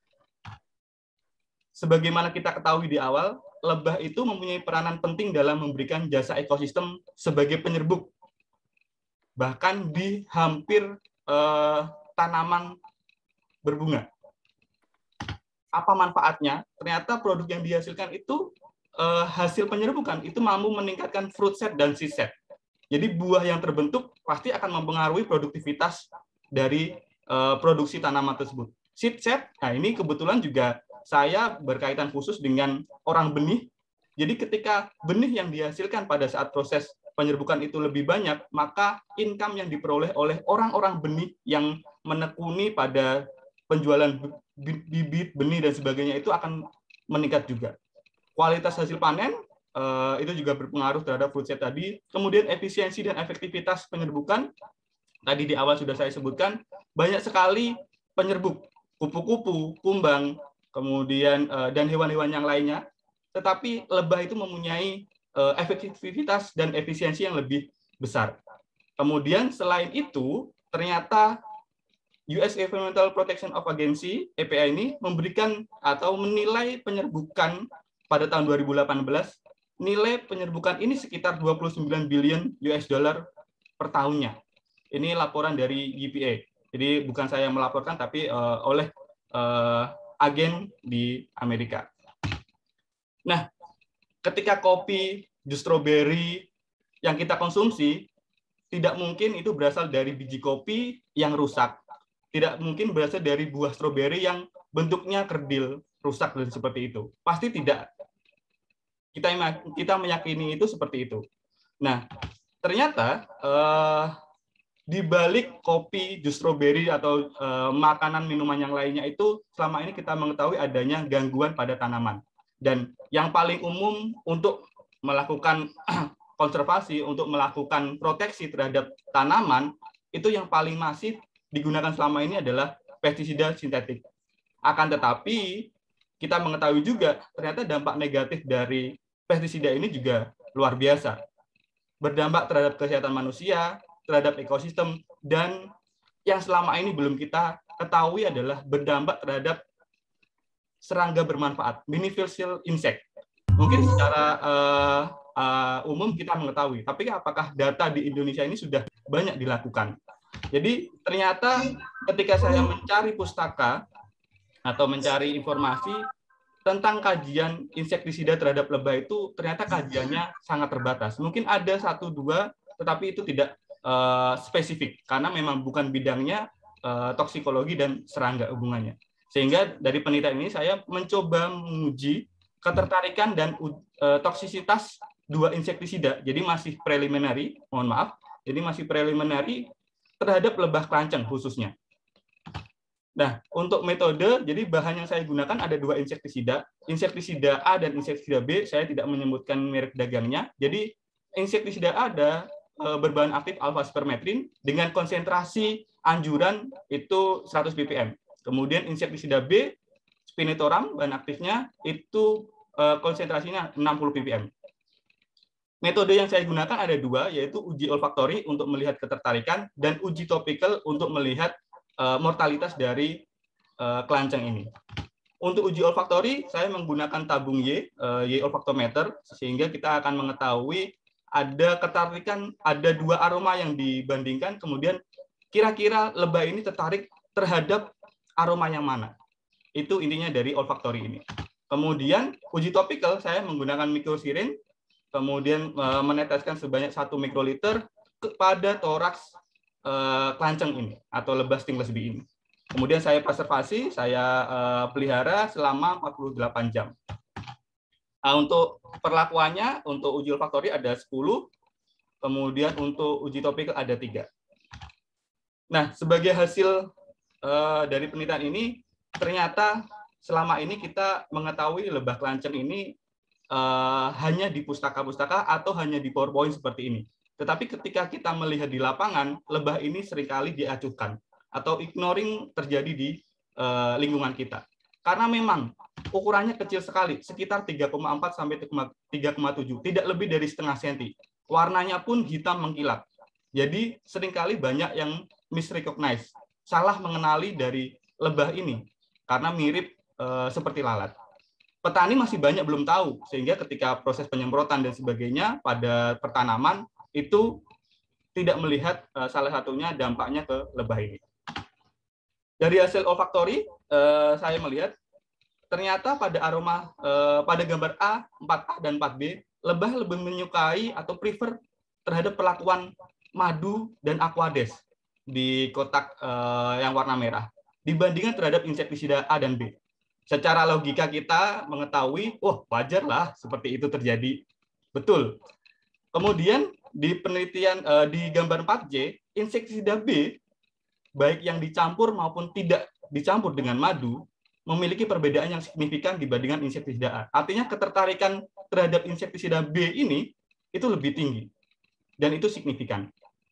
Sebagaimana kita ketahui di awal, lebah itu mempunyai peranan penting dalam memberikan jasa ekosistem sebagai penyerbuk. Bahkan di hampir eh, tanaman berbunga. Apa manfaatnya? Ternyata produk yang dihasilkan itu eh, hasil penyerbukan itu mampu meningkatkan fruit set dan seed set. Jadi buah yang terbentuk pasti akan mempengaruhi produktivitas dari eh, produksi tanaman tersebut. Seed set, nah ini kebetulan juga saya berkaitan khusus dengan orang benih. Jadi ketika benih yang dihasilkan pada saat proses penyerbukan itu lebih banyak, maka income yang diperoleh oleh orang-orang benih yang menekuni pada penjualan bibit, benih, dan sebagainya itu akan meningkat juga. Kualitas hasil panen eh, itu juga berpengaruh terhadap fruit set tadi. Kemudian efisiensi dan efektivitas penyerbukan, tadi di awal sudah saya sebutkan, banyak sekali penyerbuk, kupu-kupu, kumbang, kemudian dan hewan-hewan yang lainnya, tetapi lebah itu mempunyai efektivitas dan efisiensi yang lebih besar. Kemudian selain itu, ternyata U S Environmental Protection Agency (E P A) ini memberikan atau menilai penyerbukan pada tahun dua ribu delapan belas, nilai penyerbukan ini sekitar dua puluh sembilan billion U S dollar per tahunnya. Ini laporan dari U P A. Jadi bukan saya yang melaporkan, tapi uh, oleh uh, agen di Amerika. Nah, ketika kopi, jus stroberi yang kita konsumsi, tidak mungkin itu berasal dari biji kopi yang rusak. Tidak mungkin berasal dari buah stroberi yang bentuknya kerdil, rusak, dan seperti itu. Pasti tidak. Kita, kita meyakini itu seperti itu. Nah, ternyata eh, di balik kopi, jus stroberi, atau uh, makanan minuman yang lainnya itu selama ini kita mengetahui adanya gangguan pada tanaman. Dan yang paling umum untuk melakukan konservasi, untuk melakukan proteksi terhadap tanaman, itu yang paling masif digunakan selama ini adalah pestisida sintetik. Akan tetapi kita mengetahui juga ternyata dampak negatif dari pestisida ini juga luar biasa. Berdampak terhadap kesehatan manusia, terhadap ekosistem, dan yang selama ini belum kita ketahui adalah berdampak terhadap serangga bermanfaat, beneficial insect. Mungkin secara uh, uh, umum kita mengetahui, tapi apakah data di Indonesia ini sudah banyak dilakukan? Jadi ternyata ketika saya mencari pustaka atau mencari informasi tentang kajian insektisida terhadap lebah itu, ternyata kajiannya sangat terbatas. Mungkin ada satu dua, tetapi itu tidak Uh, spesifik karena memang bukan bidangnya uh, toksikologi dan serangga hubungannya. Sehingga dari penelitian ini saya mencoba menguji ketertarikan dan uh, toksisitas dua insektisida. Jadi masih preliminary, mohon maaf. Jadi masih preliminary terhadap lebah kelanceng khususnya. Nah, untuk metode, jadi bahan yang saya gunakan ada dua insektisida, insektisida A dan insektisida B. Saya tidak menyebutkan merek dagangnya. Jadi insektisida A ada berbahan aktif alpha-spermetrin dengan konsentrasi anjuran itu seratus ppm. Kemudian insektisida B, spinetoram, bahan aktifnya itu konsentrasinya enam puluh ppm. Metode yang saya gunakan ada dua, yaitu uji olfaktori untuk melihat ketertarikan dan uji topikal untuk melihat mortalitas dari kelanceng ini. Untuk uji olfaktori, saya menggunakan tabung Y, Y olfaktometer, sehingga kita akan mengetahui ada ketertarikan, ada dua aroma yang dibandingkan, kemudian kira-kira lebah ini tertarik terhadap aroma yang mana. Itu intinya dari olfaktori ini. Kemudian uji topikal, saya menggunakan mikrosirin, kemudian meneteskan sebanyak satu mikroliter kepada toraks eh, kelanceng ini, atau lebah stingless bee ini. Kemudian saya preservasi, saya eh, pelihara selama empat puluh delapan jam. Nah, untuk perlakuannya, untuk uji olfaktori ada sepuluh, kemudian untuk uji topikal ada tiga. Nah, sebagai hasil uh, dari penelitian ini, ternyata selama ini kita mengetahui lebah kelanceng ini uh, hanya di pustaka-pustaka atau hanya di PowerPoint seperti ini. Tetapi ketika kita melihat di lapangan, lebah ini seringkali diacuhkan atau ignoring terjadi di uh, lingkungan kita. Karena memang ukurannya kecil sekali, sekitar tiga koma empat sampai tiga koma tujuh, tidak lebih dari setengah senti. Warnanya pun hitam mengkilat. Jadi seringkali banyak yang misrecognize, salah mengenali dari lebah ini karena mirip e, seperti lalat. Petani masih banyak belum tahu, sehingga ketika proses penyemprotan dan sebagainya pada pertanaman itu tidak melihat e, salah satunya dampaknya ke lebah ini. Dari hasil olfaktori, e, saya melihat ternyata pada aroma e, pada gambar A, empat A dan empat B, lebah lebih menyukai atau prefer terhadap perlakuan madu dan aquades di kotak uh, yang warna merah dibandingkan terhadap insektisida A dan B. Secara logika kita mengetahui, oh wajarlah seperti itu terjadi. Betul. Kemudian di penelitian uh, di gambar empat J, insektisida B baik yang dicampur maupun tidak dicampur dengan madu memiliki perbedaan yang signifikan dibandingkan insektisida A. Artinya ketertarikan terhadap insektisida B ini itu lebih tinggi dan itu signifikan.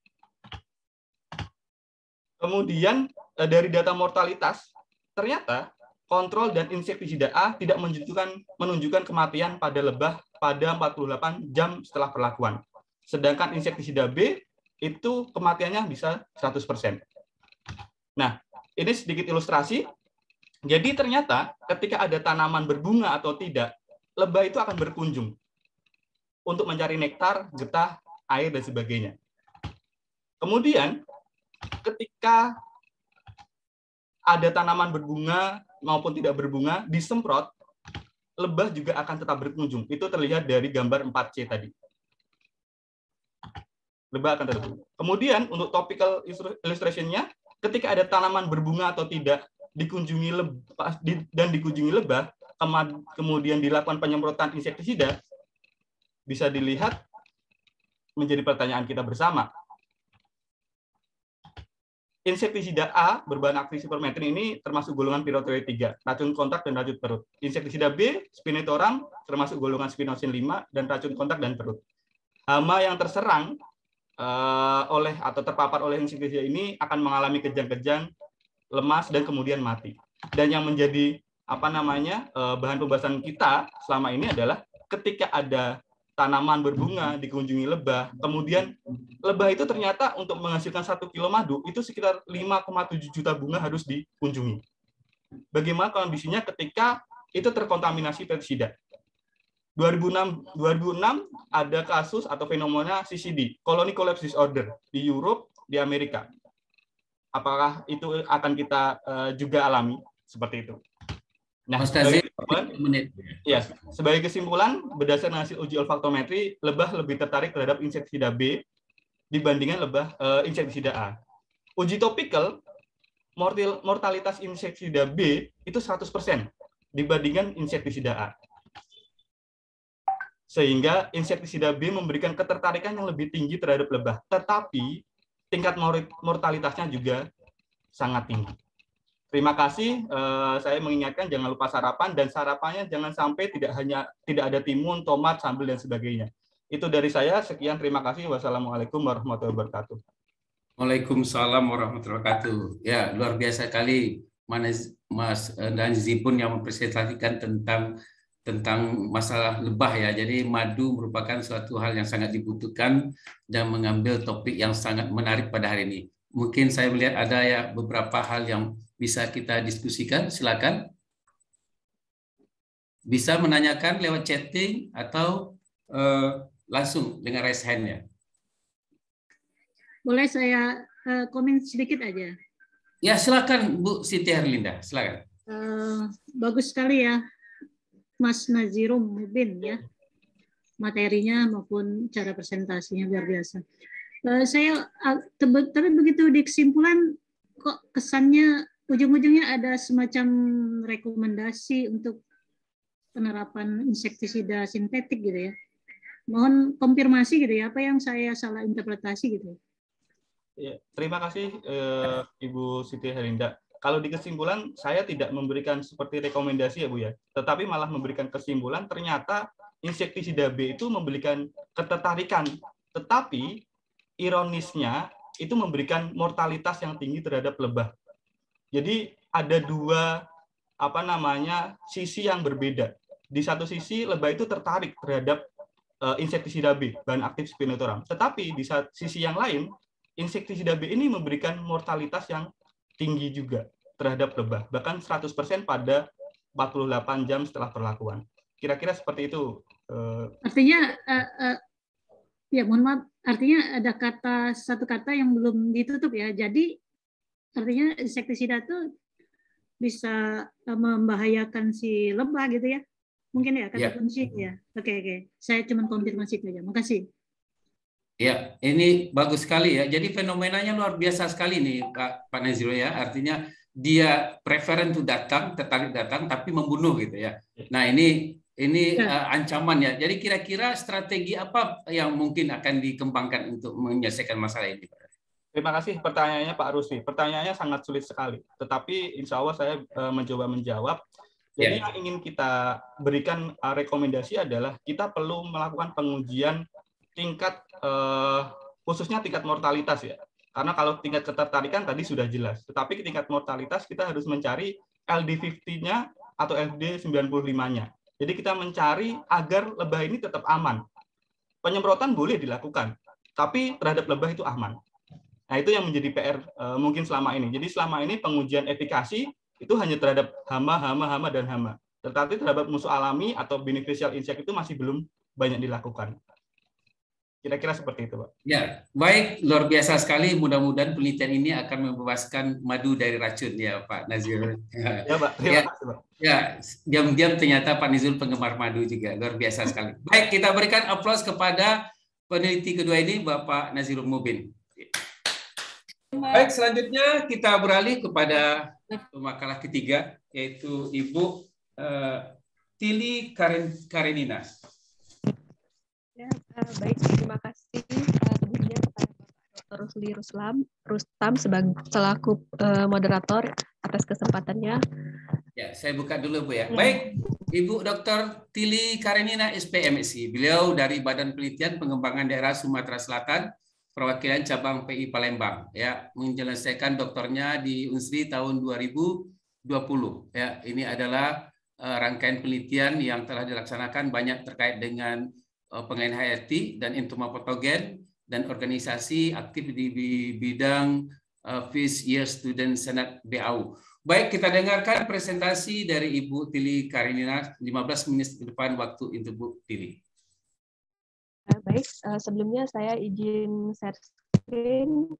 Kemudian dari data mortalitas, ternyata kontrol dan insektisida A tidak menunjukkan menunjukkan kematian pada lebah pada empat puluh delapan jam setelah perlakuan. Sedangkan insektisida B itu kematiannya bisa seratus persen. Nah, ini sedikit ilustrasi. Jadi ternyata ketika ada tanaman berbunga atau tidak, lebah itu akan berkunjung untuk mencari nektar, getah, air, dan sebagainya. Kemudian ketika ada tanaman berbunga maupun tidak berbunga, disemprot, lebah juga akan tetap berkunjung. Itu terlihat dari gambar empat C tadi. Lebah akan tetap berkunjung. Kemudian untuk topical illustration-nya, ketika ada tanaman berbunga atau tidak, dikunjungi lebah, dan dikunjungi lebah, kemudian dilakukan penyemprotan insektisida, bisa dilihat menjadi pertanyaan kita bersama. Insektisida A berbahan aktif supermetrin ini termasuk golongan Pyrrhotheria tiga, racun kontak dan racun perut. Insektisida B, Spinetoram, termasuk golongan Spinosin lima dan racun kontak dan perut. Hama yang terserang uh, oleh atau terpapar oleh insektisida ini akan mengalami kejang-kejang, lemas dan kemudian mati. Dan yang menjadi apa namanya uh, bahan pembahasan kita selama ini adalah ketika ada tanaman berbunga dikunjungi lebah, kemudian lebah itu ternyata untuk menghasilkan satu kilo madu itu sekitar lima koma tujuh juta bunga harus dikunjungi. Bagaimana kondisinya ketika itu terkontaminasi pestisida? dua ribu enam ada kasus atau fenomena C C D, Colony Collapse Disorder, di Europe, di Amerika. Apakah itu akan kita uh, juga alami seperti itu? Nah, sebagai kesimpulan, ya, sebagai kesimpulan, berdasarkan hasil uji olfaktometri, lebah lebih tertarik terhadap insektisida B dibandingkan lebah uh, insektisida A. Uji topikal, mortal, mortalitas insektisida B itu seratus persen dibandingkan insektisida A. Sehingga insektisida B memberikan ketertarikan yang lebih tinggi terhadap lebah, tetapi tingkat mortalitasnya juga sangat tinggi. Terima kasih. Uh, saya mengingatkan jangan lupa sarapan, dan sarapannya jangan sampai tidak hanya tidak ada timun, tomat, sambal dan sebagainya. Itu dari saya. Sekian. Terima kasih. Wassalamualaikum warahmatullahi wabarakatuh. Waalaikumsalam warahmatullahi wabarakatuh. Ya, luar biasa kali Mas Mas Danzi pun yang mempresentasikan tentang tentang masalah lebah ya. Jadi madu merupakan suatu hal yang sangat dibutuhkan dan mengambil topik yang sangat menarik pada hari ini. Mungkin saya melihat ada ya beberapa hal yang bisa kita diskusikan, silakan. Bisa menanyakan lewat chatting atau uh, langsung dengan raise hand ya. Boleh saya uh, komen sedikit aja? Ya silakan Bu Siti Herlinda, silakan. Uh, bagus sekali ya Mas Nazirum Mubin ya, materinya maupun cara presentasinya luar biasa. Uh, saya uh, tapi begitu di kesimpulan kok kesannya ujung-ujungnya ada semacam rekomendasi untuk penerapan insektisida sintetik gitu ya. Mohon konfirmasi gitu ya, apa yang saya salah interpretasi gitu. Ya, terima kasih eh, Ibu Siti Herlinda. kalau di kesimpulan saya tidak memberikan seperti rekomendasi ya Bu ya, tetapi malah memberikan kesimpulan ternyata insektisida B itu memberikan ketertarikan, tetapi ironisnya itu memberikan mortalitas yang tinggi terhadap lebah. Jadi ada dua apa namanya sisi yang berbeda. Di satu sisi lebah itu tertarik terhadap uh, insektisida B, bahan aktif spinotoram. Tetapi di sisi yang lain, insektisida B ini memberikan mortalitas yang tinggi juga terhadap lebah, bahkan seratus persen pada empat puluh delapan jam setelah perlakuan. Kira-kira seperti itu. Uh, artinya, uh, uh, ya mohon maaf, artinya ada kata satu kata yang belum ditutup ya. Jadi artinya insektisida itu bisa membahayakan si lebah gitu ya? Mungkin ya kata yeah. kunci ya. Oke oke, saya cuma konfirmasi itu aja. Makasih. Ya, ini bagus sekali ya. Jadi fenomenanya luar biasa sekali nih Pak Pak Naziro ya. Artinya dia preferen untuk datang, tertarik datang, tapi membunuh gitu ya. Nah ini ini uh, ancaman ya. Jadi kira-kira strategi apa yang mungkin akan dikembangkan untuk menyelesaikan masalah ini, Pak? Terima kasih pertanyaannya Pak Rusli. Pertanyaannya sangat sulit sekali. Tetapi insya Allah saya uh, mencoba menjawab. Jadi yeah. yang ingin kita berikan uh, rekomendasi adalah kita perlu melakukan pengujian tingkat uh, khususnya tingkat mortalitas ya. Karena kalau tingkat ketertarikan tadi sudah jelas. Tetapi tingkat mortalitas kita harus mencari L D lima puluh-nya atau L D sembilan puluh lima-nya. Jadi kita mencari agar lebah ini tetap aman. Penyemprotan boleh dilakukan, tapi terhadap lebah itu aman. Nah, itu yang menjadi P R uh, mungkin selama ini. Jadi selama ini pengujian efikasi itu hanya terhadap hama, hama, hama, dan hama. Tetapi terhadap musuh alami atau beneficial insect itu masih belum banyak dilakukan. Kira-kira seperti itu, Pak. Ya, baik, luar biasa sekali. Mudah-mudahan penelitian ini akan membebaskan madu dari racun ya, Pak Nazir. Ya, Pak. Terima ya, kasih, Pak. Ya, diam-diam ternyata Pak Nizul penggemar madu juga. Luar biasa sekali. Baik, kita berikan aplaus kepada peneliti kedua ini, Bapak Nazirul Mubin. Baik, selanjutnya kita beralih kepada makalah ketiga, yaitu Ibu uh, Tili Karen, Karenina. Ya, uh, baik, terima kasih uh, sebelumnya kepada Bapak Doktor Rusli Ruslam, Rustam sebagai selaku uh, moderator atas kesempatannya. Ya, saya buka dulu Bu ya. Baik, Ibu Doktor Tili Karenina S P M Si. Beliau dari Badan Penelitian Pengembangan Daerah Sumatera Selatan, perwakilan cabang P I Palembang. Ya, menyelesaikan doktornya di Unsri tahun dua ribu dua puluh. Ya, ini adalah uh, rangkaian penelitian yang telah dilaksanakan banyak terkait dengan pengendalian H R T dan entomopatogen dan organisasi aktif di bidang uh, Fish Year Student Senat B A U. Baik, kita dengarkan presentasi dari Ibu Tili Karenina, lima belas menit ke depan waktu untuk Bu Tili. Baik, uh, sebelumnya saya izin share screen.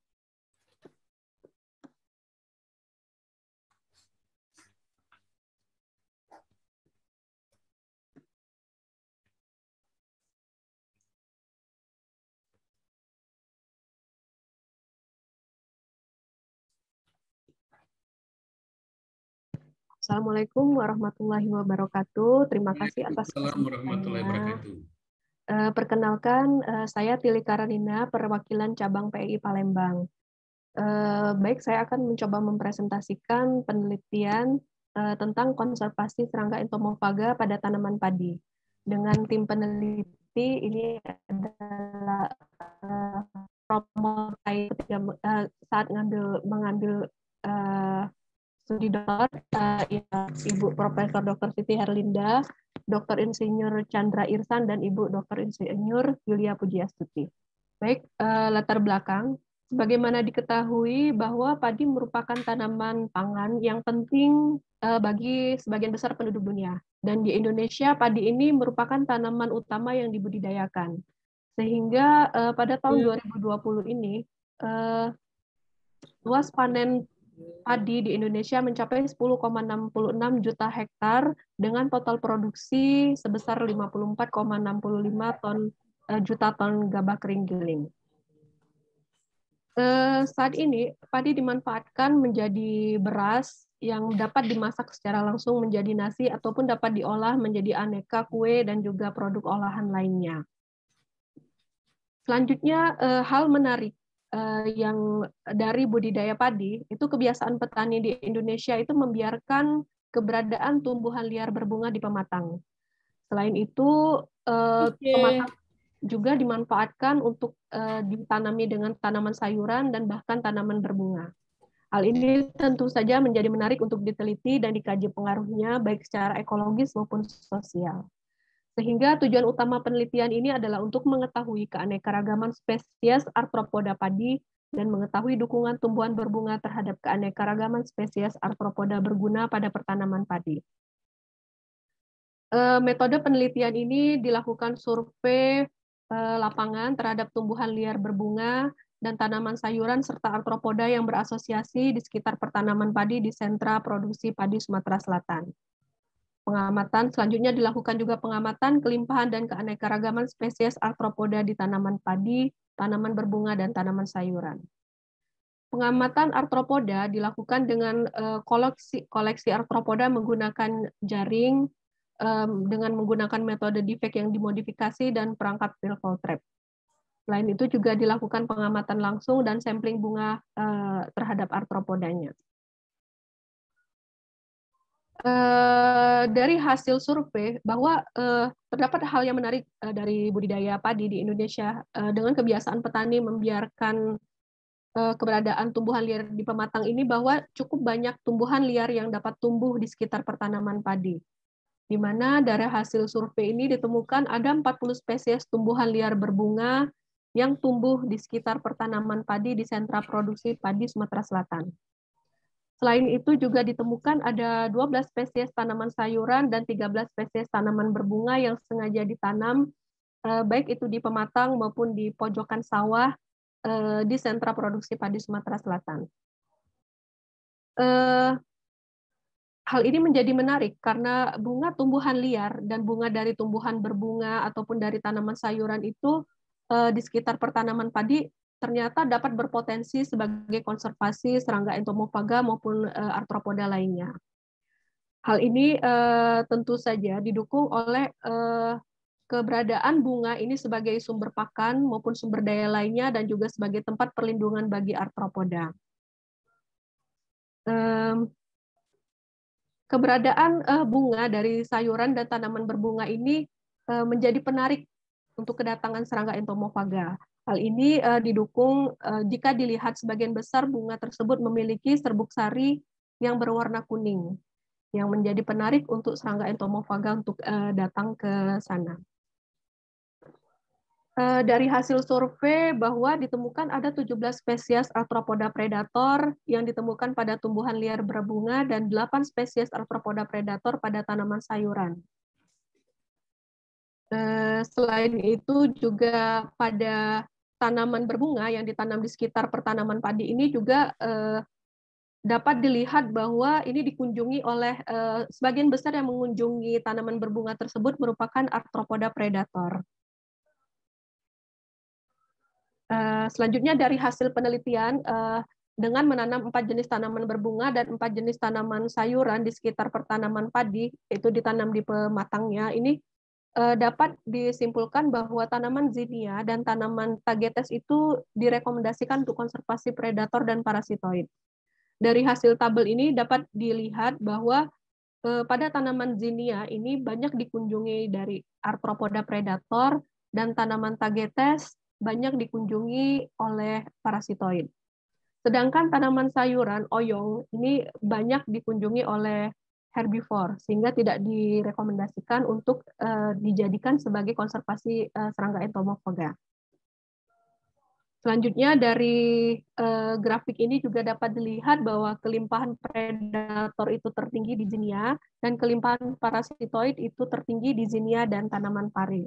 Assalamualaikum warahmatullahi wabarakatuh. Terima kasih atas kesempatannya. Uh, perkenalkan, uh, saya Tili Karenina, perwakilan cabang P I Palembang. Uh, baik, saya akan mencoba mempresentasikan penelitian uh, tentang konservasi serangga entomophaga pada tanaman padi. Dengan tim peneliti, ini adalah uh, promo ketika uh, saat ngambil mengambil uh, studi doktor, uh, ya, Ibu Profesor Doktor Siti Herlinda, Doktor Insinyur Chandra Irsan, dan Ibu Doktor Insinyur Yulia Pujiastuti. Baik, uh, latar belakang. Sebagaimana diketahui bahwa padi merupakan tanaman pangan yang penting uh, bagi sebagian besar penduduk dunia. Dan di Indonesia, padi ini merupakan tanaman utama yang dibudidayakan. Sehingga uh, pada tahun dua ribu dua puluh ini, uh, luas panen padi di Indonesia mencapai sepuluh koma enam enam juta hektar dengan total produksi sebesar lima puluh empat koma enam lima ton uh, juta ton gabah kering giling. Uh, saat ini padi dimanfaatkan menjadi beras yang dapat dimasak secara langsung menjadi nasi ataupun dapat diolah menjadi aneka kue dan juga produk olahan lainnya. Selanjutnya uh, hal menarik yang dari budidaya padi, itu kebiasaan petani di Indonesia itu membiarkan keberadaan tumbuhan liar berbunga di pematang. Selain itu, okay. pematang juga dimanfaatkan untuk ditanami dengan tanaman sayuran dan bahkan tanaman berbunga. Hal ini tentu saja menjadi menarik untuk diteliti dan dikaji pengaruhnya baik secara ekologis maupun sosial. Sehingga tujuan utama penelitian ini adalah untuk mengetahui keanekaragaman spesies arthropoda padi dan mengetahui dukungan tumbuhan berbunga terhadap keanekaragaman spesies arthropoda berguna pada pertanaman padi. Metode penelitian ini dilakukan survei lapangan terhadap tumbuhan liar berbunga dan tanaman sayuran serta arthropoda yang berasosiasi di sekitar pertanaman padi di sentra produksi padi Sumatera Selatan. Pengamatan selanjutnya dilakukan juga pengamatan kelimpahan dan keanekaragaman spesies arthropoda di tanaman padi, tanaman berbunga, dan tanaman sayuran. Pengamatan arthropoda dilakukan dengan koleksi, koleksi arthropoda menggunakan jaring, dengan menggunakan metode defect yang dimodifikasi dan perangkat Filfol trap. Selain itu juga dilakukan pengamatan langsung dan sampling bunga terhadap arthropodanya. Uh, dari hasil survei bahwa uh, terdapat hal yang menarik uh, dari budidaya padi di Indonesia uh, dengan kebiasaan petani membiarkan uh, keberadaan tumbuhan liar di pematang ini, bahwa cukup banyak tumbuhan liar yang dapat tumbuh di sekitar pertanaman padi. Di mana dari hasil survei ini ditemukan ada empat puluh spesies tumbuhan liar berbunga yang tumbuh di sekitar pertanaman padi di sentra produksi padi Sumatera Selatan. Selain itu juga ditemukan ada dua belas spesies tanaman sayuran dan tiga belas spesies tanaman berbunga yang sengaja ditanam, baik itu di pematang maupun di pojokan sawah di sentra produksi padi Sumatera Selatan. Hal ini menjadi menarik karena bunga tumbuhan liar dan bunga dari tumbuhan berbunga ataupun dari tanaman sayuran itu di sekitar pertanaman padi ternyata dapat berpotensi sebagai konservasi serangga entomofaga maupun uh, arthropoda lainnya. Hal ini uh, tentu saja didukung oleh uh, keberadaan bunga ini sebagai sumber pakan maupun sumber daya lainnya dan juga sebagai tempat perlindungan bagi arthropoda. Um, keberadaan uh, bunga dari sayuran dan tanaman berbunga ini uh, menjadi penarik untuk kedatangan serangga entomofaga. Hal ini uh, didukung uh, jika dilihat sebagian besar bunga tersebut memiliki serbuk sari yang berwarna kuning, yang menjadi penarik untuk serangga entomofaga untuk uh, datang ke sana. Uh, dari hasil survei bahwa ditemukan ada tujuh belas spesies arthropoda predator yang ditemukan pada tumbuhan liar berbunga dan delapan spesies arthropoda predator pada tanaman sayuran. Uh, selain itu juga pada tanaman berbunga yang ditanam di sekitar pertanaman padi ini juga eh, dapat dilihat bahwa ini dikunjungi oleh eh, sebagian besar yang mengunjungi tanaman berbunga tersebut merupakan arthropoda predator. Eh, selanjutnya dari hasil penelitian eh, dengan menanam empat jenis tanaman berbunga dan empat jenis tanaman sayuran di sekitar pertanaman padi, itu ditanam di pematangnya, ini dapat disimpulkan bahwa tanaman zinnia dan tanaman tagetes itu direkomendasikan untuk konservasi predator dan parasitoid. Dari hasil tabel ini dapat dilihat bahwa pada tanaman zinnia ini banyak dikunjungi dari arthropoda predator dan tanaman tagetes banyak dikunjungi oleh parasitoid. Sedangkan tanaman sayuran oyong ini banyak dikunjungi oleh herbivore, sehingga tidak direkomendasikan untuk uh, dijadikan sebagai konservasi uh, serangga entomofaga. Selanjutnya dari uh, grafik ini juga dapat dilihat bahwa kelimpahan predator itu tertinggi di zinnia dan kelimpahan parasitoid itu tertinggi di zinnia dan tanaman pari.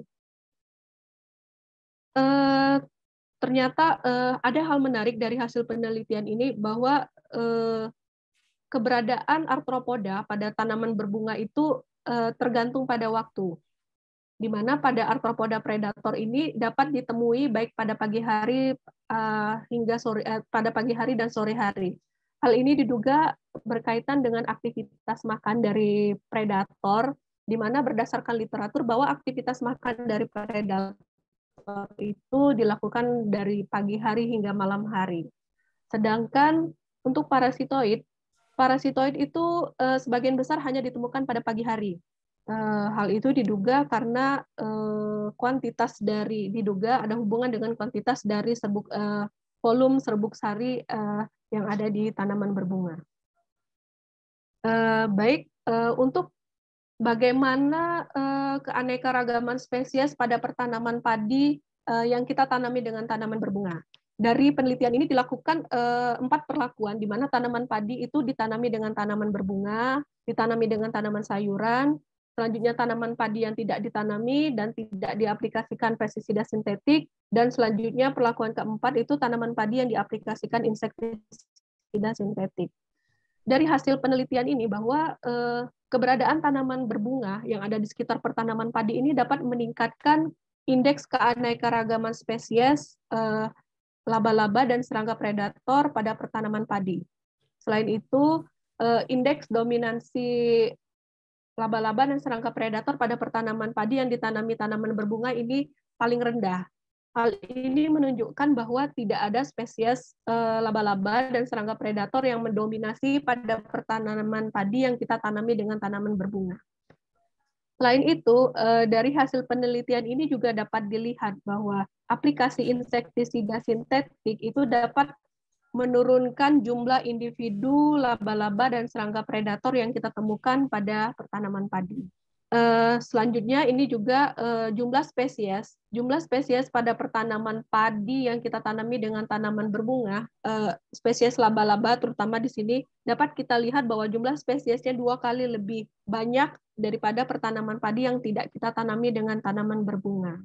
Uh, ternyata uh, ada hal menarik dari hasil penelitian ini bahwa uh, keberadaan arthropoda pada tanaman berbunga itu eh, tergantung pada waktu, di mana pada arthropoda predator ini dapat ditemui baik pada pagi hari eh, hingga sore, eh, pada pagi hari dan sore hari. Hal ini diduga berkaitan dengan aktivitas makan dari predator, di mana berdasarkan literatur bahwa aktivitas makan dari predator polinator itu dilakukan dari pagi hari hingga malam hari. Sedangkan untuk parasitoid, parasitoid itu eh, sebagian besar hanya ditemukan pada pagi hari. Eh, hal itu diduga karena eh, kuantitas dari diduga ada hubungan dengan kuantitas dari serbuk eh, volume serbuk sari eh, yang ada di tanaman berbunga. Eh, baik, eh, untuk bagaimana eh, keanekaragaman spesies pada pertanaman padi eh, yang kita tanami dengan tanaman berbunga. Dari penelitian ini dilakukan eh, empat perlakuan, di mana tanaman padi itu ditanami dengan tanaman berbunga, ditanami dengan tanaman sayuran, selanjutnya tanaman padi yang tidak ditanami dan tidak diaplikasikan pestisida sintetik, dan selanjutnya perlakuan keempat itu tanaman padi yang diaplikasikan insektisida sintetik. Dari hasil penelitian ini bahwa eh, keberadaan tanaman berbunga yang ada di sekitar pertanaman padi ini dapat meningkatkan indeks keanekaragaman spesies eh, laba-laba dan serangga predator pada pertanaman padi. Selain itu, eh, indeks dominansi laba-laba dan serangga predator pada pertanaman padi yang ditanami tanaman berbunga ini paling rendah. Hal ini menunjukkan bahwa tidak ada spesies laba-laba dan serangga predator yang mendominasi pada pertanaman padi yang kita tanami dengan tanaman berbunga. Selain itu, dari hasil penelitian ini juga dapat dilihat bahwa aplikasi insektisida sintetik itu dapat menurunkan jumlah individu laba-laba dan serangga predator yang kita temukan pada pertanaman padi. Selanjutnya ini juga jumlah spesies, jumlah spesies pada pertanaman padi yang kita tanami dengan tanaman berbunga, spesies laba-laba terutama di sini dapat kita lihat bahwa jumlah spesiesnya dua kali lebih banyak daripada pertanaman padi yang tidak kita tanami dengan tanaman berbunga.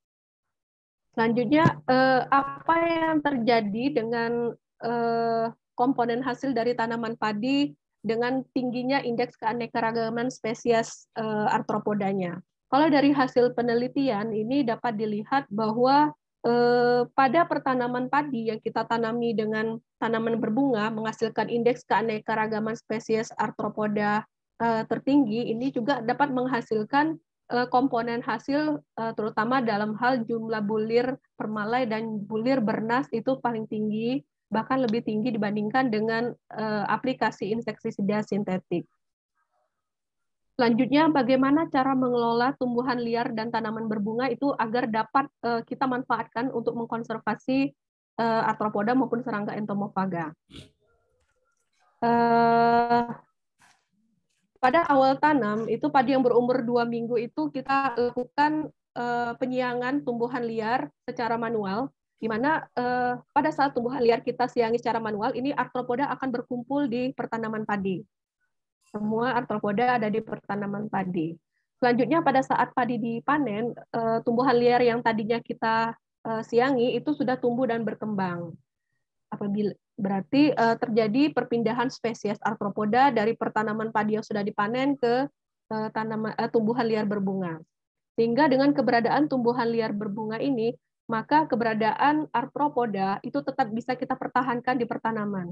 Selanjutnya apa yang terjadi dengan komponen hasil dari tanaman padi dengan tingginya indeks keanekaragaman spesies uh, arthropodanya. Kalau dari hasil penelitian ini dapat dilihat bahwa uh, pada pertanaman padi yang kita tanami dengan tanaman berbunga menghasilkan indeks keanekaragaman spesies arthropoda uh, tertinggi, ini juga dapat menghasilkan uh, komponen hasil uh, terutama dalam hal jumlah bulir permalai dan bulir bernas itu paling tinggi, bahkan lebih tinggi dibandingkan dengan uh, aplikasi insektisida sintetik. Selanjutnya, bagaimana cara mengelola tumbuhan liar dan tanaman berbunga itu agar dapat uh, kita manfaatkan untuk mengkonservasi uh, arthropoda maupun serangga entomofaga. Uh, pada awal tanam, itu padi yang berumur dua minggu itu kita lakukan uh, penyiangan tumbuhan liar secara manual, di mana eh, pada saat tumbuhan liar kita siangi secara manual, ini arthropoda akan berkumpul di pertanaman padi. Semua arthropoda ada di pertanaman padi. Selanjutnya pada saat padi dipanen, eh, tumbuhan liar yang tadinya kita eh, siangi itu sudah tumbuh dan berkembang. Apabila berarti eh, terjadi perpindahan spesies arthropoda dari pertanaman padi yang sudah dipanen ke eh, tanaman eh, tumbuhan liar berbunga. Sehingga dengan keberadaan tumbuhan liar berbunga ini, maka keberadaan arthropoda itu tetap bisa kita pertahankan di pertanaman.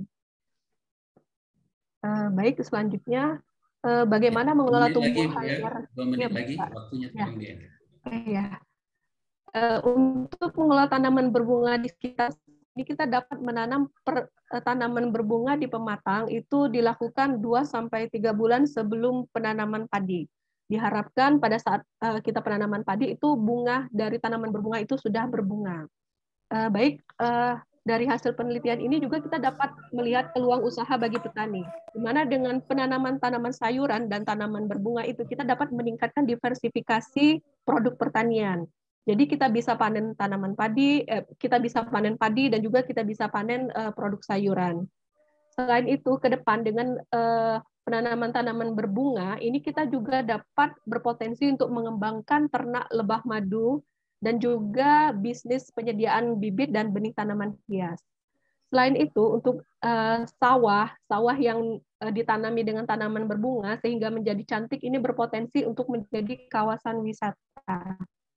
Uh, baik, selanjutnya uh, bagaimana mengelola tumbuhan liar? Dua menit lagi, waktunya tolong ya. Ya. Uh, untuk mengelola tanaman berbunga di sekitar ini kita dapat menanam per, uh, tanaman berbunga di pematang itu dilakukan dua sampai tiga bulan sebelum penanaman padi. Diharapkan pada saat uh, kita penanaman padi itu bunga dari tanaman berbunga itu sudah berbunga. Uh, baik, uh, dari hasil penelitian ini juga kita dapat melihat peluang usaha bagi petani, di mana dengan penanaman tanaman sayuran dan tanaman berbunga itu kita dapat meningkatkan diversifikasi produk pertanian. Jadi kita bisa panen tanaman padi, eh, kita bisa panen padi dan juga kita bisa panen uh, produk sayuran. Selain itu, ke depan dengan uh, penanaman tanaman berbunga, ini kita juga dapat berpotensi untuk mengembangkan ternak lebah madu dan juga bisnis penyediaan bibit dan benih tanaman hias. Selain itu, untuk uh, sawah, sawah yang uh, ditanami dengan tanaman berbunga sehingga menjadi cantik, ini berpotensi untuk menjadi kawasan wisata.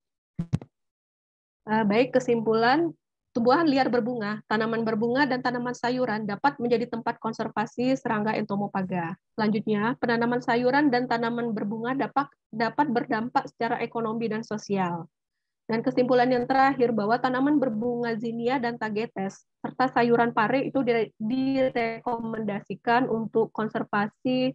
Uh, baik, kesimpulan, tumbuhan liar berbunga, tanaman berbunga, dan tanaman sayuran dapat menjadi tempat konservasi serangga entomofaga. Selanjutnya, penanaman sayuran dan tanaman berbunga dapat dapat berdampak secara ekonomi dan sosial. Dan kesimpulan yang terakhir bahwa tanaman berbunga zinnia dan tagetes serta sayuran pare itu direkomendasikan untuk konservasi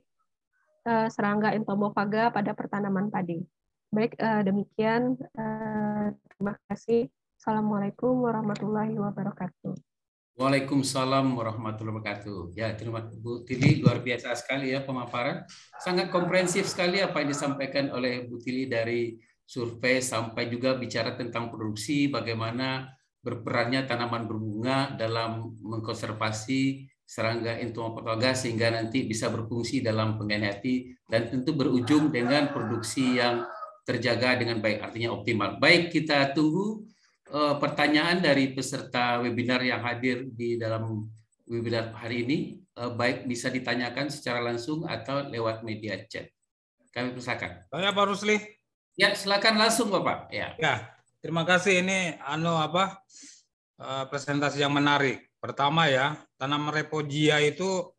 uh, serangga entomofaga pada pertanaman padi. Baik, uh, demikian. Uh, terima kasih. Assalamualaikum warahmatullahi wabarakatuh. Waalaikumsalam warahmatullahi wabarakatuh. Ya, terima kasih Bu Tili, luar biasa sekali ya pemaparan. Sangat komprehensif sekali apa yang disampaikan oleh Bu Tili dari survei sampai juga bicara tentang produksi, bagaimana berperannya tanaman berbunga dalam mengkonservasi serangga entomofaga sehingga nanti bisa berfungsi dalam penghayati dan tentu berujung dengan produksi yang terjaga dengan baik, artinya optimal. Baik, kita tunggu uh, pertanyaan dari peserta webinar yang hadir di dalam webinar hari ini, uh, baik bisa ditanyakan secara langsung atau lewat media chat. Kami persilakan. Saya Pak Rusli. Ya, silakan langsung Bapak. Ya. Ya, terima kasih. Ini anu apa uh, presentasi yang menarik. Pertama ya, tanaman repogia itu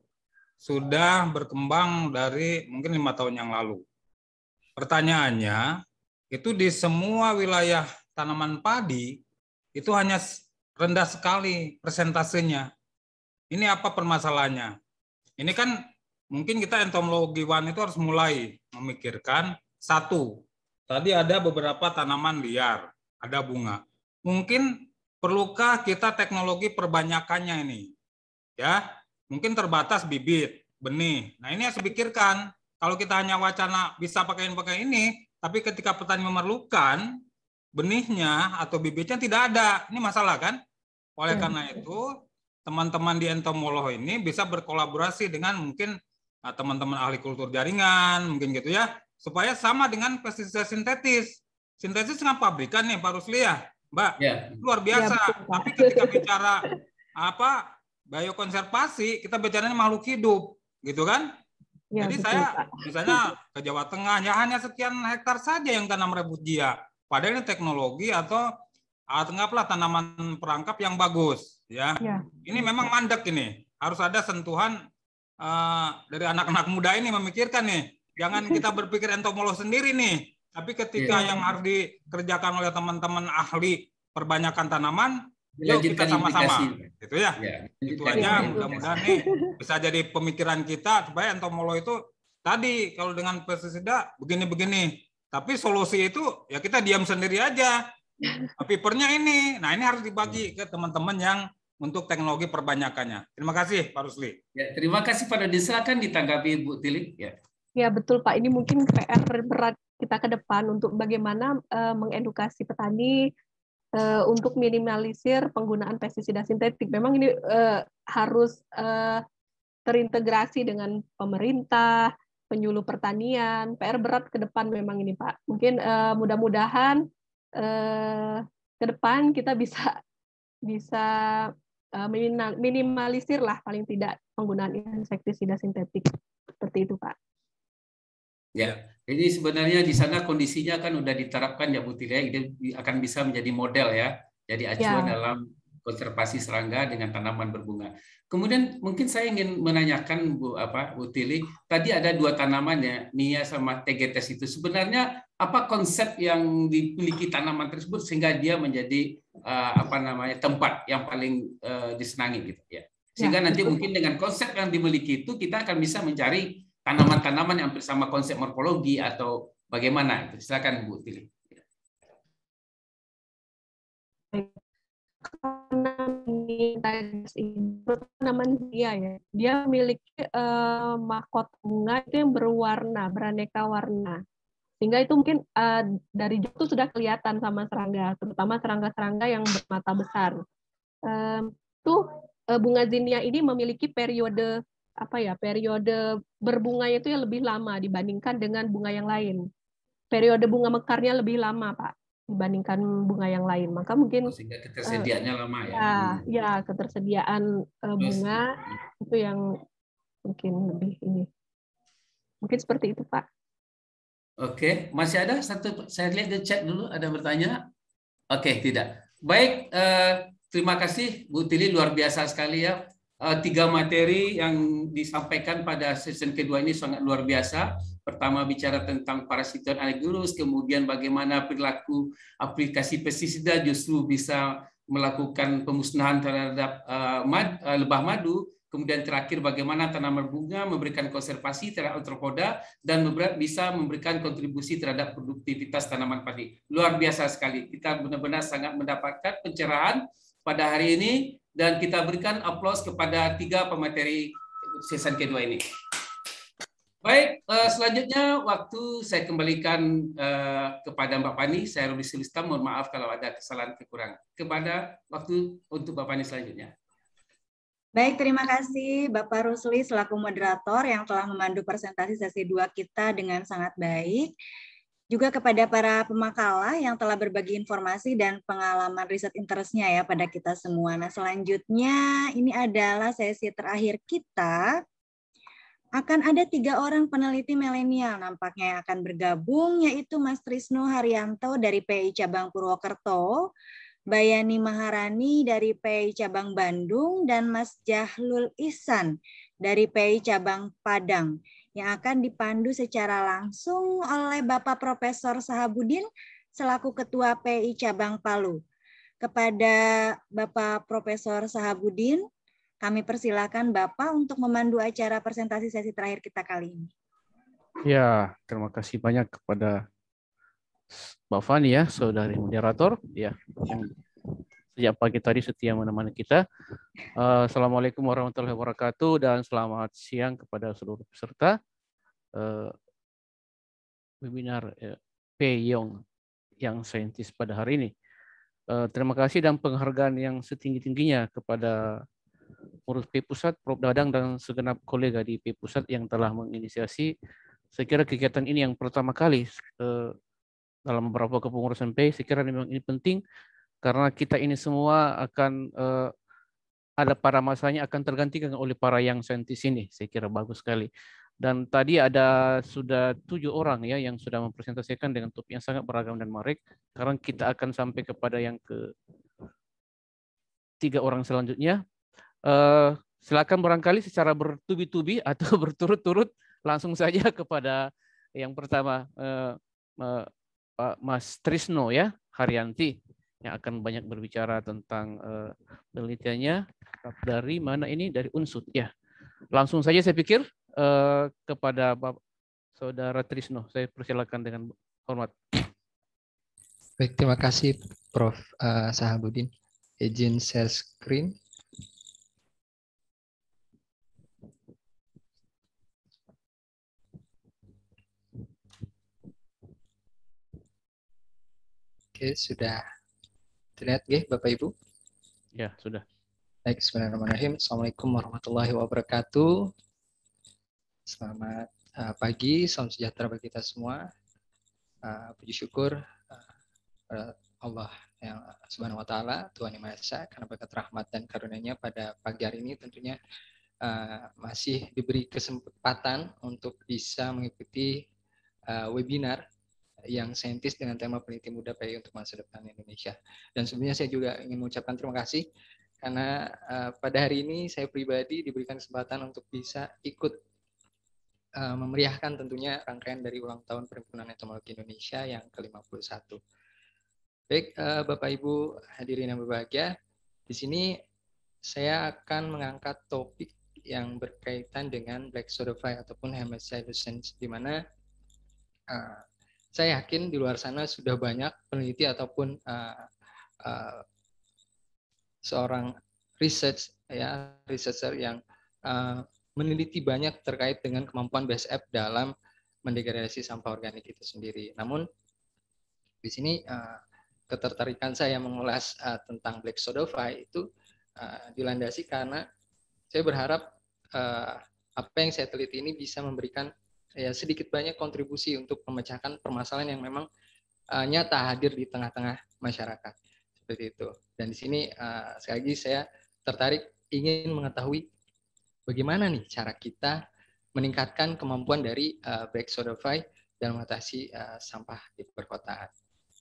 sudah berkembang dari mungkin lima tahun yang lalu. Pertanyaannya, itu di semua wilayah tanaman padi itu hanya rendah sekali persentasenya. Ini apa permasalahannya? Ini kan mungkin kita entomologi one itu harus mulai memikirkan satu. Tadi ada beberapa tanaman liar, ada bunga. Mungkin perlukah kita teknologi perbanyakannya ini? Ya, mungkin terbatas bibit, benih. Nah, ini harus dipikirkan. Kalau kita hanya wacana bisa pakai-pakai ini, tapi ketika petani memerlukan benihnya atau bibitnya tidak ada. Ini masalah kan? Oleh karena itu, teman-teman di entomolog ini bisa berkolaborasi dengan mungkin teman-teman ahli kultur jaringan, mungkin gitu ya, supaya sama dengan pestisida sintetis. Sintetis dengan pabrikan nih, Pak Rusli ya, Mbak, ya. Luar biasa. Ya, tapi ketika bicara apa biokonservasi, kita bicaranya makhluk hidup, gitu kan? Ya, jadi betul, saya Pak. Misalnya ke Jawa Tengah, ya hanya sekian hektar saja yang tanam rebugia. Padahal ini teknologi atau anggaplah tanaman perangkap yang bagus, ya. Ya. Ini memang mandek ini. Harus ada sentuhan uh, dari anak-anak muda ini memikirkan nih. Jangan kita berpikir entomolog sendiri nih, tapi ketika yeah. yang harus dikerjakan oleh teman-teman ahli perbanyakan tanaman, yuk kita sama-sama, gitu ya. Yeah. Itu aja, mudah-mudahan nih bisa jadi pemikiran kita supaya entomolog itu tadi kalau dengan pestisida begini-begini, tapi solusi itu ya kita diam sendiri aja. Papernya ini, nah ini harus dibagi ke teman-teman yang untuk teknologi perbanyakannya. Terima kasih Pak Rusli. Ya, terima kasih Pak Dodi. Silakan ditanggapi Bu Tili. Ya. Ya betul Pak, ini mungkin P R berat kita ke depan untuk bagaimana uh, mengedukasi petani uh, untuk minimalisir penggunaan pestisida sintetik. Memang ini uh, harus uh, terintegrasi dengan pemerintah, penyuluh pertanian. P R berat ke depan memang ini Pak. Mungkin uh, mudah-mudahan uh, ke depan kita bisa bisa uh, minimalisir lah paling tidak penggunaan insektisida sintetik. Seperti itu Pak. Ya, jadi sebenarnya di sana kondisinya kan udah diterapkan ya Bu Tili, ini akan bisa menjadi model ya, jadi acuan ya. Dalam konservasi serangga dengan tanaman berbunga. Kemudian mungkin saya ingin menanyakan Bu apa Bu Tili, tadi ada dua tanaman ya, Nia sama Tagetes itu. Sebenarnya apa konsep yang dimiliki tanaman tersebut sehingga dia menjadi uh, apa namanya tempat yang paling uh, disenangi gitu ya. Sehingga ya, nanti betul. Mungkin dengan konsep yang dimiliki itu kita akan bisa mencari tanaman-tanaman yang bersama konsep morfologi atau bagaimana? Silakan Bu Tili. Tanaman dia ya, dia memiliki uh, mahkota bunga itu yang berwarna, beraneka warna. Sehingga itu mungkin uh, dari jauh itu sudah kelihatan sama serangga, terutama serangga-serangga yang bermata besar. Um, tuh uh, bunga zinnia ini memiliki periode apa ya periode berbunganya itu yang lebih lama dibandingkan dengan bunga yang lain. Periode bunga mekarnya lebih lama Pak dibandingkan bunga yang lain. Maka mungkin sehingga ketersediaannya uh, lama ya. Ya, ya ketersediaan uh, bunga Terus. Itu yang mungkin lebih ini. Mungkin seperti itu Pak. Oke, masih ada satu saya lihat di chat dulu ada bertanya. Oke, tidak. Baik, uh, terima kasih Bu Tili, luar biasa sekali ya. Uh, tiga materi yang disampaikan pada season kedua ini sangat luar biasa. Pertama bicara tentang parasiton aeugurus, kemudian bagaimana perilaku aplikasi pestisida justru bisa melakukan pemusnahan terhadap uh, mad, uh, lebah madu. Kemudian terakhir bagaimana tanaman bunga memberikan konservasi terhadap arthropoda dan bisa memberikan kontribusi terhadap produktivitas tanaman padi. Luar biasa sekali. Kita benar-benar sangat mendapatkan pencerahan pada hari ini dan kita berikan aplaus kepada tiga pemateri season kedua ini. Baik, selanjutnya waktu saya kembalikan kepada Mbak Fani. Saya Rudi Sulista, mohon maaf kalau ada kesalahan kekurangan. Kepada waktu untuk Mbak Fani selanjutnya. Baik, terima kasih Bapak Rusli selaku moderator yang telah memandu presentasi sesi dua kita dengan sangat baik. Juga kepada para pemakalah yang telah berbagi informasi dan pengalaman riset interestnya ya pada kita semua. Nah, selanjutnya ini adalah sesi terakhir kita. Akan ada tiga orang peneliti milenial nampaknya yang akan bergabung, yaitu Mas Trisno Haryanto dari P I Cabang Purwokerto, Bayani Maharani dari P I Cabang Bandung, dan Mas Jahlul Ihsan dari P I Cabang Padang yang akan dipandu secara langsung oleh Bapak Profesor Sahabudin selaku Ketua P I Cabang Palu. Kepada Bapak Profesor Sahabudin, kami persilakan Bapak untuk memandu acara presentasi sesi terakhir kita kali ini. Ya, terima kasih banyak kepada Mbak Fani ya, saudari moderator ya, yang sejak pagi tadi setia menemani kita. Uh, Assalamualaikum warahmatullahi wabarakatuh dan selamat siang kepada seluruh peserta uh, webinar uh, P Young yang saintis pada hari ini. Uh, terima kasih dan penghargaan yang setinggi-tingginya kepada Pengurus P Pusat, Prof Dadang dan segenap kolega di P Pusat yang telah menginisiasi. Saya kira kegiatan ini yang pertama kali uh, dalam beberapa kepengurusan P I, saya kira memang ini penting karena kita ini semua akan uh, ada pada masanya akan tergantikan oleh para yang saintis ini. Saya kira bagus sekali. Dan tadi ada sudah tujuh orang ya yang sudah mempresentasikan dengan topik yang sangat beragam dan menarik. Sekarang kita akan sampai kepada yang ke tiga orang selanjutnya. Uh, silakan barangkali secara bertubi-tubi atau berturut-turut langsung saja kepada yang pertama. Uh, uh, Pak Mas Trisno ya Haryanti yang akan banyak berbicara tentang uh, penelitiannya dari mana ini dari Unsud ya. Langsung saja saya pikir uh, kepada Pak Saudara Trisno, saya persilakan dengan hormat. Baik, terima kasih Prof uh, Sahabudin. Izin share screen. Oke, sudah terlihat ya Bapak Ibu? Ya, sudah. Baik, bismillahirrahmanirrahim. Assalamualaikum warahmatullahi wabarakatuh. Selamat uh, pagi, salam sejahtera bagi kita semua. Uh, puji syukur uh, pada Allah yang Subhanahu wa taala, Tuhan Yang Maha Esa, karena berkat rahmat dan karunia-Nya pada pagi hari ini tentunya uh, masih diberi kesempatan untuk bisa mengikuti uh, webinar yang saintis dengan tema peneliti muda P I untuk masa depan Indonesia. Dan sebelumnya saya juga ingin mengucapkan terima kasih karena uh, pada hari ini saya pribadi diberikan kesempatan untuk bisa ikut uh, memeriahkan tentunya rangkaian dari ulang tahun Perhimpunan Entomologi Indonesia yang ke lima puluh satu. Baik, uh, Bapak Ibu hadirin yang berbahagia, di sini saya akan mengangkat topik yang berkaitan dengan Black Sodophyte ataupun Hemicyalucens, di mana uh, saya yakin di luar sana sudah banyak peneliti ataupun uh, uh, seorang research ya researcher yang uh, meneliti banyak terkait dengan kemampuan B A S F dalam mendegradasi sampah organik itu sendiri. Namun di sini uh, ketertarikan saya mengulas uh, tentang Black Sodophyte itu uh, dilandasi karena saya berharap uh, apa yang saya teliti ini bisa memberikan ya sedikit banyak kontribusi untuk memecahkan permasalahan yang memang uh, nyata hadir di tengah-tengah masyarakat seperti itu. Dan di sini uh, sekali lagi saya tertarik ingin mengetahui bagaimana nih cara kita meningkatkan kemampuan dari uh, Black Sodophyte dalam mengatasi uh, sampah di perkotaan.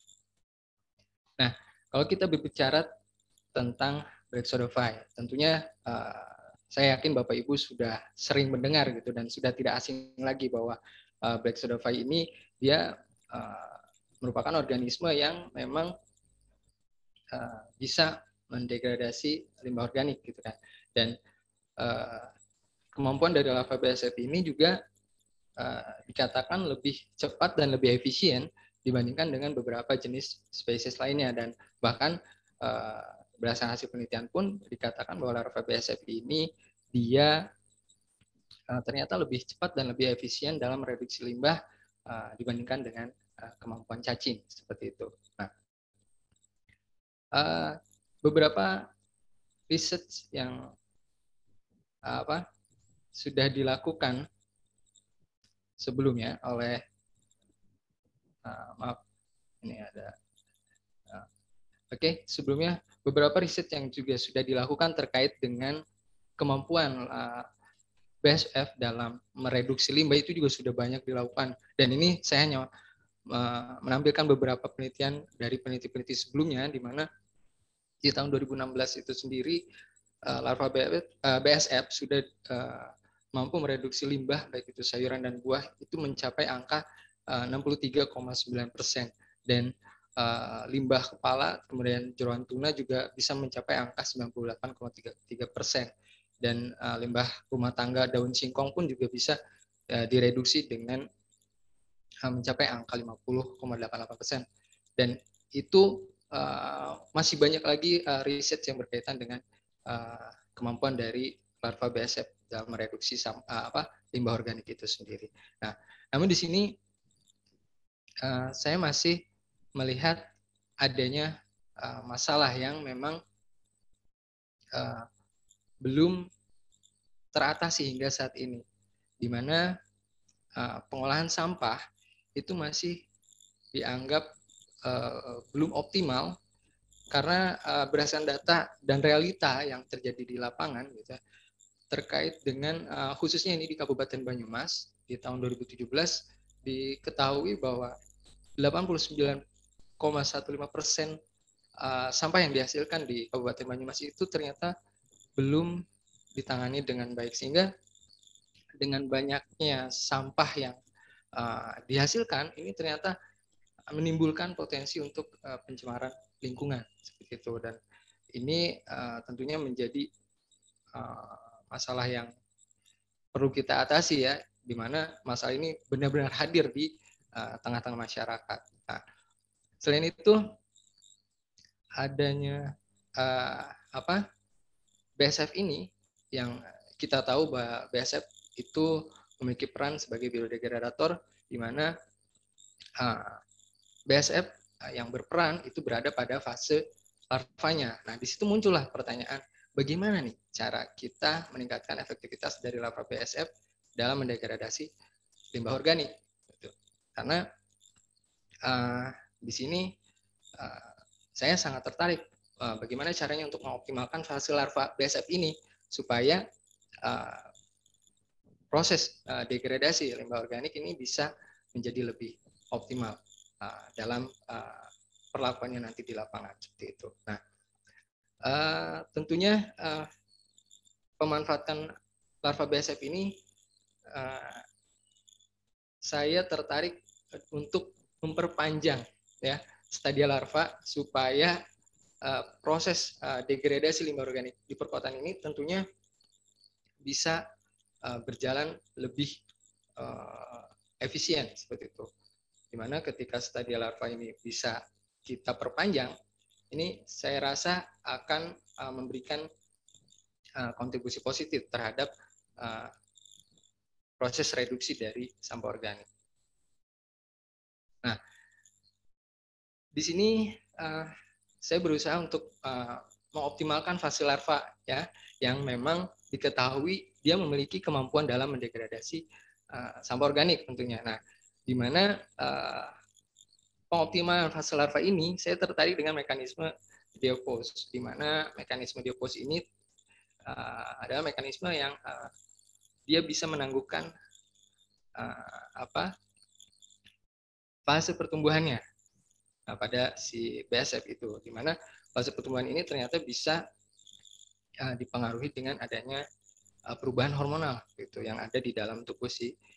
Nah, kalau kita berbicara tentang Black Sodophyte, tentunya uh, saya yakin Bapak Ibu sudah sering mendengar gitu dan sudah tidak asing lagi bahwa uh, Black Soda Fly ini dia uh, merupakan organisme yang memang uh, bisa mendegradasi limbah organik gitu kan. Dan uh, kemampuan dari larva B S F ini juga uh, dikatakan lebih cepat dan lebih efisien dibandingkan dengan beberapa jenis spesies lainnya, dan bahkan uh, berdasarkan hasil penelitian pun dikatakan bahwa larva B S F ini dia uh, ternyata lebih cepat dan lebih efisien dalam mereduksi limbah uh, dibandingkan dengan uh, kemampuan cacing seperti itu. Nah, uh, beberapa research yang uh, apa sudah dilakukan sebelumnya oleh uh, maaf ini ada uh, oke okay, sebelumnya beberapa riset yang juga sudah dilakukan terkait dengan kemampuan uh, B S F dalam mereduksi limbah itu juga sudah banyak dilakukan, dan ini saya hanya uh, menampilkan beberapa penelitian dari peneliti-peneliti sebelumnya di mana di tahun dua ribu enam belas itu sendiri uh, larva B S F sudah uh, mampu mereduksi limbah baik itu sayuran dan buah itu mencapai angka uh, enam puluh tiga koma sembilan persen, dan uh, limbah kepala kemudian jeroan tuna juga bisa mencapai angka sembilan puluh delapan koma tiga persen, dan uh, limbah rumah tangga daun singkong pun juga bisa uh, direduksi dengan uh, mencapai angka lima puluh koma delapan delapan persen, dan itu uh, masih banyak lagi uh, riset yang berkaitan dengan uh, kemampuan dari larva B S F dalam mereduksi sam, uh, apa limbah organik itu sendiri. Nah, namun di sini uh, saya masih melihat adanya uh, masalah yang memang uh, belum teratasi hingga saat ini, di mana uh, pengolahan sampah itu masih dianggap uh, belum optimal karena uh, berdasarkan data dan realita yang terjadi di lapangan gitu, terkait dengan uh, khususnya ini di Kabupaten Banyumas di tahun dua ribu tujuh belas diketahui bahwa delapan puluh sembilan koma lima belas persen uh, sampah yang dihasilkan di Kabupaten Banyumas itu ternyata belum ditangani dengan baik, sehingga dengan banyaknya sampah yang uh, dihasilkan ini ternyata menimbulkan potensi untuk uh, pencemaran lingkungan seperti itu, dan ini uh, tentunya menjadi uh, masalah yang perlu kita atasi ya, di mana masalah ini benar-benar hadir di tengah-tengah uh, masyarakat. Nah, selain itu adanya uh, apa B S F ini yang kita tahu bahwa B S F itu memiliki peran sebagai biodegradator, di mana uh, B S F yang berperan itu berada pada fase larvanya. Nah, di situ muncullah pertanyaan, bagaimana nih cara kita meningkatkan efektivitas dari larva B S F dalam mendegradasi limbah organik? Karena uh, di sini uh, saya sangat tertarik uh, bagaimana caranya untuk mengoptimalkan fase larva B S F ini supaya uh, proses uh, degradasi limbah organik ini bisa menjadi lebih optimal uh, dalam uh, perlakuannya nanti di lapangan seperti itu. Nah, Uh, tentunya uh, pemanfaatan larva B S F ini uh, saya tertarik untuk memperpanjang ya stadia larva supaya uh, proses uh, degradasi limbah organik di perkotaan ini tentunya bisa uh, berjalan lebih uh, efisien seperti itu. Dimana ketika stadia larva ini bisa kita perpanjang, ini saya rasa akan uh, memberikan uh, kontribusi positif terhadap uh, proses reduksi dari sampah organik. Nah, di sini uh, saya berusaha untuk uh, mengoptimalkan fase larva ya, yang memang diketahui dia memiliki kemampuan dalam mendegradasi uh, sampah organik tentunya. Nah, di mana uh, pengoptimalan fase larva ini, saya tertarik dengan mekanisme diapause, di mana mekanisme diapause ini uh, adalah mekanisme yang uh, dia bisa menangguhkan uh, apa fase pertumbuhannya nah, pada si B S F itu, di mana fase pertumbuhan ini ternyata bisa uh, dipengaruhi dengan adanya uh, perubahan hormonal gitu yang ada di dalam tubuh si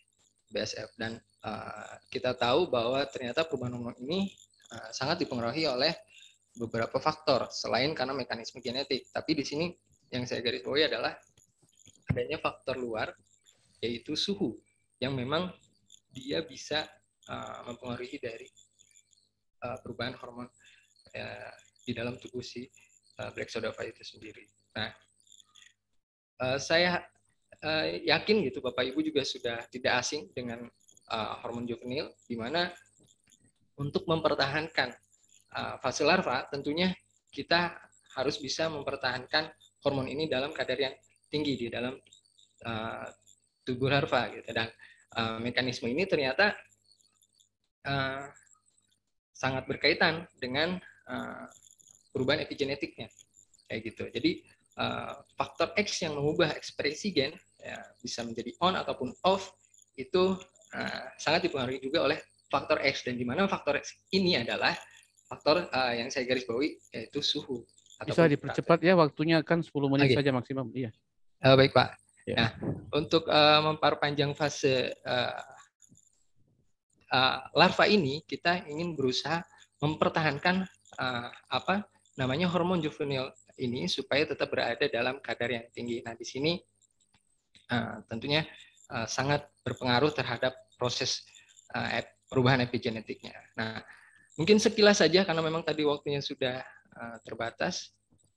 B S F. Dan uh, kita tahu bahwa ternyata perubahan hormon ini uh, sangat dipengaruhi oleh beberapa faktor selain karena mekanisme genetik. Tapi di sini yang saya garis bawahi adalah adanya faktor luar, yaitu suhu, yang memang dia bisa uh, mempengaruhi dari uh, perubahan hormon uh, di dalam tubuh si uh, black soda pie itu sendiri. Nah, uh, saya uh, yakin gitu Bapak Ibu juga sudah tidak asing dengan uh, hormon juvenil, di mana untuk mempertahankan uh, fase larva tentunya kita harus bisa mempertahankan hormon ini dalam kadar yang tinggi di dalam uh, tubuh larva gitu. Dan uh, mekanisme ini ternyata uh, sangat berkaitan dengan uh, perubahan epigenetiknya kayak gitu. Jadi uh, faktor X yang mengubah ekspresi gen ya, bisa menjadi on ataupun off itu uh, sangat dipengaruhi juga oleh faktor X, dan di mana faktor X ini adalah faktor uh, yang saya garis bawahi yaitu suhu. Bisa dipercepat ya, waktunya kan sepuluh menit okay. saja maksimum. Iya. Uh, baik Pak. Ya. Nah, untuk uh, memperpanjang fase uh, uh, larva ini, kita ingin berusaha mempertahankan uh, apa namanya hormon juvenil ini supaya tetap berada dalam kadar yang tinggi. Nah, di sini uh, tentunya uh, sangat berpengaruh terhadap proses uh, perubahan epigenetiknya. Nah, mungkin sekilas saja karena memang tadi waktunya sudah uh, terbatas.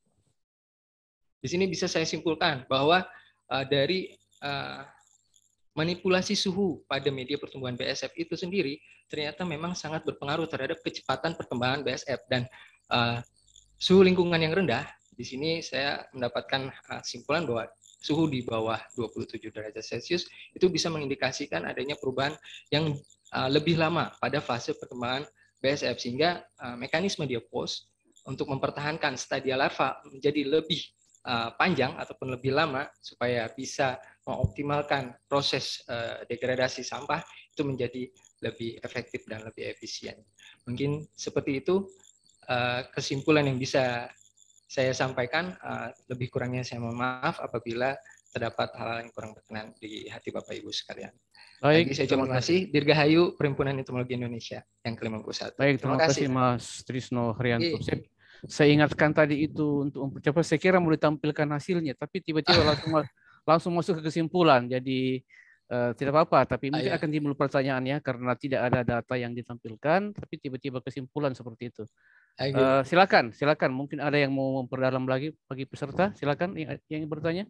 Di sini bisa saya simpulkan bahwa uh, dari uh, manipulasi suhu pada media pertumbuhan B S F itu sendiri ternyata memang sangat berpengaruh terhadap kecepatan perkembangan B S F, dan uh, suhu lingkungan yang rendah. Di sini saya mendapatkan uh, simpulan bahwa suhu di bawah dua puluh tujuh derajat Celcius itu bisa mengindikasikan adanya perubahan yang uh, lebih lama pada fase perkembangan B S F, sehingga uh, mekanisme diapause untuk mempertahankan stadia larva menjadi lebih uh, panjang ataupun lebih lama supaya bisa mengoptimalkan proses uh, degradasi sampah itu menjadi lebih efektif dan lebih efisien. Mungkin seperti itu uh, kesimpulan yang bisa saya sampaikan. Uh, lebih kurangnya saya mohon maaf apabila terdapat hal-hal yang kurang berkenan di hati Bapak Ibu sekalian. Baik, Lagi saya terima kasih. Dirgahayu Perhimpunan Entomologi Indonesia yang ke lima puluh satu. Baik, terima, terima kasih Mas Trisno Haryanto. Saya, saya ingatkan tadi itu untuk mempercepat, saya kira mau ditampilkan hasilnya, tapi tiba-tiba langsung langsung masuk ke kesimpulan. Jadi uh, tidak apa-apa, tapi mungkin Ayah. akan timbul pertanyaannya karena tidak ada data yang ditampilkan, tapi tiba-tiba kesimpulan seperti itu. Uh, silakan, silakan. Mungkin ada yang mau memperdalam lagi bagi peserta. Silakan yang, yang bertanya.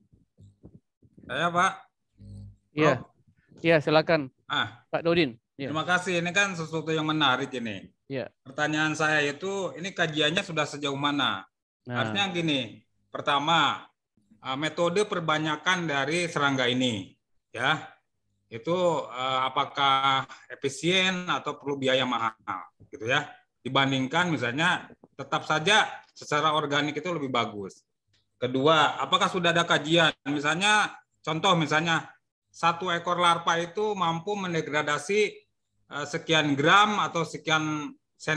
Saya Pak. Iya. Oh. Ya, silakan. Ah, Pak Dodin. Ya. Terima kasih. Ini kan sesuatu yang menarik ini. Ya. Pertanyaan saya itu, ini kajiannya sudah sejauh mana? Nah. Artinya gini, pertama, metode perbanyakan dari serangga ini, ya, itu apakah efisien atau perlu biaya mahal, gitu ya? Dibandingkan misalnya, tetap saja secara organik itu lebih bagus. Kedua, apakah sudah ada kajian? Misalnya, contoh misalnya, satu ekor larva itu mampu mendegradasi sekian gram atau sekian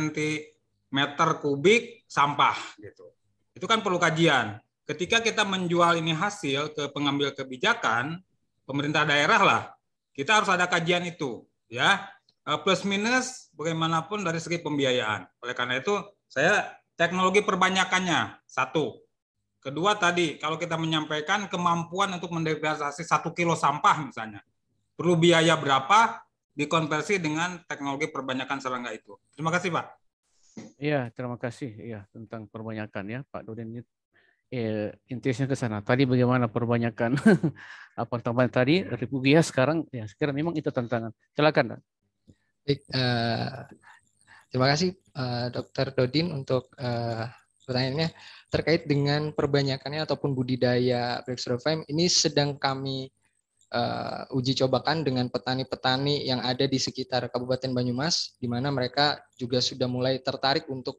sentimeter kubik sampah gitu. Itu kan perlu kajian. Ketika kita menjual ini hasil ke pengambil kebijakan, pemerintah daerah lah, kita harus ada kajian itu, ya. Plus minus bagaimanapun dari segi pembiayaan. Oleh karena itu, saya teknologi perbanyakannya satu. Kedua tadi, kalau kita menyampaikan kemampuan untuk mendegradasi satu kilo sampah misalnya, perlu biaya berapa dikonversi dengan teknologi perbanyakan serangga itu. Terima kasih Pak. Iya, terima kasih. Iya, tentang perbanyakan ya Pak Dodin. Eh, intinya ke sana. Tadi bagaimana perbanyakan apartemen tadi, Republia sekarang, ya sekarang memang itu tantangan. Silakan. Baik, uh, terima kasih uh, Dokter Dodin untuk uh, pertanyaannya. Terkait dengan perbanyakannya ataupun budidaya black soda pie ini sedang kami uh, uji cobakan dengan petani-petani yang ada di sekitar Kabupaten Banyumas, di mana mereka juga sudah mulai tertarik untuk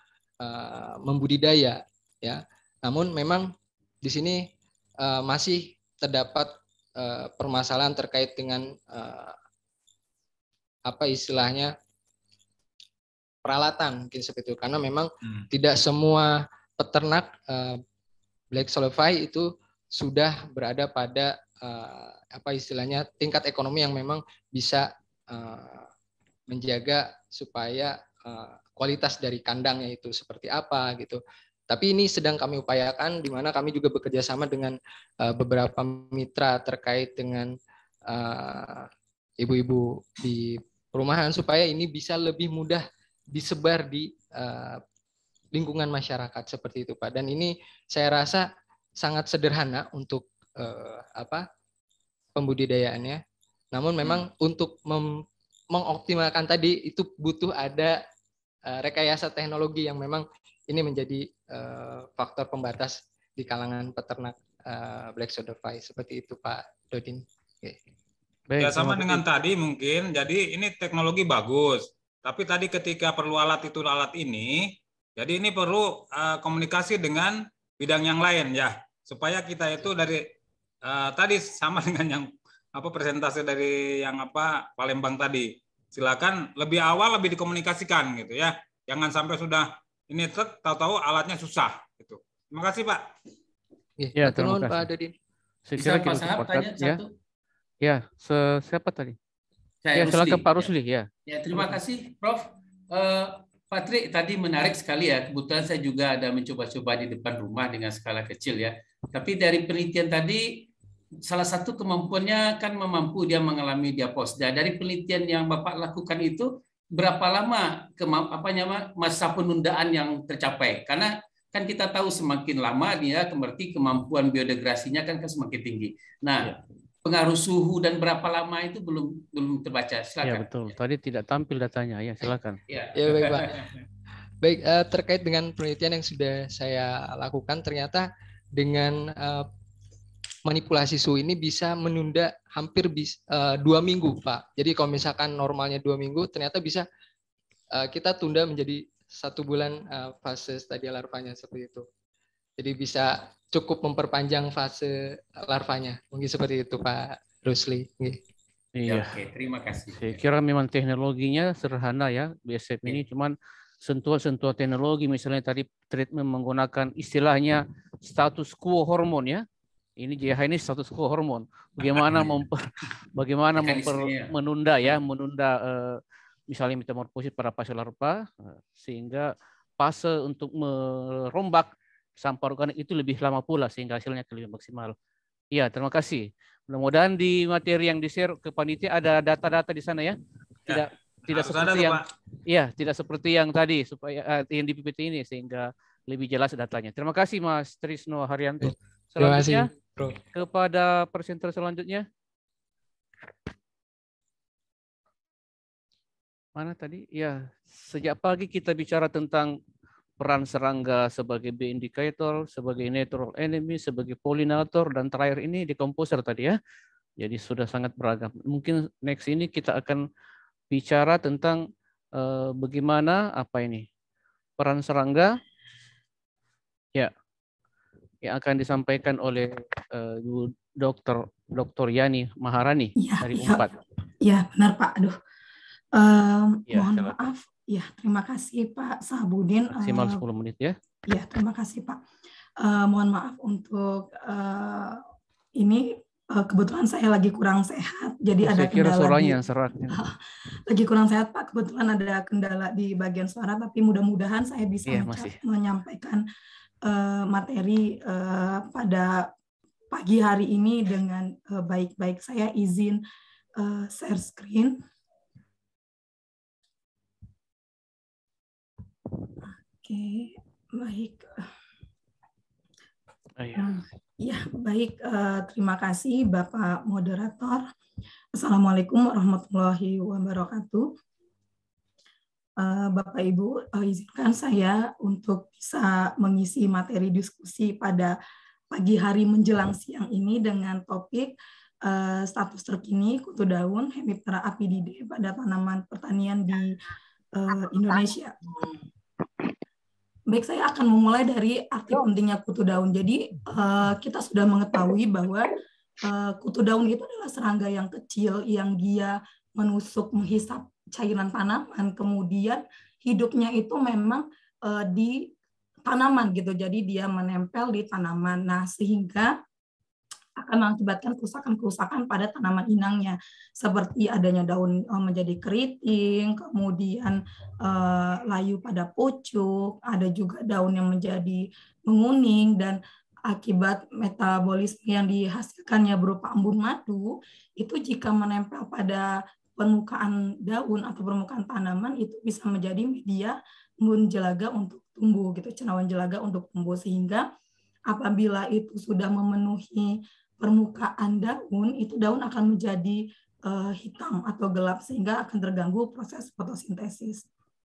uh, membudidaya, ya. Namun memang di sini uh, masih terdapat uh, permasalahan terkait dengan uh, apa istilahnya peralatan mungkin seperti itu, karena memang hmm. tidak semua peternak uh, black soda pie itu sudah berada pada uh, apa istilahnya tingkat ekonomi yang memang bisa uh, menjaga supaya uh, kualitas dari kandangnya itu seperti apa gitu. Tapi ini sedang kami upayakan, di mana kami juga bekerja sama dengan uh, beberapa mitra terkait dengan uh, ibu-ibu di perumahan supaya ini bisa lebih mudah disebar di uh, lingkungan masyarakat seperti itu, Pak. Dan ini saya rasa sangat sederhana untuk uh, apa pembudidayaannya. Namun memang hmm. untuk mem mengoptimalkan tadi itu butuh ada uh, rekayasa teknologi yang memang ini menjadi uh, faktor pembatas di kalangan peternak uh, Black Soldier Fly seperti itu, Pak Dodin. Okay. Ya sama dengan tadi mungkin, jadi ini teknologi bagus, tapi tadi ketika perlu alat itu alat ini, jadi ini perlu uh, komunikasi dengan bidang yang lain ya, supaya kita itu dari uh, tadi sama dengan yang apa presentasi dari yang apa Palembang tadi, silakan lebih awal lebih dikomunikasikan gitu ya, jangan sampai sudah ini tahu-tahu alatnya susah gitu. Terima kasih Pak. Ya, terima kasih Pak Dodin. Bisa Pak Sahab tanya ya. Satu? Ya, siapa tadi? Saya ya, silakan Pak Rusli ya. Ya, terima kasih Prof. Uh, Patrik tadi menarik sekali ya. Kebetulan saya juga ada mencoba-coba di depan rumah dengan skala kecil ya. Tapi dari penelitian tadi salah satu kemampuannya kan memampu dia mengalami diaposda. Dari penelitian yang Bapak lakukan itu berapa lama apa masa penundaan yang tercapai? Karena kan kita tahu semakin lama dia berarti kemampuan biodegrasinya kan semakin tinggi. Nah, ya. Pengaruh suhu dan berapa lama itu belum belum terbaca. Silakan. Ya betul. Tadi tidak tampil datanya. Ya silakan. Ya, ya baik Pak. Baik uh, terkait dengan penelitian yang sudah saya lakukan, ternyata dengan uh, manipulasi suhu ini bisa menunda hampir bis, uh, dua minggu, Pak. Jadi kalau misalkan normalnya dua minggu, ternyata bisa uh, kita tunda menjadi satu bulan uh, fase stadia larvanya seperti itu. Jadi bisa cukup memperpanjang fase larvanya. Mungkin seperti itu, Pak Rusli. Iya. Oke, terima kasih. Saya kira memang teknologinya sederhana ya, B S F ini, cuman sentuhan-sentuhan teknologi, misalnya tadi treatment menggunakan istilahnya status quo hormon ya. Ini J H ini status quo hormon. Bagaimana memper, bagaimana memper, menunda ya, menunda uh, misalnya metamorfosis pada fase larva uh, sehingga fase untuk merombak sampah organik itu lebih lama pula sehingga hasilnya lebih maksimal. Iya, terima kasih. Mudah-mudahan di materi yang di-share ke panitia ada data-data di sana ya. Tidak ya, tidak seperti yang iya, tidak seperti yang tadi supaya uh, yang di P P T ini sehingga lebih jelas datanya. Terima kasih Mas Trisno Haryanto. Selanjutnya Bro. Kepada presenter selanjutnya. Mana tadi? Ya, sejak pagi kita bicara tentang peran serangga sebagai B indicator, sebagai natural enemy, sebagai pollinator, dan terakhir ini decomposer tadi ya. Jadi sudah sangat beragam. Mungkin next ini kita akan bicara tentang uh, bagaimana apa ini peran serangga. Ya. Yang akan disampaikan oleh uh, Dokter Dokter Yani Maharani ya, dari Unpad. Ya, benar Pak. Aduh, um, ya, mohon silakan. Maaf. Ya, terima kasih Pak Sahabudin. Maksimal uh, sepuluh menit ya. Ya, terima kasih Pak. Uh, mohon maaf untuk uh, ini uh, kebetulan saya lagi kurang sehat, jadi saya ada kira kendala suaranya di, yang serak. Uh, lagi kurang sehat Pak. Kebetulan ada kendala di bagian suara, tapi mudah-mudahan saya bisa ya, menyampaikan Uh, materi uh, pada pagi hari ini dengan uh, baik-baik. Saya izin uh, share screen. Oke, okay, baik. Uh, ya, baik. Uh, terima kasih Bapak Moderator. Assalamualaikum warahmatullahi wabarakatuh. Bapak Ibu, izinkan saya untuk bisa mengisi materi diskusi pada pagi hari menjelang siang ini dengan topik uh, status terkini kutu daun Hemiptera apidide pada tanaman pertanian di uh, Indonesia. Baik, saya akan memulai dari arti pentingnya kutu daun. Jadi uh, kita sudah mengetahui bahwa uh, kutu daun itu adalah serangga yang kecil yang dia menusuk, menghisap cairan tanaman, kemudian hidupnya itu memang uh, di tanaman gitu, jadi dia menempel di tanaman. Nah, sehingga akan mengakibatkan kerusakan-kerusakan pada tanaman inangnya, seperti adanya daun menjadi keriting, kemudian uh, layu pada pucuk, ada juga daun yang menjadi menguning, dan akibat metabolisme yang dihasilkannya berupa embun madu, itu jika menempel pada permukaan daun atau permukaan tanaman, itu bisa menjadi media embun jelaga untuk tumbuh, gitu, cendawan jelaga untuk tumbuh, sehingga apabila itu sudah memenuhi permukaan daun, itu daun akan menjadi uh, hitam atau gelap, sehingga akan terganggu proses fotosintesis.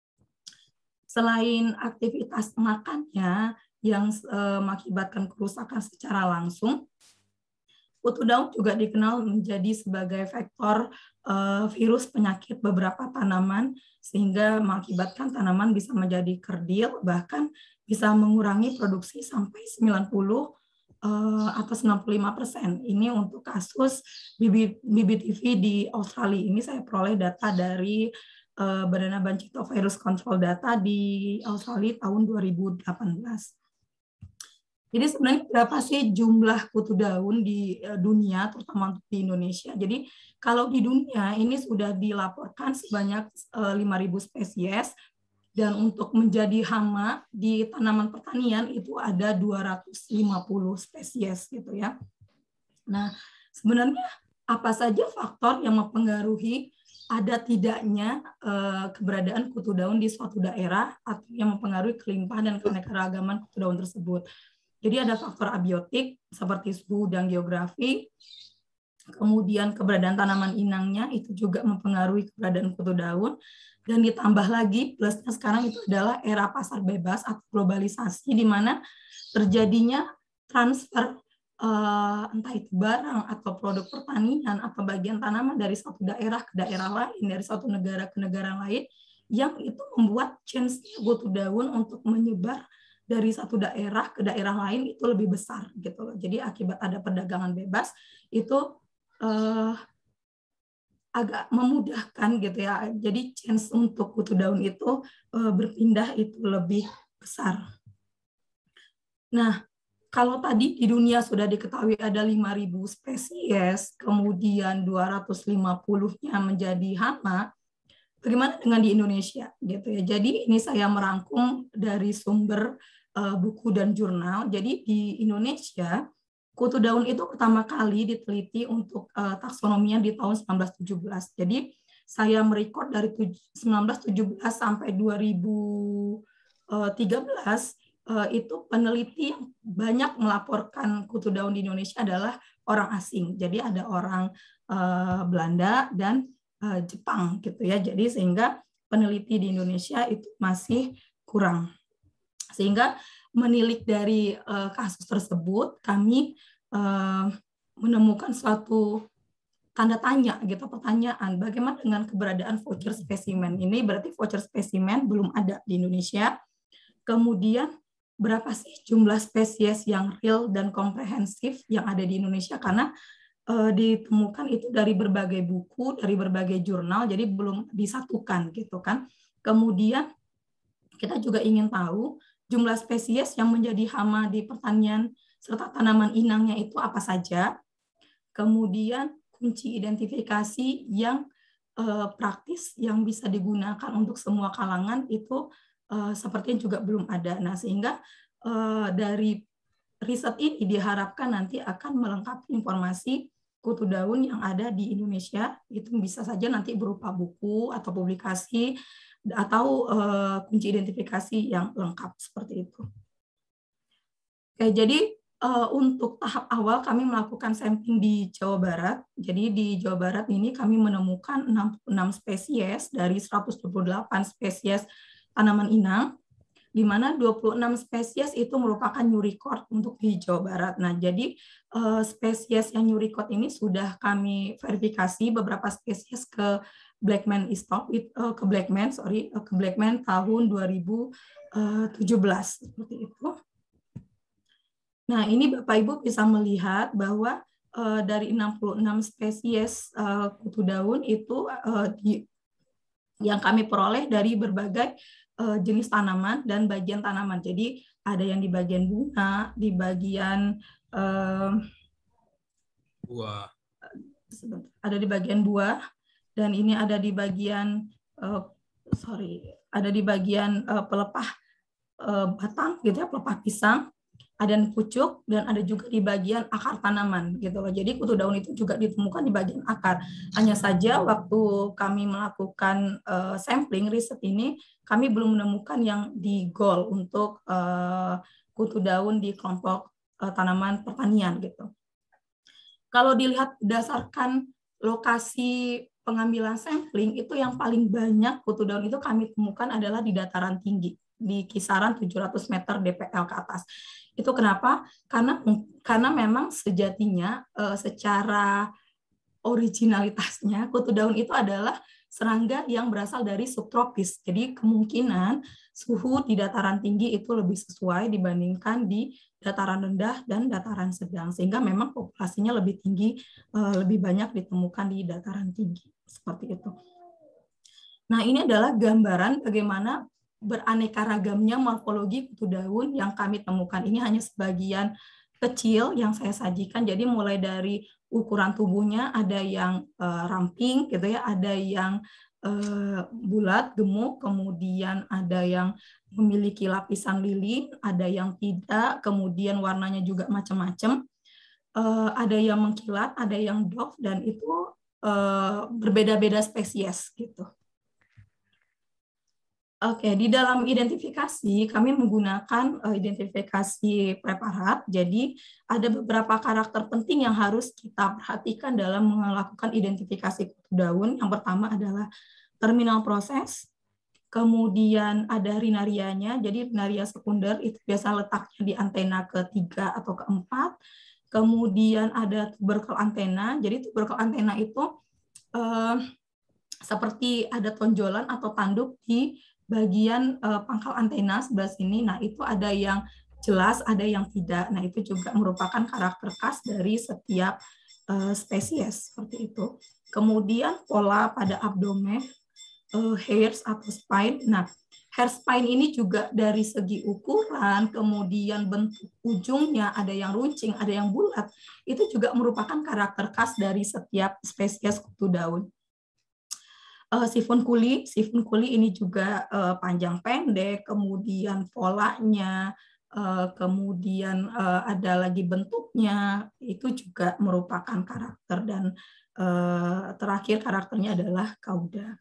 Selain aktivitas makannya yang uh, mengakibatkan kerusakan secara langsung, kutu daun juga dikenal menjadi sebagai vektor uh, virus penyakit beberapa tanaman, sehingga mengakibatkan tanaman bisa menjadi kerdil, bahkan bisa mengurangi produksi sampai sembilan puluh uh, atau sembilan puluh lima persen. Ini untuk kasus B B T V di Australia. Ini saya peroleh data dari uh, Badan Bancitovirus Control Data di Australia tahun dua ribu delapan belas. Jadi sebenarnya berapa sih jumlah kutu daun di dunia, terutama untuk di Indonesia? Jadi kalau di dunia ini sudah dilaporkan sebanyak lima ribu spesies, dan untuk menjadi hama di tanaman pertanian itu ada dua ratus lima puluh spesies gitu ya. Nah, sebenarnya apa saja faktor yang mempengaruhi ada tidaknya eh, keberadaan kutu daun di suatu daerah atau yang mempengaruhi kelimpahan dan keanekaragaman kutu daun tersebut? Jadi ada faktor abiotik seperti suhu dan geografi, kemudian keberadaan tanaman inangnya itu juga mempengaruhi keberadaan kutu daun, dan ditambah lagi plusnya sekarang itu adalah era pasar bebas atau globalisasi, di mana terjadinya transfer uh, entah itu barang atau produk pertanian atau bagian tanaman dari satu daerah ke daerah lain, dari satu negara ke negara lain, yang itu membuat chance-nya kutu daun untuk menyebar dari satu daerah ke daerah lain itu lebih besar gitu loh. Jadi akibat ada perdagangan bebas itu uh, agak memudahkan gitu ya. Jadi chance untuk kutu daun itu uh, berpindah itu lebih besar. Nah, kalau tadi di dunia sudah diketahui ada lima ribu spesies, kemudian dua ratus lima puluh-nya menjadi hama, bagaimana dengan di Indonesia gitu ya. Jadi ini saya merangkum dari sumber uh, buku dan jurnal. Jadi di Indonesia kutu daun itu pertama kali diteliti untuk uh, taksonominya di tahun seribu sembilan ratus tujuh belas. Jadi saya merekod dari seribu sembilan ratus tujuh belas sampai dua ribu tiga belas, uh, itu peneliti yang banyak melaporkan kutu daun di Indonesia adalah orang asing. Jadi ada orang uh, Belanda dan uh, Jepang gitu ya. Jadi sehingga peneliti di Indonesia itu masih kurang. Sehingga menilik dari uh, kasus tersebut, kami uh, menemukan suatu tanda tanya gitu, pertanyaan, bagaimana dengan keberadaan voucher spesimen? Ini berarti voucher spesimen belum ada di Indonesia. Kemudian berapa sih jumlah spesies yang real dan komprehensif yang ada di Indonesia? Karena uh, ditemukan itu dari berbagai buku, dari berbagai jurnal, jadi belum disatukan gitu kan. Kemudian kita juga ingin tahu jumlah spesies yang menjadi hama di pertanian serta tanaman inangnya itu apa saja. Kemudian kunci identifikasi yang eh, praktis yang bisa digunakan untuk semua kalangan itu eh, sepertinya juga belum ada. Nah, sehingga eh, dari riset ini diharapkan nanti akan melengkapi informasi kutu daun yang ada di Indonesia. Itu bisa saja nanti berupa buku atau publikasi atau uh, kunci identifikasi yang lengkap seperti itu. Oke, jadi uh, untuk tahap awal kami melakukan sampling di Jawa Barat. Jadi di Jawa Barat ini kami menemukan enam puluh enam spesies dari seratus dua puluh delapan spesies tanaman inang, di mana dua puluh enam spesies itu merupakan new record untuk di Jawa Barat. Nah, jadi uh, spesies yang new record ini sudah kami verifikasi beberapa spesies ke Blackman Istop, uh, ke Blackman, sorry, uh, ke Blackman tahun dua ribu tujuh belas seperti itu. Nah, ini Bapak Ibu bisa melihat bahwa uh, dari enam puluh enam spesies uh, kutu daun itu uh, di, yang kami peroleh dari berbagai uh, jenis tanaman dan bagian tanaman. Jadi ada yang di bagian bunga, di bagian uh, buah. Ada di bagian buah, dan ini ada di bagian uh, sorry, ada di bagian uh, pelepah uh, batang gitu ya, pelepah pisang, ada di pucuk, dan ada juga di bagian akar tanaman gitu loh. Jadi kutu daun itu juga ditemukan di bagian akar. Hanya saja waktu kami melakukan uh, sampling riset ini, kami belum menemukan yang di goal untuk uh, kutu daun di kelompok uh, tanaman pertanian gitu. Kalau dilihat berdasarkan lokasi pengambilan sampling, itu yang paling banyak kutu daun itu kami temukan adalah di dataran tinggi, di kisaran tujuh ratus meter D P L ke atas. Itu kenapa? Karena karena memang sejatinya uh, secara originalitasnya kutu daun itu adalah serangga yang berasal dari subtropis. Jadi kemungkinan suhu di dataran tinggi itu lebih sesuai dibandingkan di dataran rendah dan dataran sedang, sehingga memang populasinya lebih tinggi, lebih banyak ditemukan di dataran tinggi. Seperti itu. Nah, ini adalah gambaran bagaimana beraneka ragamnya morfologi kutu daun yang kami temukan. Ini hanya sebagian kecil yang saya sajikan, jadi mulai dari ukuran tubuhnya ada yang uh, ramping gitu ya, ada yang uh, bulat gemuk, kemudian ada yang memiliki lapisan lilin, ada yang tidak, kemudian warnanya juga macam-macam, uh, ada yang mengkilat, ada yang doff, dan itu uh, berbeda-beda spesies gitu. Oke, di dalam identifikasi kami menggunakan uh, identifikasi preparat. Jadi ada beberapa karakter penting yang harus kita perhatikan dalam melakukan identifikasi kutu daun. Yang pertama adalah terminal proses, kemudian ada rinarianya. Jadi rinaria sekunder itu biasa letaknya di antena ketiga atau keempat. Kemudian ada tuberkel antena. Jadi tuberkel antena itu uh, seperti ada tonjolan atau tanduk di bagian uh, pangkal antena sebelah sini. Nah, itu ada yang jelas, ada yang tidak. Nah, itu juga merupakan karakter khas dari setiap uh, spesies seperti itu. Kemudian pola pada abdomen, uh, hairs atau spine. Nah, hair spine ini juga dari segi ukuran, kemudian bentuk ujungnya, ada yang runcing, ada yang bulat. Itu juga merupakan karakter khas dari setiap spesies kutu daun. Uh, sifun kuli, sifun kuli ini juga uh, panjang pendek, kemudian polanya, uh, kemudian uh, ada lagi bentuknya, itu juga merupakan karakter, dan uh, terakhir karakternya adalah kauda.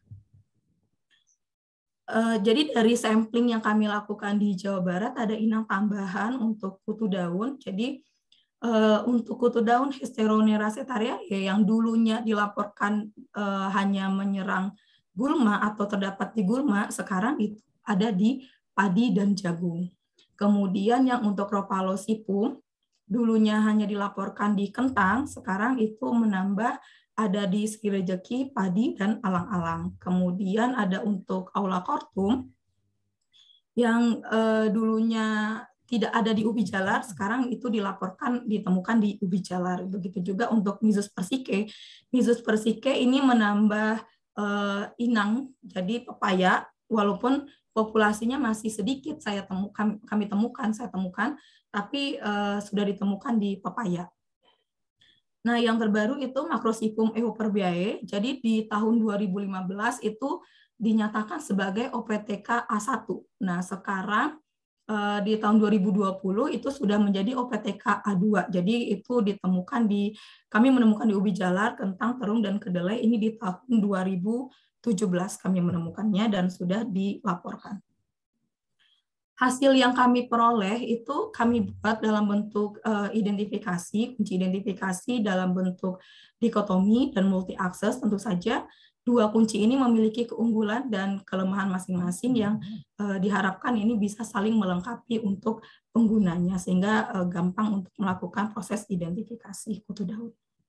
Uh, jadi dari sampling yang kami lakukan di Jawa Barat ada inang tambahan untuk kutu daun. Jadi uh, untuk kutu daun Hesteronera setaria ya, yang dulunya dilaporkan uh, hanya menyerang gulma atau terdapat di gulma, sekarang itu ada di padi dan jagung. Kemudian yang untuk Rhopalosipum dulunya hanya dilaporkan di kentang, sekarang itu menambah ada di segi rejeki, padi, dan alang-alang. Kemudian ada untuk Aulacortum yang eh, dulunya tidak ada di ubi jalar, sekarang itu dilaporkan ditemukan di ubi jalar. Begitu juga untuk Myzus persike. Myzus persike ini menambah uh, inang, jadi pepaya, walaupun populasinya masih sedikit saya temukan, kami temukan, saya temukan, tapi uh, sudah ditemukan di pepaya. Nah, yang terbaru itu Macrosipum euphorbeiae. Jadi di tahun dua ribu lima belas itu dinyatakan sebagai O P T K A satu. Nah, sekarang di tahun dua ribu dua puluh itu sudah menjadi O P T K A dua. Jadi itu ditemukan di, kami menemukan di ubi jalar, kentang, terung, dan kedelai. Ini di tahun dua ribu tujuh belas kami menemukannya dan sudah dilaporkan. Hasil yang kami peroleh itu kami buat dalam bentuk uh, identifikasi, kunci identifikasi dalam bentuk dikotomi dan multi akses. Tentu saja dua kunci ini memiliki keunggulan dan kelemahan masing-masing yang uh, diharapkan ini bisa saling melengkapi untuk penggunanya, sehingga uh, gampang untuk melakukan proses identifikasi kutu daun.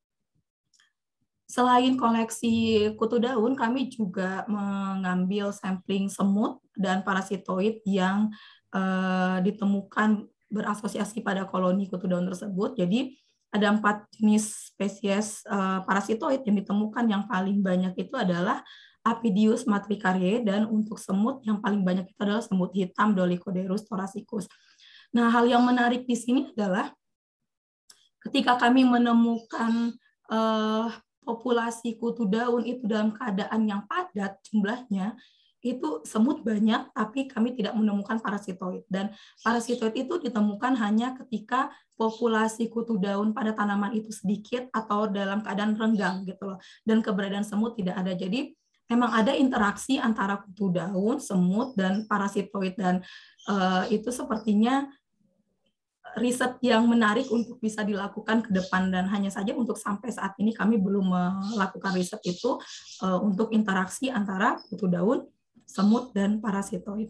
Selain koleksi kutu daun, kami juga mengambil sampling semut dan parasitoid yang uh, ditemukan berasosiasi pada koloni kutu daun tersebut. Jadi ada empat jenis spesies uh, parasitoid yang ditemukan. Yang paling banyak itu adalah Aphidius matricariae, dan untuk semut yang paling banyak itu adalah semut hitam Dolichoderus thoracicus. Nah, hal yang menarik di sini adalah ketika kami menemukan uh, populasi kutu daun itu dalam keadaan yang padat jumlahnya, itu semut banyak, tapi kami tidak menemukan parasitoid. Dan parasitoid itu ditemukan hanya ketika populasi kutu daun pada tanaman itu sedikit atau dalam keadaan renggang gitu loh. Dan keberadaan semut tidak ada. Jadi memang ada interaksi antara kutu daun, semut, dan parasitoid. Dan uh, itu sepertinya riset yang menarik untuk bisa dilakukan ke depan, dan hanya saja untuk sampai saat ini kami belum melakukan riset itu uh, untuk interaksi antara kutu daun, semut, dan parasitoid.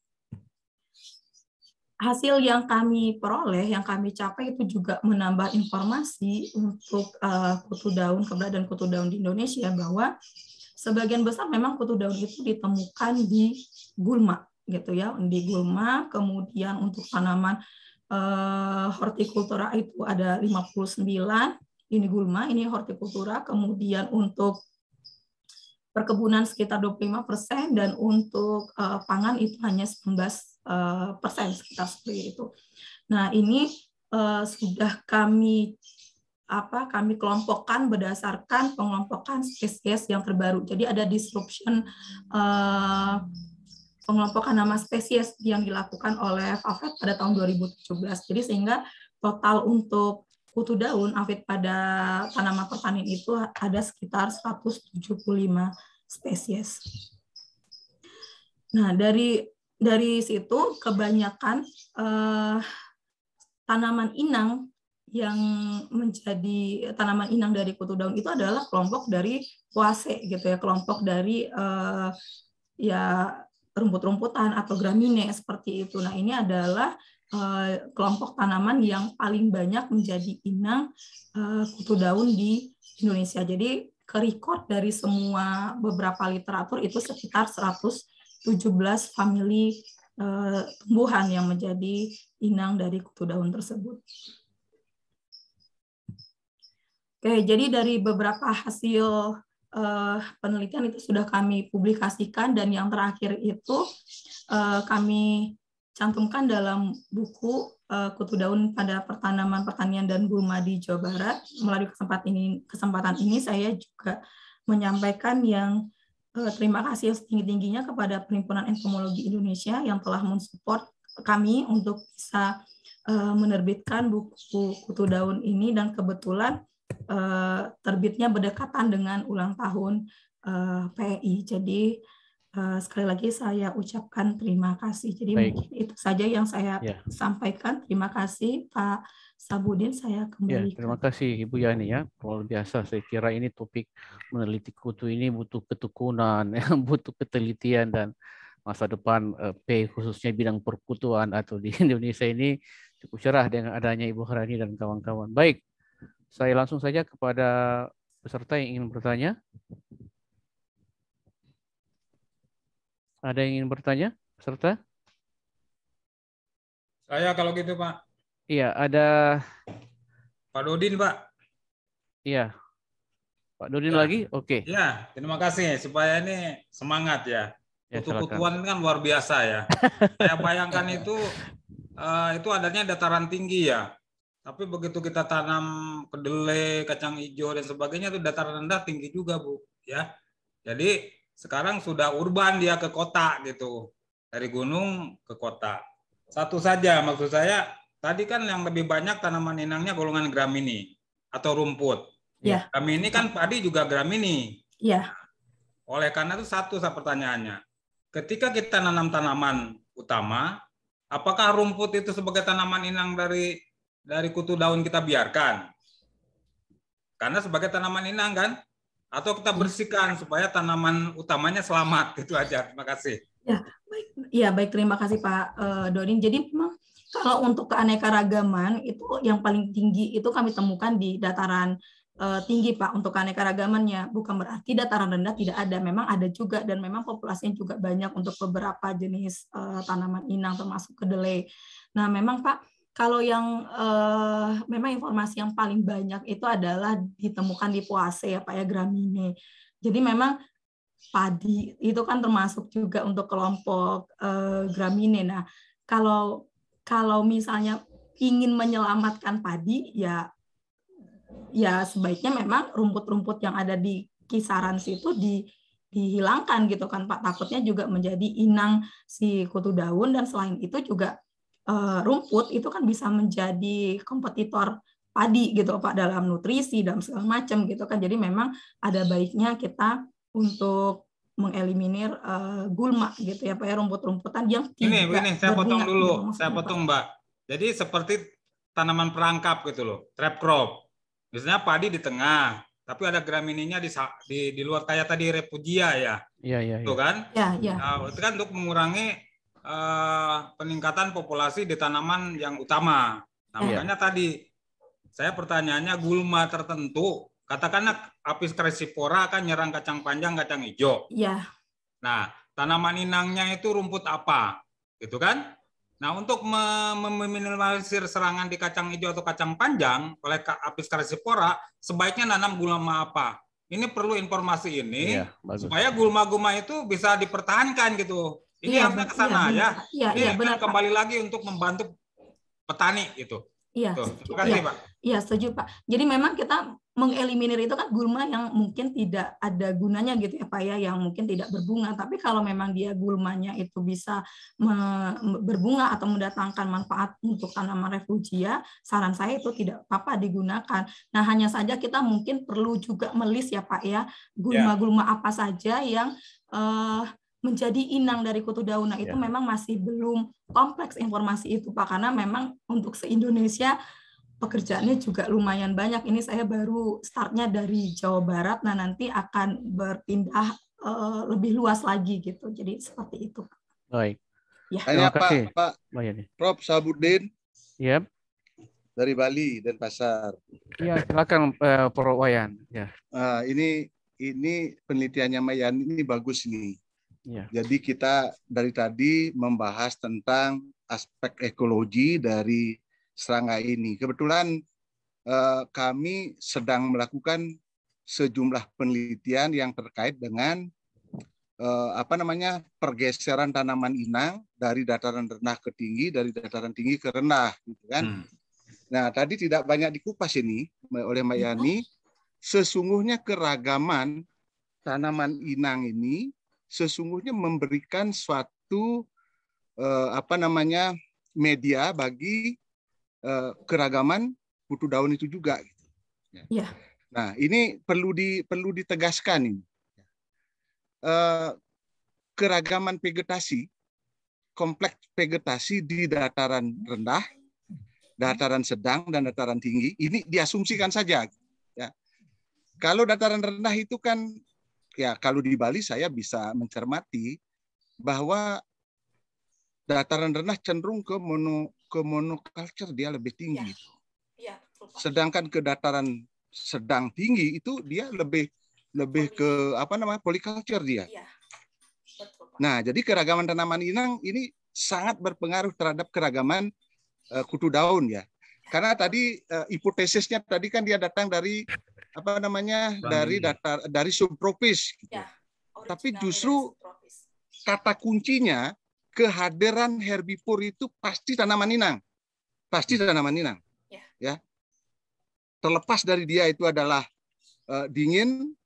Hasil yang kami peroleh, yang kami capai itu juga menambah informasi untuk uh, kutu daun, keberadaan kutu daun di Indonesia, bahwa sebagian besar memang kutu daun itu ditemukan di gulma, gitu ya, di gulma. Kemudian untuk tanaman uh, hortikultura itu ada lima puluh sembilan, ini gulma, ini hortikultura. Kemudian untuk perkebunan sekitar dua puluh lima persen, dan untuk uh, pangan itu hanya sembilan belas persen, sekitar seperti itu. Nah, ini uh, sudah kami apa kami kelompokkan berdasarkan pengelompokan spesies yang terbaru. Jadi ada disruption uh, pengelompokan nama spesies yang dilakukan oleh Fafet pada tahun dua ribu tujuh belas. Jadi sehingga total untuk kutu daun aphid pada tanaman pertanian itu ada sekitar seratus tujuh puluh lima spesies. Nah, dari dari situ kebanyakan eh, tanaman inang yang menjadi tanaman inang dari kutu daun itu adalah kelompok dari Poaceae gitu ya, kelompok dari eh, ya rumput-rumputan atau gramine seperti itu. Nah, ini adalah kelompok tanaman yang paling banyak menjadi inang uh, kutu daun di Indonesia. Jadi ke-record dari semua beberapa literatur itu sekitar seratus tujuh belas famili uh, tumbuhan yang menjadi inang dari kutu daun tersebut. Oke, jadi dari beberapa hasil uh, penelitian itu sudah kami publikasikan, dan yang terakhir itu uh, kami cantumkan dalam buku uh, kutu daun pada pertanaman pertanian dan gulma di Jawa Barat. Melalui kesempatan ini, kesempatan ini saya juga menyampaikan yang uh, terima kasih setinggi-tingginya kepada Perhimpunan Entomologi Indonesia yang telah mensupport kami untuk bisa uh, menerbitkan buku kutu daun ini, dan kebetulan uh, terbitnya berdekatan dengan ulang tahun uh, P E I. Jadi Uh, sekali lagi saya ucapkan terima kasih. Jadi Baik. Mungkin itu saja yang saya ya. sampaikan. Terima kasih Pak Sabudin, saya kembali. Ya, terima kasih Ibu Yani ya. Luar biasa, saya kira ini topik meneliti kutu ini butuh ketekunan, butuh ketelitian, dan masa depan uh, P khususnya bidang perkutuan atau di Indonesia ini cukup cerah dengan adanya Ibu Harani dan kawan-kawan. Baik, saya langsung saja kepada peserta yang ingin bertanya. Ada yang ingin bertanya, peserta? Saya kalau gitu, Pak. Iya, ada Pak Dodin, Pak. Iya. Pak Dodin ya. Lagi? Oke. Okay. Ya, terima kasih. Supaya ini semangat ya. Kutu-kutuan kan luar biasa ya. Saya bayangkan itu uh, itu adanya dataran tinggi ya. Tapi begitu kita tanam kedelai, kacang hijau dan sebagainya itu dataran rendah tinggi juga, Bu. Ya. Jadi sekarang sudah urban, dia ke kota gitu, dari gunung ke kota. Satu saja maksud saya, tadi kan yang lebih banyak tanaman inangnya golongan gramini atau rumput. Ya. Gramini kan padi juga gramini. Ya. Oleh karena itu satu pertanyaannya, ketika kita nanam tanaman utama, apakah rumput itu sebagai tanaman inang dari dari kutu daun kita biarkan? Karena sebagai tanaman inang kan? Atau kita bersihkan supaya tanaman utamanya selamat, itu aja. Terima kasih. Ya, baik. Ya, baik. Terima kasih Pak uh, Dodin. Jadi memang kalau untuk keanekaragaman itu yang paling tinggi itu kami temukan di dataran uh, tinggi, Pak, untuk keanekaragamannya. Bukan berarti dataran rendah tidak ada. Memang ada juga, dan memang populasinya juga banyak untuk beberapa jenis uh, tanaman inang termasuk kedelai. Nah, memang Pak, kalau yang uh, memang informasi yang paling banyak itu adalah ditemukan di Poaceae ya Pak ya, gramine. Jadi memang padi itu kan termasuk juga untuk kelompok uh, gramine. Nah, kalau kalau misalnya ingin menyelamatkan padi ya ya sebaiknya memang rumput-rumput yang ada di kisaran situ di dihilangkan gitu kan Pak. Takutnya juga menjadi inang si kutu daun, dan selain itu juga uh, rumput itu kan bisa menjadi kompetitor padi gitu Pak dalam nutrisi, dalam segala macam gitu kan. Jadi memang ada baiknya kita untuk mengeliminir uh, gulma gitu ya Pak ya, rumput-rumputan yang ini, tidak ini saya potong berbunga, dulu, gitu, saya potong Mbak. Jadi seperti tanaman perangkap gitu loh, trap crop. Biasanya padi di tengah, tapi ada gramininya di, di di luar kayak tadi repugia ya. Iya, iya, Itu iya. kan? Iya, iya. Nah, itu kan untuk mengurangi uh, peningkatan populasi di tanaman yang utama. Nah, Ya. makanya tadi saya pertanyaannya gulma tertentu, katakanlah Apis crassiflora akan nyerang kacang panjang, kacang hijau. Iya. Nah, tanaman inangnya itu rumput apa? Gitu kan? Nah, untuk meminimalisir serangan di kacang hijau atau kacang panjang oleh Apis crassiflora, sebaiknya nanam gulma apa? Ini perlu informasi ini Iya, bagus. supaya gulma-gulma itu bisa dipertahankan gitu. Ini Iya, harusnya ben- ke sana iya, ya. benar. Iya, Ini iya, akan benar, Pak. kembali lagi untuk membantu petani gitu. Iya, Tuh, setuju. terima kasih, Iya, Pak. iya, setuju Pak. Jadi memang kita mengeliminir itu kan gulma yang mungkin tidak ada gunanya gitu ya Pak ya, yang mungkin tidak berbunga. Tapi kalau memang dia gulmanya itu bisa me- berbunga atau mendatangkan manfaat untuk tanaman refugia, saran saya itu tidak apa-apa digunakan. Nah, hanya saja kita mungkin perlu juga melis ya Pak ya, gulma-gulma apa saja yang eh, menjadi inang dari kutu daun. Nah, itu Ya. memang masih belum kompleks informasi itu Pak, karena memang untuk se-Indonesia pekerjaannya juga lumayan banyak. Ini saya baru startnya dari Jawa Barat, nah nanti akan berpindah eh, lebih luas lagi gitu. Jadi seperti itu. Baik. Ya. Terima Hanya Pak, kasih. Pak Mbak Yani. Prof Sabudin Yep. dari Bali, Denpasar. Iya, silakan uh, Prof Wayan. Ya. Nah, ini ini penelitiannya Mayan ini bagus nih. Ya. Jadi kita dari tadi membahas tentang aspek ekologi dari serangga ini. Kebetulan eh, kami sedang melakukan sejumlah penelitian yang terkait dengan eh, apa namanya pergeseran tanaman inang dari dataran rendah ke tinggi, dari dataran tinggi ke rendah, gitu kan? Hmm. Nah, tadi tidak banyak dikupas ini oleh Mbak Yani. Sesungguhnya keragaman tanaman inang ini sesungguhnya memberikan suatu eh, apa namanya media bagi eh, keragaman kutu daun itu juga. Gitu. Ya. Nah, ini perlu di perlu ditegaskan ini. Eh, keragaman vegetasi, kompleks vegetasi di dataran rendah, dataran sedang dan dataran tinggi ini diasumsikan saja. Ya. Kalau dataran rendah itu kan ya, kalau di Bali saya bisa mencermati bahwa dataran rendah cenderung ke mono ke monoculture, dia lebih tinggi. Ya. Ya, sedangkan ke dataran sedang tinggi itu dia lebih lebih ke apa namanya polyculture dia. Ya. Betul, Pak. Nah, jadi keragaman tanaman inang ini sangat berpengaruh terhadap keragaman uh, kutu daun ya. Karena tadi uh, hipotesisnya tadi kan dia datang dari apa namanya Rami. dari datar dari subtropis gitu. Ya, tapi justru kata kuncinya kehadiran herbivor itu pasti tanaman inang, pasti tanaman inang, ya. ya. Terlepas dari dia itu adalah uh, dingin,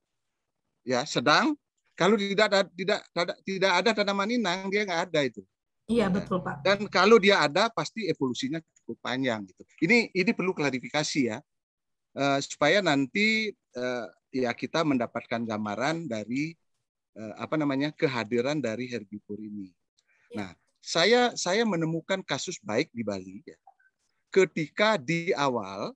ya sedang. Kalau tidak ada tidak tidak ada tanaman inang dia nggak ada itu. Iya betul Pak. Dan kalau dia ada pasti evolusinya cukup panjang gitu. Ini ini perlu klarifikasi ya. Uh, supaya nanti uh, ya kita mendapatkan gambaran dari uh, apa namanya kehadiran dari herbivor ini. Ya. Nah, saya saya menemukan kasus baik di Bali ya. Ketika di awal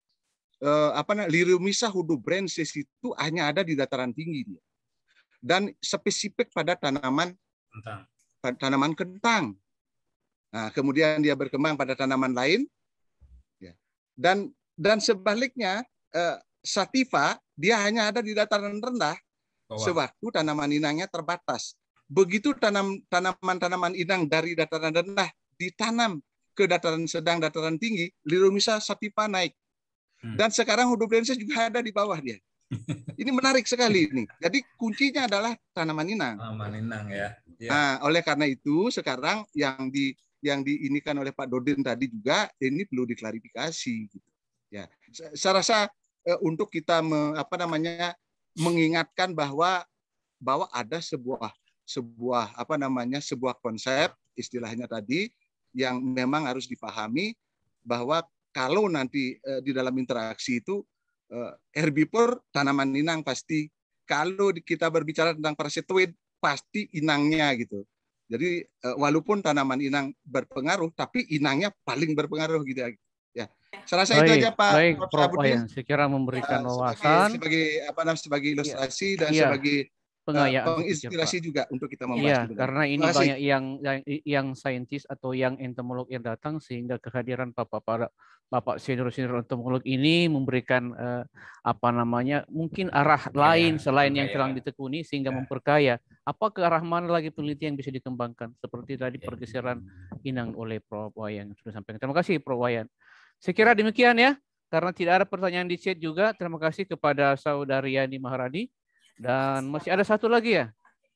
uh, apa namanya Liromyza hudobrensis itu hanya ada di dataran tinggi dia. Dan spesifik pada tanaman kentang. tanaman kentang. Nah, kemudian dia berkembang pada tanaman lain ya. Dan Dan sebaliknya, eh, sativa dia hanya ada di dataran rendah, oh, wow. sewaktu tanaman inangnya terbatas. Begitu tanam tanaman-tanaman inang dari dataran rendah ditanam ke dataran sedang, dataran tinggi, Liromyza sativa naik. Hmm. Dan sekarang hudobrensis juga ada di bawah dia. Ini menarik sekali ini. Jadi kuncinya adalah tanaman inang. Tanaman inang ya. ya. Nah, oleh karena itu sekarang yang di yang diinikan oleh Pak Dodin tadi juga ini perlu diklarifikasi. Gitu. Ya, saya rasa uh, untuk kita me, apa namanya mengingatkan bahwa bahwa ada sebuah sebuah apa namanya sebuah konsep istilahnya tadi yang memang harus dipahami bahwa kalau nanti uh, di dalam interaksi itu uh, herbivore tanaman inang pasti, kalau kita berbicara tentang parasitoid pasti inangnya gitu. Jadi uh, walaupun tanaman inang berpengaruh, tapi inangnya paling berpengaruh gitu ya. Ya, saya rasa baik, itu aja Pak baik, Prof Prof Wayan. Saya kira memberikan uh, wawasan sebagai, sebagai apa namanya sebagai ilustrasi ya, dan ya. sebagai pengayaan penginspirasi juga untuk kita membahas. Iya, karena ini banyak yang yang yang saintis atau yang entomolog yang datang, sehingga kehadiran Bapak para Bapak senior-senior entomolog ini memberikan eh, apa namanya mungkin arah ya, lain selain yang telah ditekuni, sehingga ya. memperkaya. Apa ke arah mana lagi penelitian yang bisa dikembangkan seperti tadi pergeseran inang oleh Prof Wayan sudah sampaikan. Terima kasih Prof Wayan. Saya kira demikian ya, karena tidak ada pertanyaan di chat juga. Terima kasih kepada Saudari Yani Maharani. Dan masih ada satu lagi ya?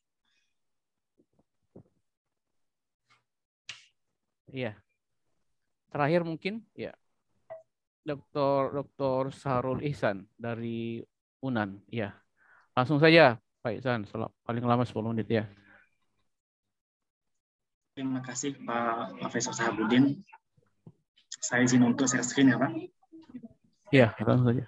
Iya. Terakhir mungkin ya. Doktor Doktor Sahrul Ihsan dari Unan. Ya. Langsung saja Pak Ihsan, paling lama sepuluh menit ya. Terima kasih Pak Profesor Sahabudin. Saya izin untuk share screen ya Pak. Iya, langsung saja.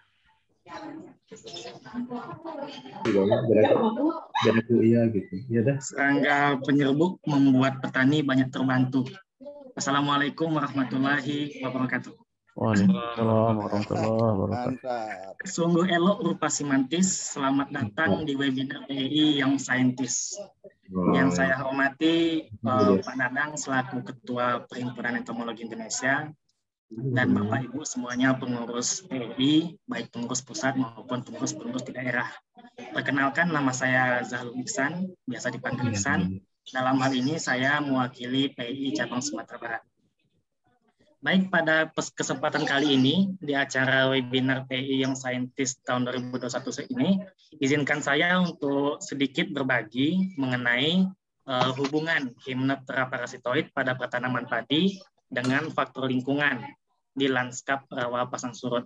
Iya gitu. Ya dah. Serangga penyerbuk membuat petani banyak terbantu. Assalamualaikum warahmatullahi wabarakatuh. Waalaikumsalam warahmatullahi wabarakatuh. Sungguh elok rupa simantis. Selamat datang di webinar P I I yang saintis. Yang saya hormati uh, Pak Dadang selaku Ketua Perhimpunan Entomologi Indonesia. Dan Bapak Ibu semuanya pengurus P I I, baik pengurus pusat maupun pengurus-pengurus di daerah. Perkenalkan, nama saya Zahrul Ihsan, biasa dipanggil Ihsan. Dalam hal ini saya mewakili P I I cabang Sumatera Barat. Baik, pada kesempatan kali ini di acara webinar P I I yang saintis tahun dua ribu dua puluh satu ini, izinkan saya untuk sedikit berbagi mengenai uh, hubungan Hymenoptera parasitoid pada pertanaman padi dengan faktor lingkungan di lanskap rawa pasang surut.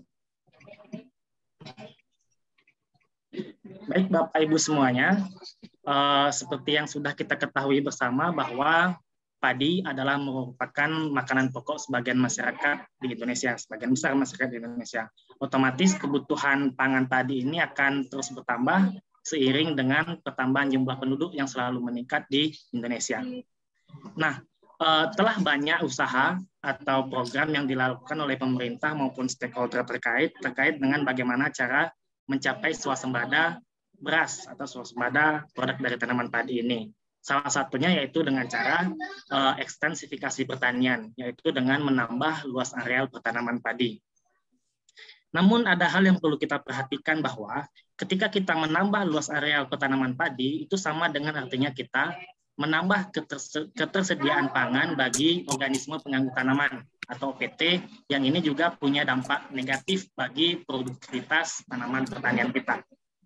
Baik Bapak Ibu semuanya, uh, seperti yang sudah kita ketahui bersama bahwa padi adalah merupakan makanan pokok sebagian masyarakat di Indonesia, sebagian besar masyarakat di Indonesia. Otomatis kebutuhan pangan padi ini akan terus bertambah seiring dengan pertambahan jumlah penduduk yang selalu meningkat di Indonesia. Nah, Uh, telah banyak usaha atau program yang dilakukan oleh pemerintah maupun stakeholder terkait terkait dengan bagaimana cara mencapai swasembada beras atau swasembada produk dari tanaman padi ini. Salah satunya yaitu dengan cara uh, ekstensifikasi pertanian, yaitu dengan menambah luas areal pertanaman padi. Namun ada hal yang perlu kita perhatikan bahwa ketika kita menambah luas areal pertanaman padi, itu sama dengan artinya kita menambah ketersediaan pangan bagi organisme pengganggu tanaman atau O P T, yang ini juga punya dampak negatif bagi produktivitas tanaman pertanian kita.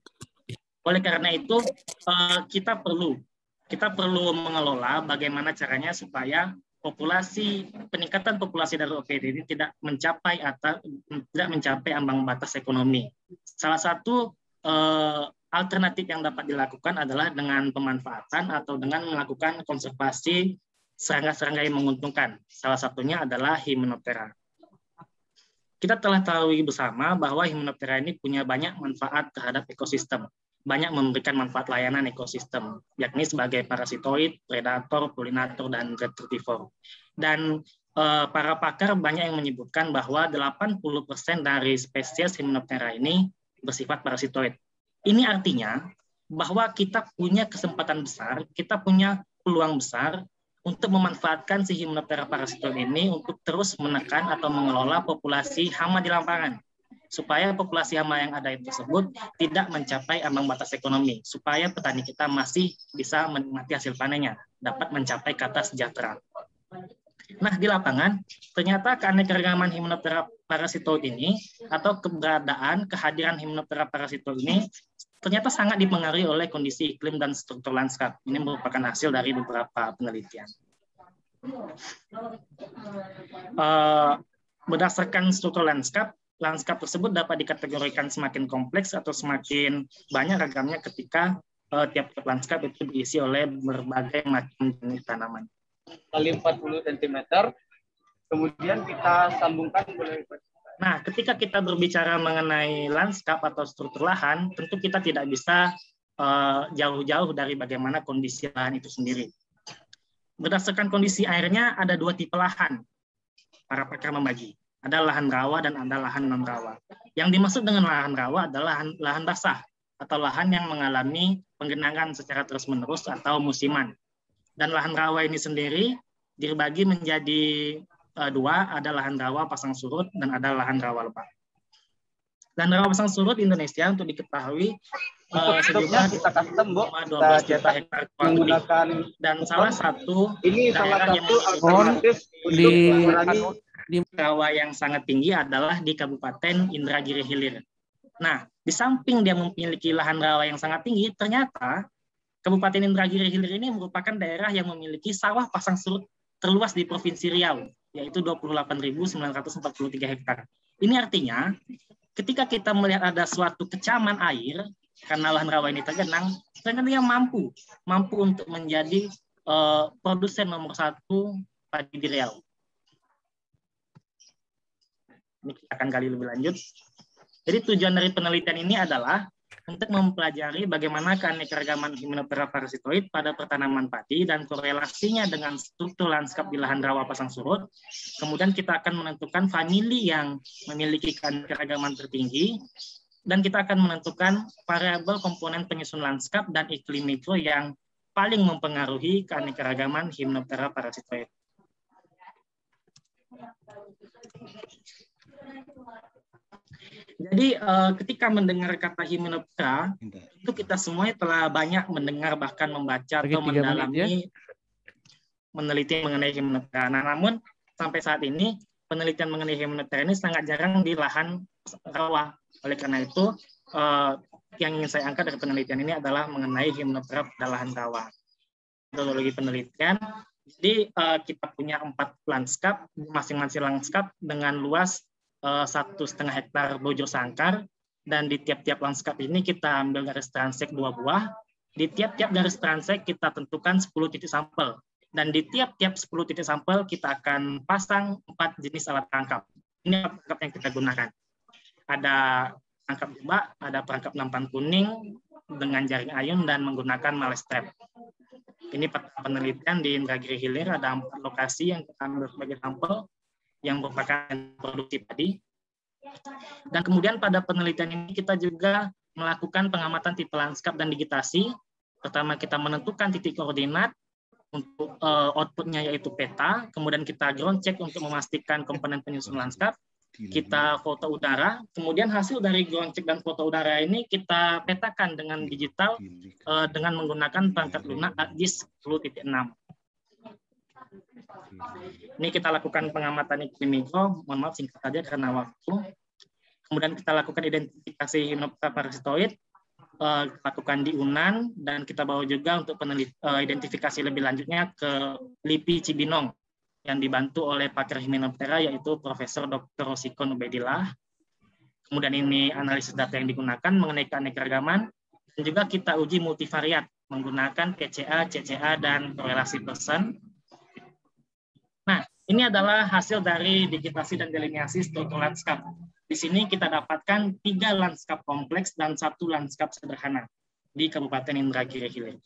Oleh karena itu, kita perlu kita perlu mengelola bagaimana caranya supaya populasi peningkatan populasi dari O P T ini tidak mencapai atau tidak mencapai ambang batas ekonomi. Salah satu eh, alternatif yang dapat dilakukan adalah dengan pemanfaatan atau dengan melakukan konservasi serangga-serangga yang menguntungkan. Salah satunya adalah Hymenoptera. Kita telah tahu bersama bahwa Hymenoptera ini punya banyak manfaat terhadap ekosistem. Banyak memberikan manfaat layanan ekosistem, yakni sebagai parasitoid, predator, polinator, dan retritivor. Dan eh, para pakar banyak yang menyebutkan bahwa delapan puluh persen dari spesies Hymenoptera ini bersifat parasitoid. Ini artinya bahwa kita punya kesempatan besar, kita punya peluang besar untuk memanfaatkan si Hymenoptera parasitoid ini untuk terus menekan atau mengelola populasi hama di lapangan, supaya populasi hama yang ada tersebut tidak mencapai ambang batas ekonomi, supaya petani kita masih bisa menikmati hasil panennya, dapat mencapai kata sejahtera. Nah, di lapangan, ternyata keanekaragaman Hymenoptera parasitoid ini, atau keberadaan, kehadiran Hymenoptera parasitoid ini, ternyata sangat dipengaruhi oleh kondisi iklim dan struktur lanskap. Ini merupakan hasil dari beberapa penelitian. Uh, berdasarkan struktur lanskap, lanskap tersebut dapat dikategorikan semakin kompleks atau semakin banyak ragamnya ketika uh, tiap-tiap lanskap itu diisi oleh berbagai macam jenis tanaman. Kali empat puluh sentimeter, kemudian kita sambungkan boleh. Nah, ketika kita berbicara mengenai lanskap atau struktur lahan, tentu kita tidak bisa jauh-jauh uh, dari bagaimana kondisi lahan itu sendiri. Berdasarkan kondisi airnya, ada dua tipe lahan. Para pakar membagi. Ada lahan rawa dan ada lahan non-rawa. Yang dimaksud dengan lahan rawa adalah lahan, lahan basah atau lahan yang mengalami penggenangan secara terus-menerus atau musiman. Dan lahan rawa ini sendiri dibagi menjadi uh, dua, ada lahan rawa pasang surut dan ada lahan rawa lebat. Dan rawa pasang surut Indonesia untuk diketahui uh, sejumlah kita custom, Bu. dua belas juta hektar menggunakan dan salah satu ini daerah salah yang satu alternatif di, di rawa yang sangat tinggi adalah di Kabupaten Indragiri Hilir. Nah, di samping dia memiliki lahan rawa yang sangat tinggi, ternyata Kabupaten Indragiri Hilir ini merupakan daerah yang memiliki sawah pasang surut terluas di Provinsi Riau, yaitu dua puluh delapan ribu sembilan ratus empat puluh tiga hektar. Ini artinya, ketika kita melihat ada suatu kecaman air, karena lahan rawa ini tergenang, ternyata dia mampu, mampu untuk menjadi uh, produsen nomor satu padi di Riau. Ini kita akan gali lebih lanjut. Jadi tujuan dari penelitian ini adalah untuk mempelajari bagaimana keanekaragaman Hymenoptera parasitoid pada pertanaman padi dan korelasinya dengan struktur lanskap di lahan rawa pasang surut. Kemudian kita akan menentukan famili yang memiliki keanekaragaman tertinggi, dan kita akan menentukan variabel komponen penyusun lanskap dan iklim mikro yang paling mempengaruhi keanekaragaman Hymenoptera parasitoid. Jadi uh, ketika mendengar kata Hymenoptera, itu kita semuanya telah banyak mendengar bahkan membaca atau mendalami meneliti mengenai Hymenoptera. Nah, namun sampai saat ini penelitian mengenai Hymenoptera ini sangat jarang di lahan rawa. Oleh karena itu, uh, yang ingin saya angkat dari penelitian ini adalah mengenai Hymenoptera pada lahan rawa. Metodologi penelitian. Jadi uh, kita punya empat lanskap, masing-masing lanskap dengan luas satu setengah hektar bojor sangkar, dan di tiap-tiap lanskap ini kita ambil garis transek dua buah. Di tiap-tiap garis transek kita tentukan sepuluh titik sampel, dan di tiap-tiap sepuluh titik sampel kita akan pasang empat jenis alat tangkap. Ini alat tangkap yang kita gunakan. Ada tangkap jebak, ada perangkap nampan kuning dengan jaring ayun dan menggunakan males trap. Ini penelitian di Indragiri Hilir, ada empat lokasi yang kita ambil sebagai sampel yang merupakan produksi padi. Dan kemudian pada penelitian ini kita juga melakukan pengamatan tipe lanskap dan digitasi. Pertama kita menentukan titik koordinat untuk uh, outputnya yaitu peta, kemudian kita ground check untuk memastikan komponen penyusun lanskap, kita foto udara, kemudian hasil dari ground check dan foto udara ini kita petakan dengan digital uh, dengan menggunakan perangkat lunak ArcGIS sepuluh titik enam. Ini kita lakukan pengamatan iklim mikro, mohon maaf singkat saja karena waktu. Kemudian kita lakukan identifikasi Hymenoptera parasitoid, uh, lakukan di Unan, dan kita bawa juga untuk penelit, uh, identifikasi lebih lanjutnya ke LIPI Cibinong yang dibantu oleh pakar Hymenoptera yaitu Profesor Doktor Rosikon Ubedillah. Kemudian ini analisis data yang digunakan mengenai keanekaragaman, dan juga kita uji multivariat menggunakan P C A, C C A, dan korelasi persen. Nah, ini adalah hasil dari digitasi dan delineasi struktur lanskap. Di sini kita dapatkan tiga lanskap kompleks dan satu lanskap sederhana di Kabupaten Indragiri Hilir.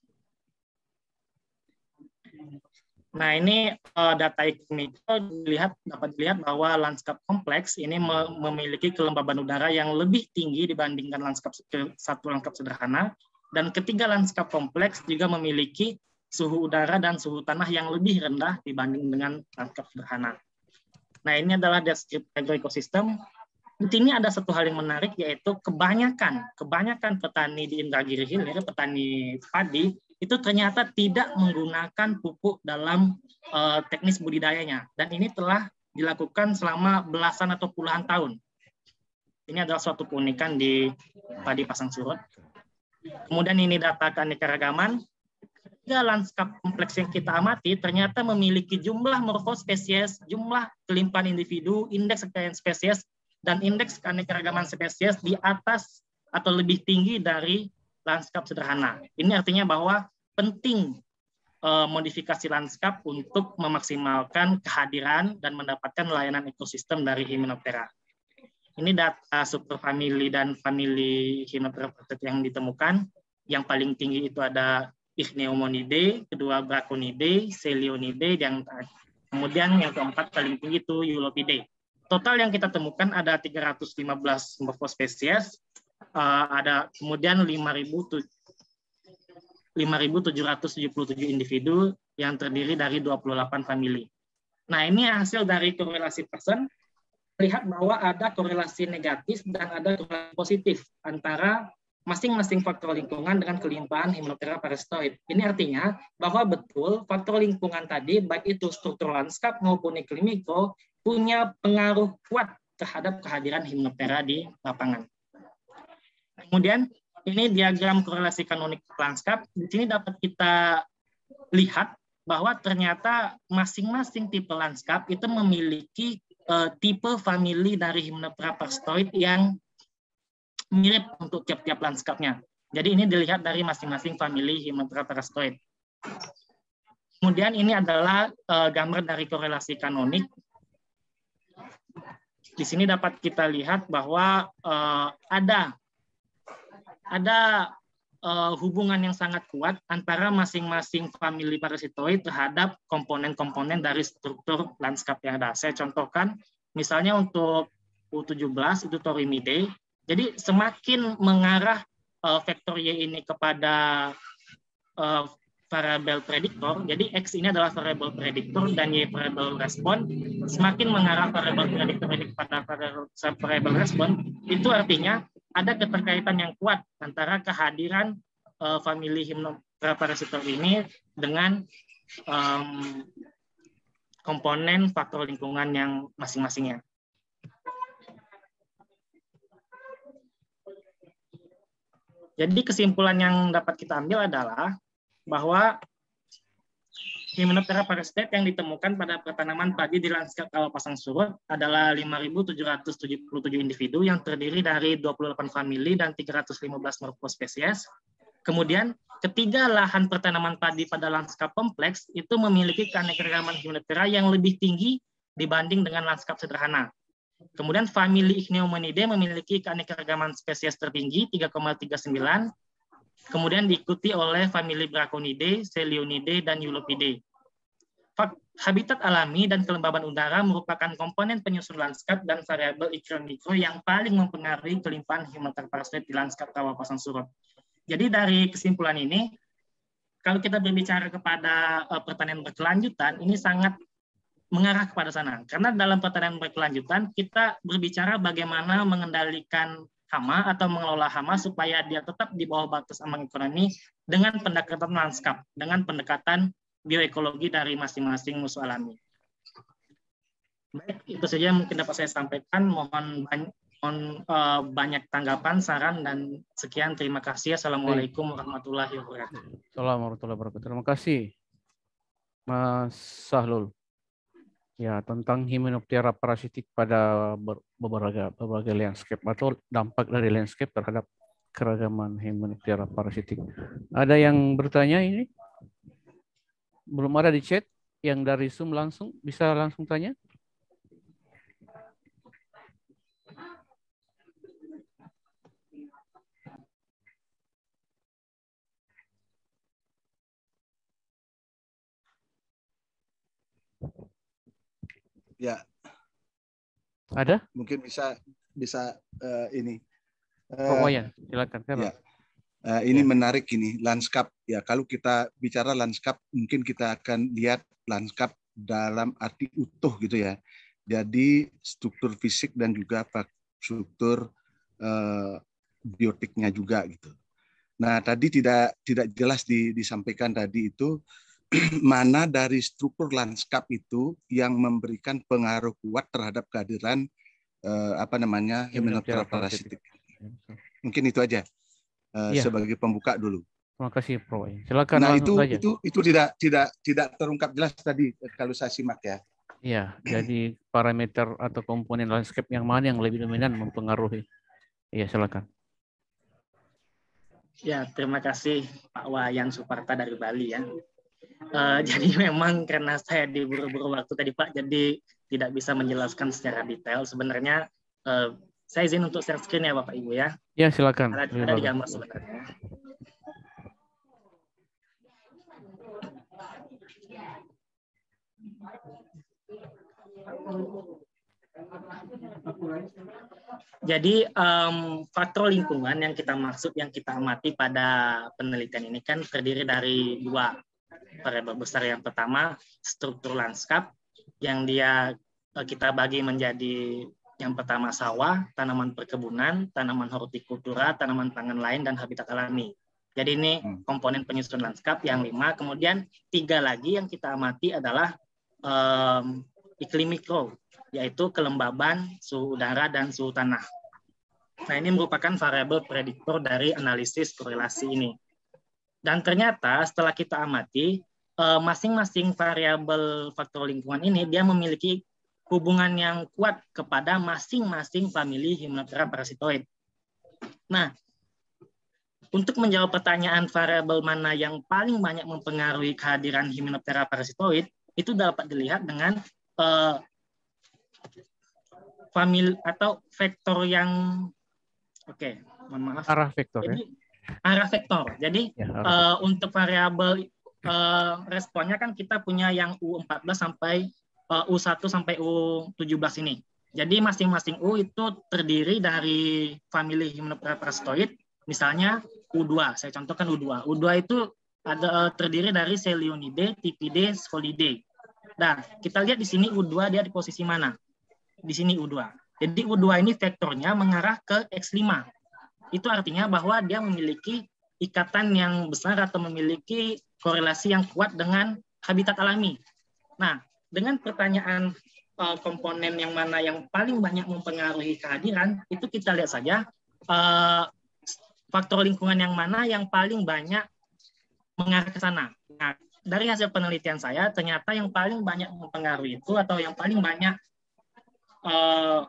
Nah, ini uh, data iklim mikro dilihat, dapat dilihat bahwa lanskap kompleks ini me memiliki kelembaban udara yang lebih tinggi dibandingkan lanskap satu lanskap sederhana, dan ketiga lanskap kompleks juga memiliki suhu udara dan suhu tanah yang lebih rendah dibanding dengan lanskap sederhana. Nah, ini adalah deskripsi agroekosistem. Di sini ada satu hal yang menarik, yaitu kebanyakan kebanyakan petani di Indragiri Hilir, petani padi, itu ternyata tidak menggunakan pupuk dalam uh, teknis budidayanya. Dan ini telah dilakukan selama belasan atau puluhan tahun. Ini adalah suatu keunikan di padi pasang surut. Kemudian ini data keanekaragaman. Tiga lanskap kompleks yang kita amati ternyata memiliki jumlah morfospesies, jumlah kelimpahan individu, indeks kekayaan spesies, dan indeks keanekaragaman spesies di atas atau lebih tinggi dari lanskap sederhana. Ini artinya bahwa penting eh, modifikasi lanskap untuk memaksimalkan kehadiran dan mendapatkan layanan ekosistem dari Hymenoptera. Ini data superfamili dan famili Hymenoptera yang ditemukan. Yang paling tinggi itu ada Ichneumonidae, kedua Braconidae, Celeonidae, yang kemudian yang keempat paling tinggi itu Eulopidae. Total yang kita temukan ada tiga ratus lima belas morfospesies, uh, ada kemudian lima ribu tujuh ratus tujuh puluh tujuh individu yang terdiri dari dua puluh delapan famili. Nah, ini hasil dari korelasi Pearson, lihat bahwa ada korelasi negatif dan ada korelasi positif antara masing-masing faktor lingkungan dengan kelimpahan Hymenoptera parasitoid. Ini artinya bahwa betul faktor lingkungan tadi, baik itu struktur lanskap maupun iklim mikro, punya pengaruh kuat terhadap kehadiran Hymenoptera di lapangan. Kemudian ini diagram korelasi kanonik lanskap. Di sini dapat kita lihat bahwa ternyata masing-masing tipe lanskap itu memiliki uh, tipe famili dari Hymenoptera parasitoid yang mirip untuk tiap-tiap lanskapnya. Jadi ini dilihat dari masing-masing famili Hymenoptera parasitoid. Kemudian ini adalah uh, gambar dari korelasi kanonik. Di sini dapat kita lihat bahwa uh, ada ada uh, hubungan yang sangat kuat antara masing-masing famili parasitoid terhadap komponen-komponen dari struktur lanskap yang ada. Saya contohkan, misalnya untuk U tujuh belas itu Thorimidae. Jadi semakin mengarah uh, vektor Y ini kepada uh, variabel prediktor, jadi X ini adalah variabel prediktor dan Y variabel respon, semakin mengarah variabel prediktor ini kepada variabel respon, itu artinya ada keterkaitan yang kuat antara kehadiran uh, famili Hymenoptera parasitoid ini dengan um, komponen faktor lingkungan yang masing-masingnya. Jadi kesimpulan yang dapat kita ambil adalah bahwa Hymenoptera parasitoid yang ditemukan pada pertanaman padi di lanskap kawah pasang surut adalah lima ribu tujuh ratus tujuh puluh tujuh individu yang terdiri dari dua puluh delapan famili dan tiga ratus lima belas morfospesies. Kemudian ketiga lahan pertanaman padi pada lanskap kompleks itu memiliki keanekaragaman Hymenoptera yang lebih tinggi dibanding dengan lanskap sederhana. Kemudian famili Ichneumonidae memiliki keanekaragaman spesies tertinggi tiga koma tiga sembilan, kemudian diikuti oleh famili Braconidae, Celeonidae, dan Eulopidae. Habitat alami dan kelembaban udara merupakan komponen penyusun lanskap dan variabel iklim mikro yang paling mempengaruhi kelimpahan Hymenoptera parasitoid di lanskap kawah pasang surut. Jadi dari kesimpulan ini, kalau kita berbicara kepada uh, pertanian berkelanjutan, ini sangat mengarah kepada sana. Karena dalam pertanian berkelanjutan, kita berbicara bagaimana mengendalikan hama atau mengelola hama supaya dia tetap di bawah batas ambang ekonomi dengan pendekatan lanskap, dengan pendekatan bioekologi dari masing-masing musuh alami. Baik, itu saja mungkin dapat saya sampaikan. Mohon banyak, mohon, uh, banyak tanggapan, saran, dan sekian. Terima kasih. Assalamualaikum warahmatullahi wabarakatuh. Assalamualaikum warahmatullahi wabarakatuh. Terima kasih, Mas Sahlul. Ya, tentang Hymenoptera parasitik pada beberapa berbagai landscape atau dampak dari landscape terhadap keragaman Hymenoptera parasitik. Ada yang bertanya ini? Belum ada di chat. Yang dari Zoom langsung bisa langsung tanya. Ya. Ada? Mungkin bisa bisa uh, ini. Uh, oh ya, silakan. Ya. Uh, ini ya. Menarik ini lanskap. Ya, kalau kita bicara lanskap, mungkin kita akan lihat lanskap dalam arti utuh gitu ya. Jadi struktur fisik dan juga struktur uh, biotiknya juga gitu. Nah, tadi tidak tidak jelas di, disampaikan tadi itu mana dari struktur lanskap itu yang memberikan pengaruh kuat terhadap kehadiran eh, apa namanya Hymenoptera parasitik. Mungkin itu aja eh, ya. Sebagai pembuka dulu. Terima kasih, Prof. Silakan. Nah itu saja. itu itu tidak tidak tidak terungkap jelas tadi kalau saya simak ya. Iya, jadi parameter atau komponen landscape yang mana yang lebih dominan mempengaruhi. Iya, silakan. Ya, terima kasih Pak Wayan Suparta dari Bali ya. Uh, jadi memang karena saya diburu-buru waktu tadi Pak, jadi tidak bisa menjelaskan secara detail. Sebenarnya uh, saya izin untuk share screen ya Bapak Ibu ya. Ya, silakan. Ada, ada di gambar sebenarnya. Jadi um, faktor lingkungan yang kita maksud, yang kita amati pada penelitian ini kan terdiri dari dua variabel besar. Yang pertama struktur lanskap yang dia kita bagi menjadi yang pertama sawah, tanaman perkebunan, tanaman hortikultura, tanaman pangan lain, dan habitat alami. Jadi ini komponen penyusun lanskap yang lima. Kemudian tiga lagi yang kita amati adalah um, iklim mikro, yaitu kelembaban, suhu udara, dan suhu tanah. Nah, ini merupakan variabel prediktor dari analisis korelasi ini. Dan ternyata setelah kita amati, masing-masing variabel faktor lingkungan ini, dia memiliki hubungan yang kuat kepada masing-masing famili Hymenoptera parasitoid. Nah, untuk menjawab pertanyaan variabel mana yang paling banyak mempengaruhi kehadiran Hymenoptera parasitoid, itu dapat dilihat dengan uh, famili atau vektor yang oke, okay, mohon maaf. Arah vektor. Jadi, ya. Arah vektor. Jadi ya, arah uh, untuk variabel uh, responnya kan kita punya yang U empat belas sampai uh, U satu sampai U tujuh belas ini. Jadi masing-masing U itu terdiri dari famili Hymenoptera parasitoid. Misalnya U dua, saya contohkan U dua. U dua itu ada terdiri dari Selionidae, Typidae, Spholidae. Nah, kita lihat di sini U dua dia di posisi mana? Di sini U dua. Jadi U dua ini vektornya mengarah ke X lima. Itu artinya bahwa dia memiliki ikatan yang besar atau memiliki korelasi yang kuat dengan habitat alami. Nah, dengan pertanyaan uh, komponen yang mana yang paling banyak mempengaruhi kehadiran, itu kita lihat saja uh, faktor lingkungan yang mana yang paling banyak mengarah ke sana. Nah, dari hasil penelitian saya, ternyata yang paling banyak mempengaruhi itu atau yang paling banyak uh,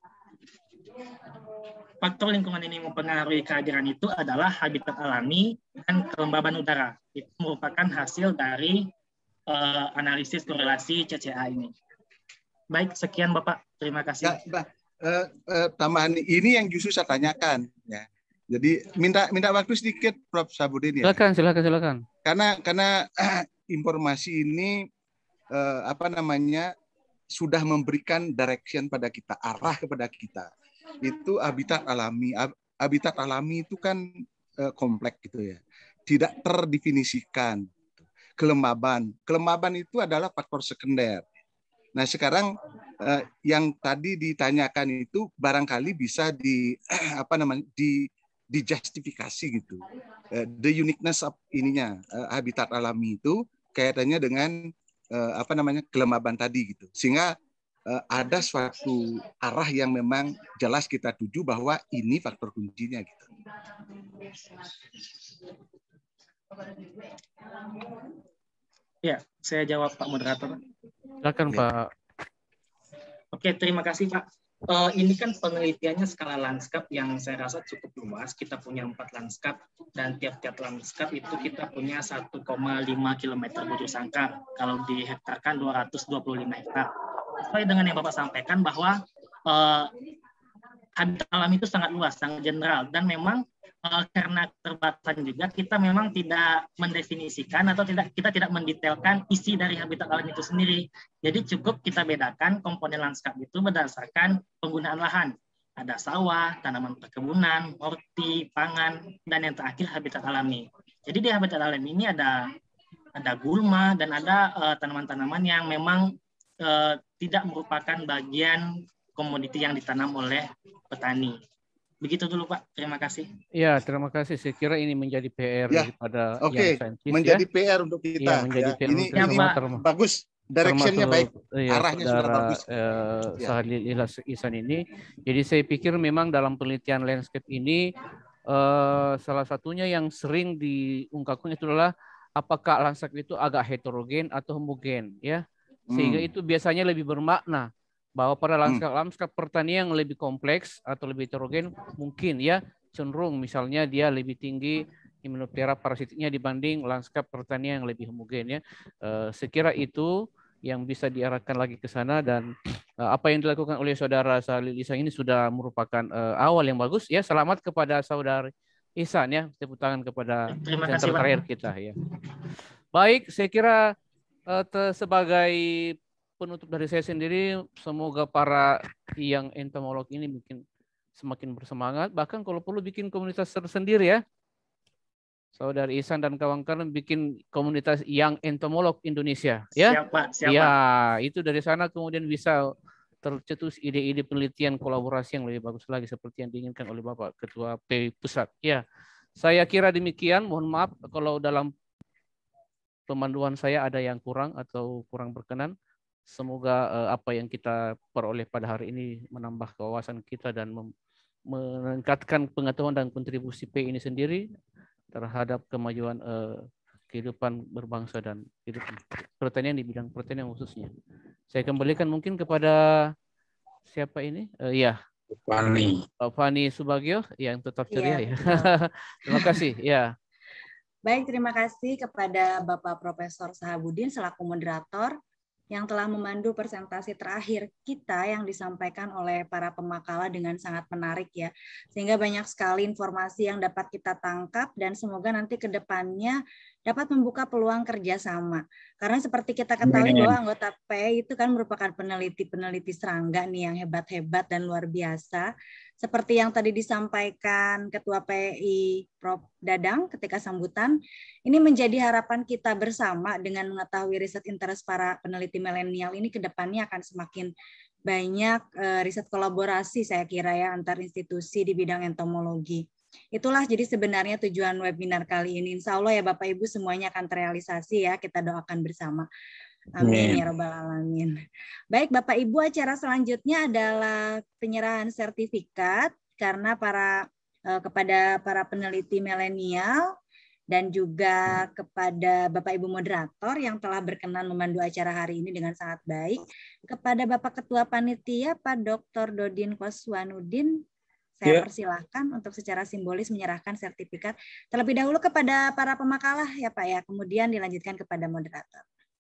faktor lingkungan ini mempengaruhi kehadiran itu adalah habitat alami dan kelembaban udara. Itu merupakan hasil dari uh, analisis korelasi C C A ini. Baik, sekian Bapak. Terima kasih. Ya, bah, uh, uh, tambahan ini yang justru saya tanyakan. Ya. Jadi minta minta waktu sedikit, Prof Sabudin ya. Silakan, silakan, silakan. Karena karena uh, informasi ini uh, apa namanya sudah memberikan direction pada kita, arah kepada kita. Itu habitat alami. Habitat alami itu kan uh, kompleks gitu ya. Tidak terdefinisikan. Kelembaban. Kelembaban itu adalah faktor sekunder. Nah, sekarang uh, yang tadi ditanyakan itu barangkali bisa di apa namanya di dijustifikasi gitu. Uh, the uniqueness of ininya uh, habitat alami itu kaitannya dengan uh, apa namanya kelembaban tadi gitu. Sehingga uh, ada suatu arah yang memang jelas kita tuju bahwa ini faktor kuncinya gitu. Ya, saya jawab Pak Moderator. Silakan ya. Pak. Oke, terima kasih Pak. Uh, ini kan penelitiannya skala lanskap yang saya rasa cukup luas. Kita punya empat lanskap dan tiap-tiap lanskap itu kita punya satu koma lima kilometer bujur sangkar. Kalau dihektarkan dua ratus dua puluh lima hektar. Sesuai dengan yang Bapak sampaikan bahwa uh, habitat alam itu sangat luas, sangat general, dan memang uh, karena keterbatasan juga kita memang tidak mendefinisikan atau tidak kita tidak mendetailkan isi dari habitat alam itu sendiri. Jadi cukup kita bedakan komponen lanskap itu berdasarkan penggunaan lahan. Ada sawah, tanaman perkebunan, horti, pangan, dan yang terakhir habitat alami. Jadi di habitat alami ini ada ada gulma dan ada uh, tanaman-tanaman yang memang uh, tidak merupakan bagian komoditi yang ditanam oleh petani. Begitu dulu Pak, terima kasih. Ya, terima kasih. Saya kira ini menjadi P R ya, daripada okay. yang saintis menjadi ya. P R untuk kita. Ya, menjadi ya. P R ini untuk ini kita, term- bagus, directionnya baik, ya, arahnya saudara, sudah bagus. Eh, ya. Sahlil Ihsan ini. Jadi saya pikir memang dalam penelitian landscape ini eh, salah satunya yang sering diungkapkan itu adalah apakah landscape itu agak heterogen atau homogen, ya. sehingga Hmm. itu biasanya lebih bermakna bahwa pada Hmm. lanskap-lanskap pertanian yang lebih kompleks atau lebih heterogen mungkin ya cenderung misalnya dia lebih tinggi Hymenoptera parasitnya dibanding lanskap pertanian yang lebih homogen ya. Eh, sekira itu yang bisa diarahkan lagi ke sana, dan eh, apa yang dilakukan oleh saudara Salil Ihsan ini sudah merupakan eh, awal yang bagus ya. Selamat kepada saudara Ihsan ya, tepuk tangan kepada Terima presenter kasih, Pak. terakhir kita ya. Baik, saya kira eh, te- sebagai penutup dari saya sendiri, semoga para yang entomolog ini mungkin semakin bersemangat, bahkan kalau perlu bikin komunitas tersendiri ya. Saudara Ihsan dan kawan-kawan bikin komunitas yang entomolog Indonesia ya. Siap, Pak. Siap, Ya, Pak. itu dari sana kemudian bisa tercetus ide-ide penelitian kolaborasi yang lebih bagus lagi seperti yang diinginkan oleh Bapak Ketua P I Pusat. Ya, saya kira demikian. Mohon maaf kalau dalam pemanduan saya ada yang kurang atau kurang berkenan. Semoga eh, apa yang kita peroleh pada hari ini menambah kewawasan kita dan meningkatkan pengetahuan dan kontribusi P I ini sendiri terhadap kemajuan eh, kehidupan berbangsa dan kehidupan pertanian di bidang pertanian khususnya. Saya kembalikan mungkin kepada siapa ini? Eh, ya, Fani. Pak Fani Subagio yang tetap ceria Iya, ya. betul. Terima kasih. Ya. Baik, terima kasih kepada Bapak Profesor Sahabudin selaku moderator yang telah memandu presentasi terakhir kita yang disampaikan oleh para pemakala dengan sangat menarik ya. Sehingga banyak sekali informasi yang dapat kita tangkap dan semoga nanti ke depannya dapat membuka peluang kerjasama. Karena seperti kita ketahui Amin. bahwa anggota P I itu kan merupakan peneliti-peneliti serangga nih yang hebat-hebat dan luar biasa. Seperti yang tadi disampaikan Ketua P I Profesor Dadang ketika sambutan, ini menjadi harapan kita bersama dengan mengetahui riset interest para peneliti milenial ini ke depannya akan semakin banyak eh, riset kolaborasi saya kira ya antar institusi di bidang entomologi. Itulah jadi sebenarnya tujuan webinar kali ini. Insya Allah ya Bapak Ibu semuanya akan terrealisasi ya, kita doakan bersama. Amin ya Rabbal Alamin. Baik Bapak Ibu, acara selanjutnya adalah penyerahan sertifikat karena para eh, kepada para peneliti milenial dan juga kepada Bapak Ibu moderator yang telah berkenan memandu acara hari ini dengan sangat baik. Kepada Bapak Ketua Panitia Pak Doktor Dodin Koswanudin, saya Ya. persilahkan untuk secara simbolis menyerahkan sertifikat terlebih dahulu kepada para pemakalah ya Pak ya, kemudian dilanjutkan kepada moderator.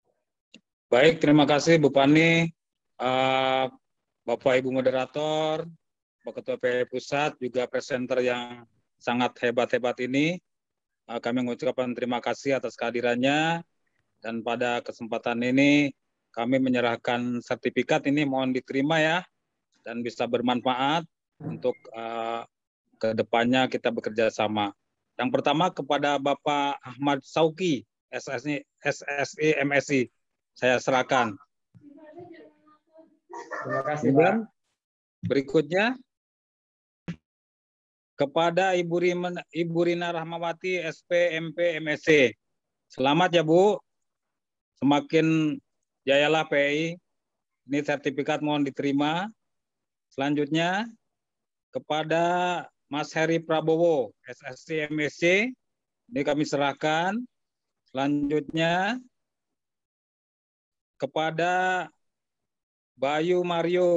Baik, terima kasih Bu Pani, uh, Bapak Ibu moderator, Pak Ketua P I Pusat, juga presenter yang sangat hebat-hebat ini. Uh, kami mengucapkan terima kasih atas kehadirannya, dan pada kesempatan ini kami menyerahkan sertifikat ini, mohon diterima ya, dan bisa bermanfaat untuk uh, ke depannya kita bekerja sama. Yang pertama kepada Bapak Ahmad Sauki, S S I M S I, saya serahkan. Terima kasih, Pak. Berikutnya kepada Ibu Rina, Ibu Rina Rahmawati, S P M P M S C. Selamat ya Bu. Semakin jayalah P I. Ini sertifikat mohon diterima. Selanjutnya kepada Mas Heri Prabowo, S S C M S C. Ini kami serahkan. Selanjutnya kepada Bayu Mario,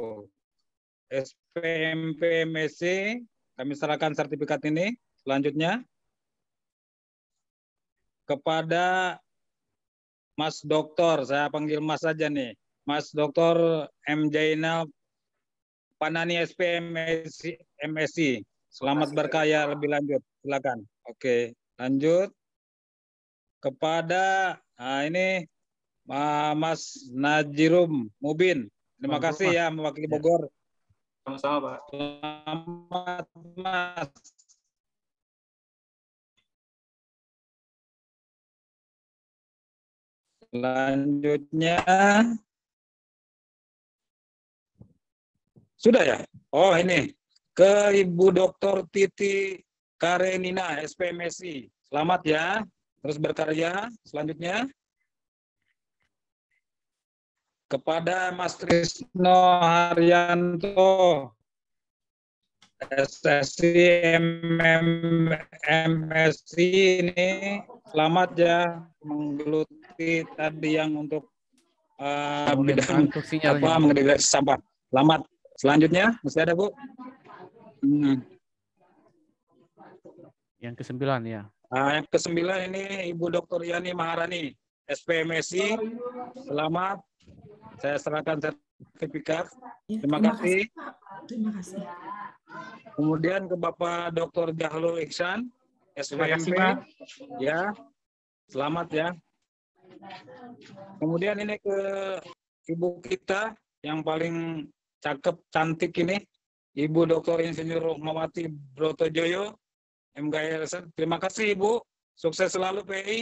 S P M P M S C, kami serahkan sertifikat ini. Selanjutnya kepada Mas Doktor, saya panggil Mas saja nih, Mas Doktor M. Jainal Panani S P M S C. Selamat berkarya lebih lanjut, silakan. Oke, lanjut kepada nah ini Mas Najirum Mubin. Terima kasih ya mewakili Bogor. Sama-sama, Pak. Selamat, Mas. Selanjutnya sudah ya? Oh ini ke Ibu Doktor Titi Karenina S P M S I. Selamat ya, terus berkarya. Selanjutnya kepada Mas Trisno Haryanto S S I M S I ini. Selamat ya menggeluti tadi yang untuk uh, bidang apa mengendalikan sampah. Selamat. Selanjutnya masih ada Bu? Hmm. Yang kesembilan ya. Nah, yang kesembilan ini Ibu Doktor Yani Maharani, S P M S I. Selamat. Saya serahkan sertifikat. Ya, terima, terima kasih. kasih. Terima kasih. Kemudian ke Bapak Doktor Jahlul Ihsan, S P M P. Ya, selamat ya. Kemudian ini ke Ibu kita yang paling cakep, cantik ini, Ibu Doktor Insinyur Rohmawati Brotojoyo, M K I L S M. Terima kasih Ibu, sukses selalu P I.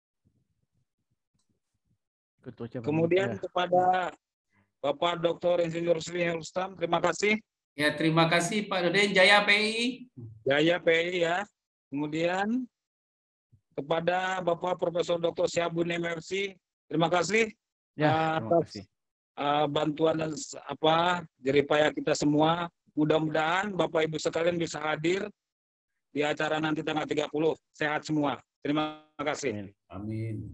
Kemudian ya. Kepada Bapak Doktor Insinyur Sri Rustam, terima kasih. Ya, terima kasih Pak Doden. Jaya P I. Jaya P I ya. Kemudian kepada Bapak Profesor Doktor Syabun M F C, terima kasih ya, terima atas kasih. Uh, bantuan dan apa jeripaya kita semua. Mudah-mudahan Bapak Ibu sekalian bisa hadir di acara nanti tanggal tiga puluh. Sehat semua. Terima kasih. Amin.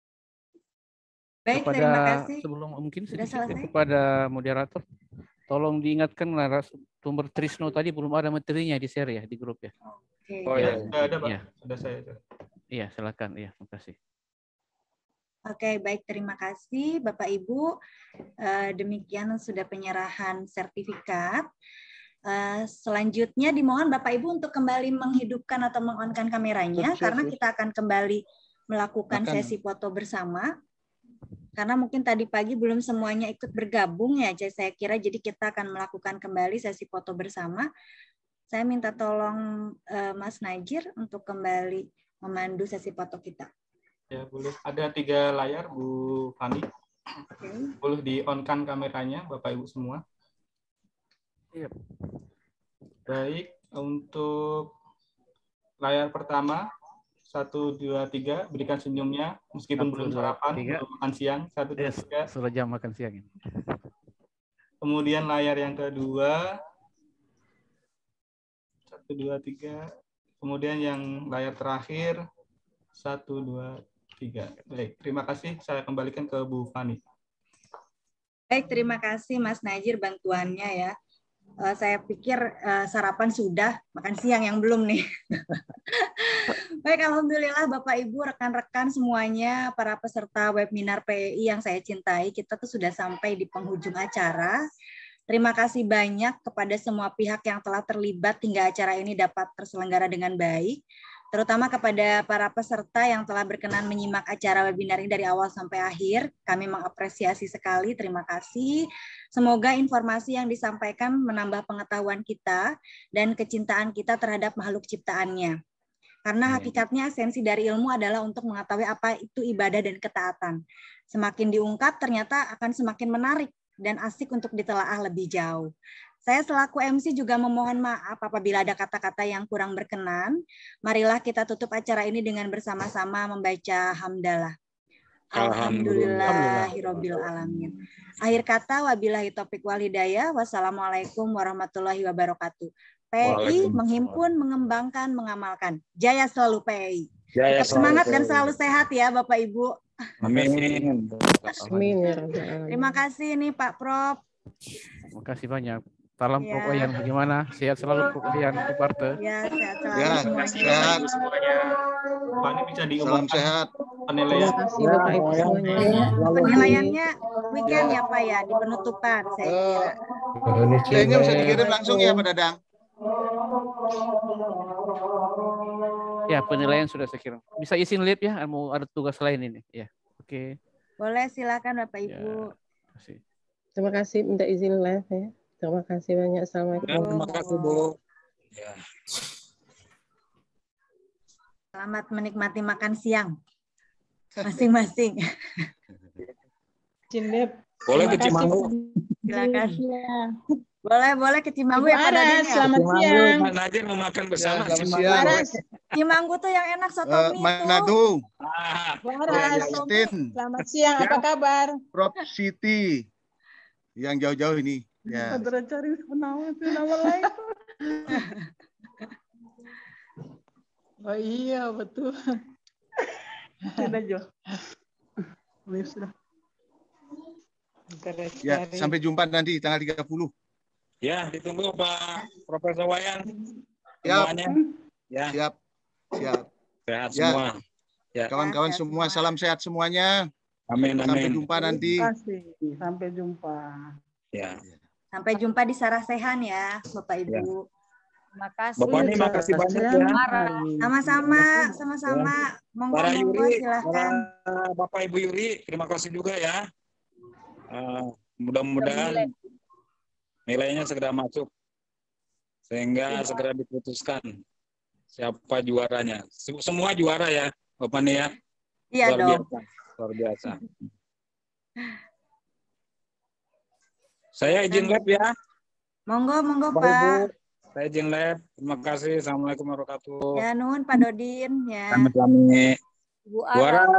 Baik, kepada, terima kasih. Sebelum mungkin sedikit ya, kepada moderator, tolong diingatkan narasumber Trisno tadi belum ada materinya di share ya di grup ya. Okay. Oh ya, ya. Ada Pak, ya. Ada saya. Iya, silakan. Iya, terima kasih. Oke, baik, terima kasih Bapak Ibu. Demikian sudah penyerahan sertifikat. Selanjutnya dimohon Bapak Ibu untuk kembali menghidupkan atau meng-on-kan kameranya Betul, karena kita akan kembali melakukan Makan. sesi foto bersama. Karena mungkin tadi pagi belum semuanya ikut bergabung ya, saya kira jadi kita akan melakukan kembali sesi foto bersama. Saya minta tolong Mas Najir untuk kembali memandu sesi foto kita. Ya, boleh. Ada tiga layar, Bu Fani. Okay. Boleh di-on-kan kameranya, Bapak Ibu semua. Yep. Baik, untuk layar pertama, satu, dua, tiga, berikan senyumnya, meskipun belum sarapan, belum makan siang, satu, dua, yes, tiga. Sudah jam makan siang ini. Kemudian layar yang kedua, satu, dua, tiga. Kemudian yang layar terakhir, satu, dua, tiga. Baik, terima kasih. Saya kembalikan ke Bu Fani. Baik, terima kasih Mas Najir bantuannya ya. Uh, saya pikir uh, sarapan sudah, makan siang yang belum nih. Baik, alhamdulillah Bapak Ibu, rekan-rekan semuanya, para peserta webinar P I yang saya cintai, kita tuh sudah sampai di penghujung acara. Terima kasih banyak kepada semua pihak yang telah terlibat hingga acara ini dapat terselenggara dengan baik. Terutama kepada para peserta yang telah berkenan menyimak acara webinar ini dari awal sampai akhir. Kami mengapresiasi sekali, terima kasih. Semoga informasi yang disampaikan menambah pengetahuan kita dan kecintaan kita terhadap makhluk ciptaannya. Karena hakikatnya esensi dari ilmu adalah untuk mengetahui apa itu ibadah dan ketaatan. Semakin diungkap ternyata akan semakin menarik dan asik untuk ditelaah lebih jauh. Saya selaku M C juga memohon maaf apabila ada kata-kata yang kurang berkenan. Marilah kita tutup acara ini dengan bersama-sama membaca hamdalah. Alhamdulillahirabbil alamin. Akhir kata wabillahi taufik wal hidayah. Wassalamualaikum warahmatullahi wabarakatuh. P I menghimpun, mengembangkan, mengamalkan. Jaya selalu P I. Jaya Tetap semangat selalu. Dan selalu sehat ya Bapak Ibu. Amin. Amin. Terima kasih nih Pak Prof. Terima kasih banyak. Salam ya. Pok Oyan, bagaimana? Sehat selalu Pok Oyan, Pok Parte. Ya, sehat selalu. Ya, sehat. Pak, ini bisa diumumkan. Salam sehat. Penilaian. Terima kasih Bapak Ibu semuanya. Ya. Penilaiannya weekend ya Pak ya, di penutupan saya kira. Kayaknya bisa dikirim langsung ya Pak Dadang. Ya, penilaian sudah saya kirim. Bisa izin lihat ya, mau ada tugas lain ini. Ya, oke. Okay. Boleh, silakan Bapak Ibu. Ya, terima kasih, minta izin live ya. Terima kasih banyak. Assalamualaikum. Terima kasih Bu. Ya. Selamat menikmati makan siang masing-masing. Boleh ke Cimanggu. Silakan. Boleh, boleh ke Cimanggu ya Pak Daden ya. Selamat siang. Pak Najir mau makan bersama ya, Cimanggu. Cimanggu tuh yang enak soto uh, mie Manado. Ah, Waras. Selamat siang, apa kabar? Prof Siti. Yang jauh-jauh ini. Ya. Antara cari nama nama lain. Oh iya betul. Sudah Jo. Sudah. Ya, sampai jumpa nanti tanggal tiga puluh. Ya, ditunggu Pak Profesor Wayan. Siap. Semuanya. Ya. Siap. Siap. Sehat Ya. semua. Ya. Kawan-kawan semua, salam sehat semuanya. Amin, amin. Sampai jumpa nanti. Terima kasih. Sampai jumpa. Ya. Sampai jumpa di Sarasehan ya, Bapak Ibu. Terima kasih. Bapak ini makasih banyak ya. Sama-sama, sama-sama. Monggo, Para monggo, Yuri, silahkan. para Bapak Ibu Yuri, terima kasih juga ya. Uh, mudah-mudahan nilainya segera masuk sehingga segera diputuskan siapa juaranya. Semua juara ya, Bapak nih ya. Iya luar dong. Biasa, luar biasa. Saya izin lab ya. Monggo, monggo Bapak Ibu, Pak. saya izin lab. Terima kasih. Assalamualaikum warahmatullahi wabarakatuh. Ya, nuhun Pak Dodin ya. Kami-kami. Bu Juara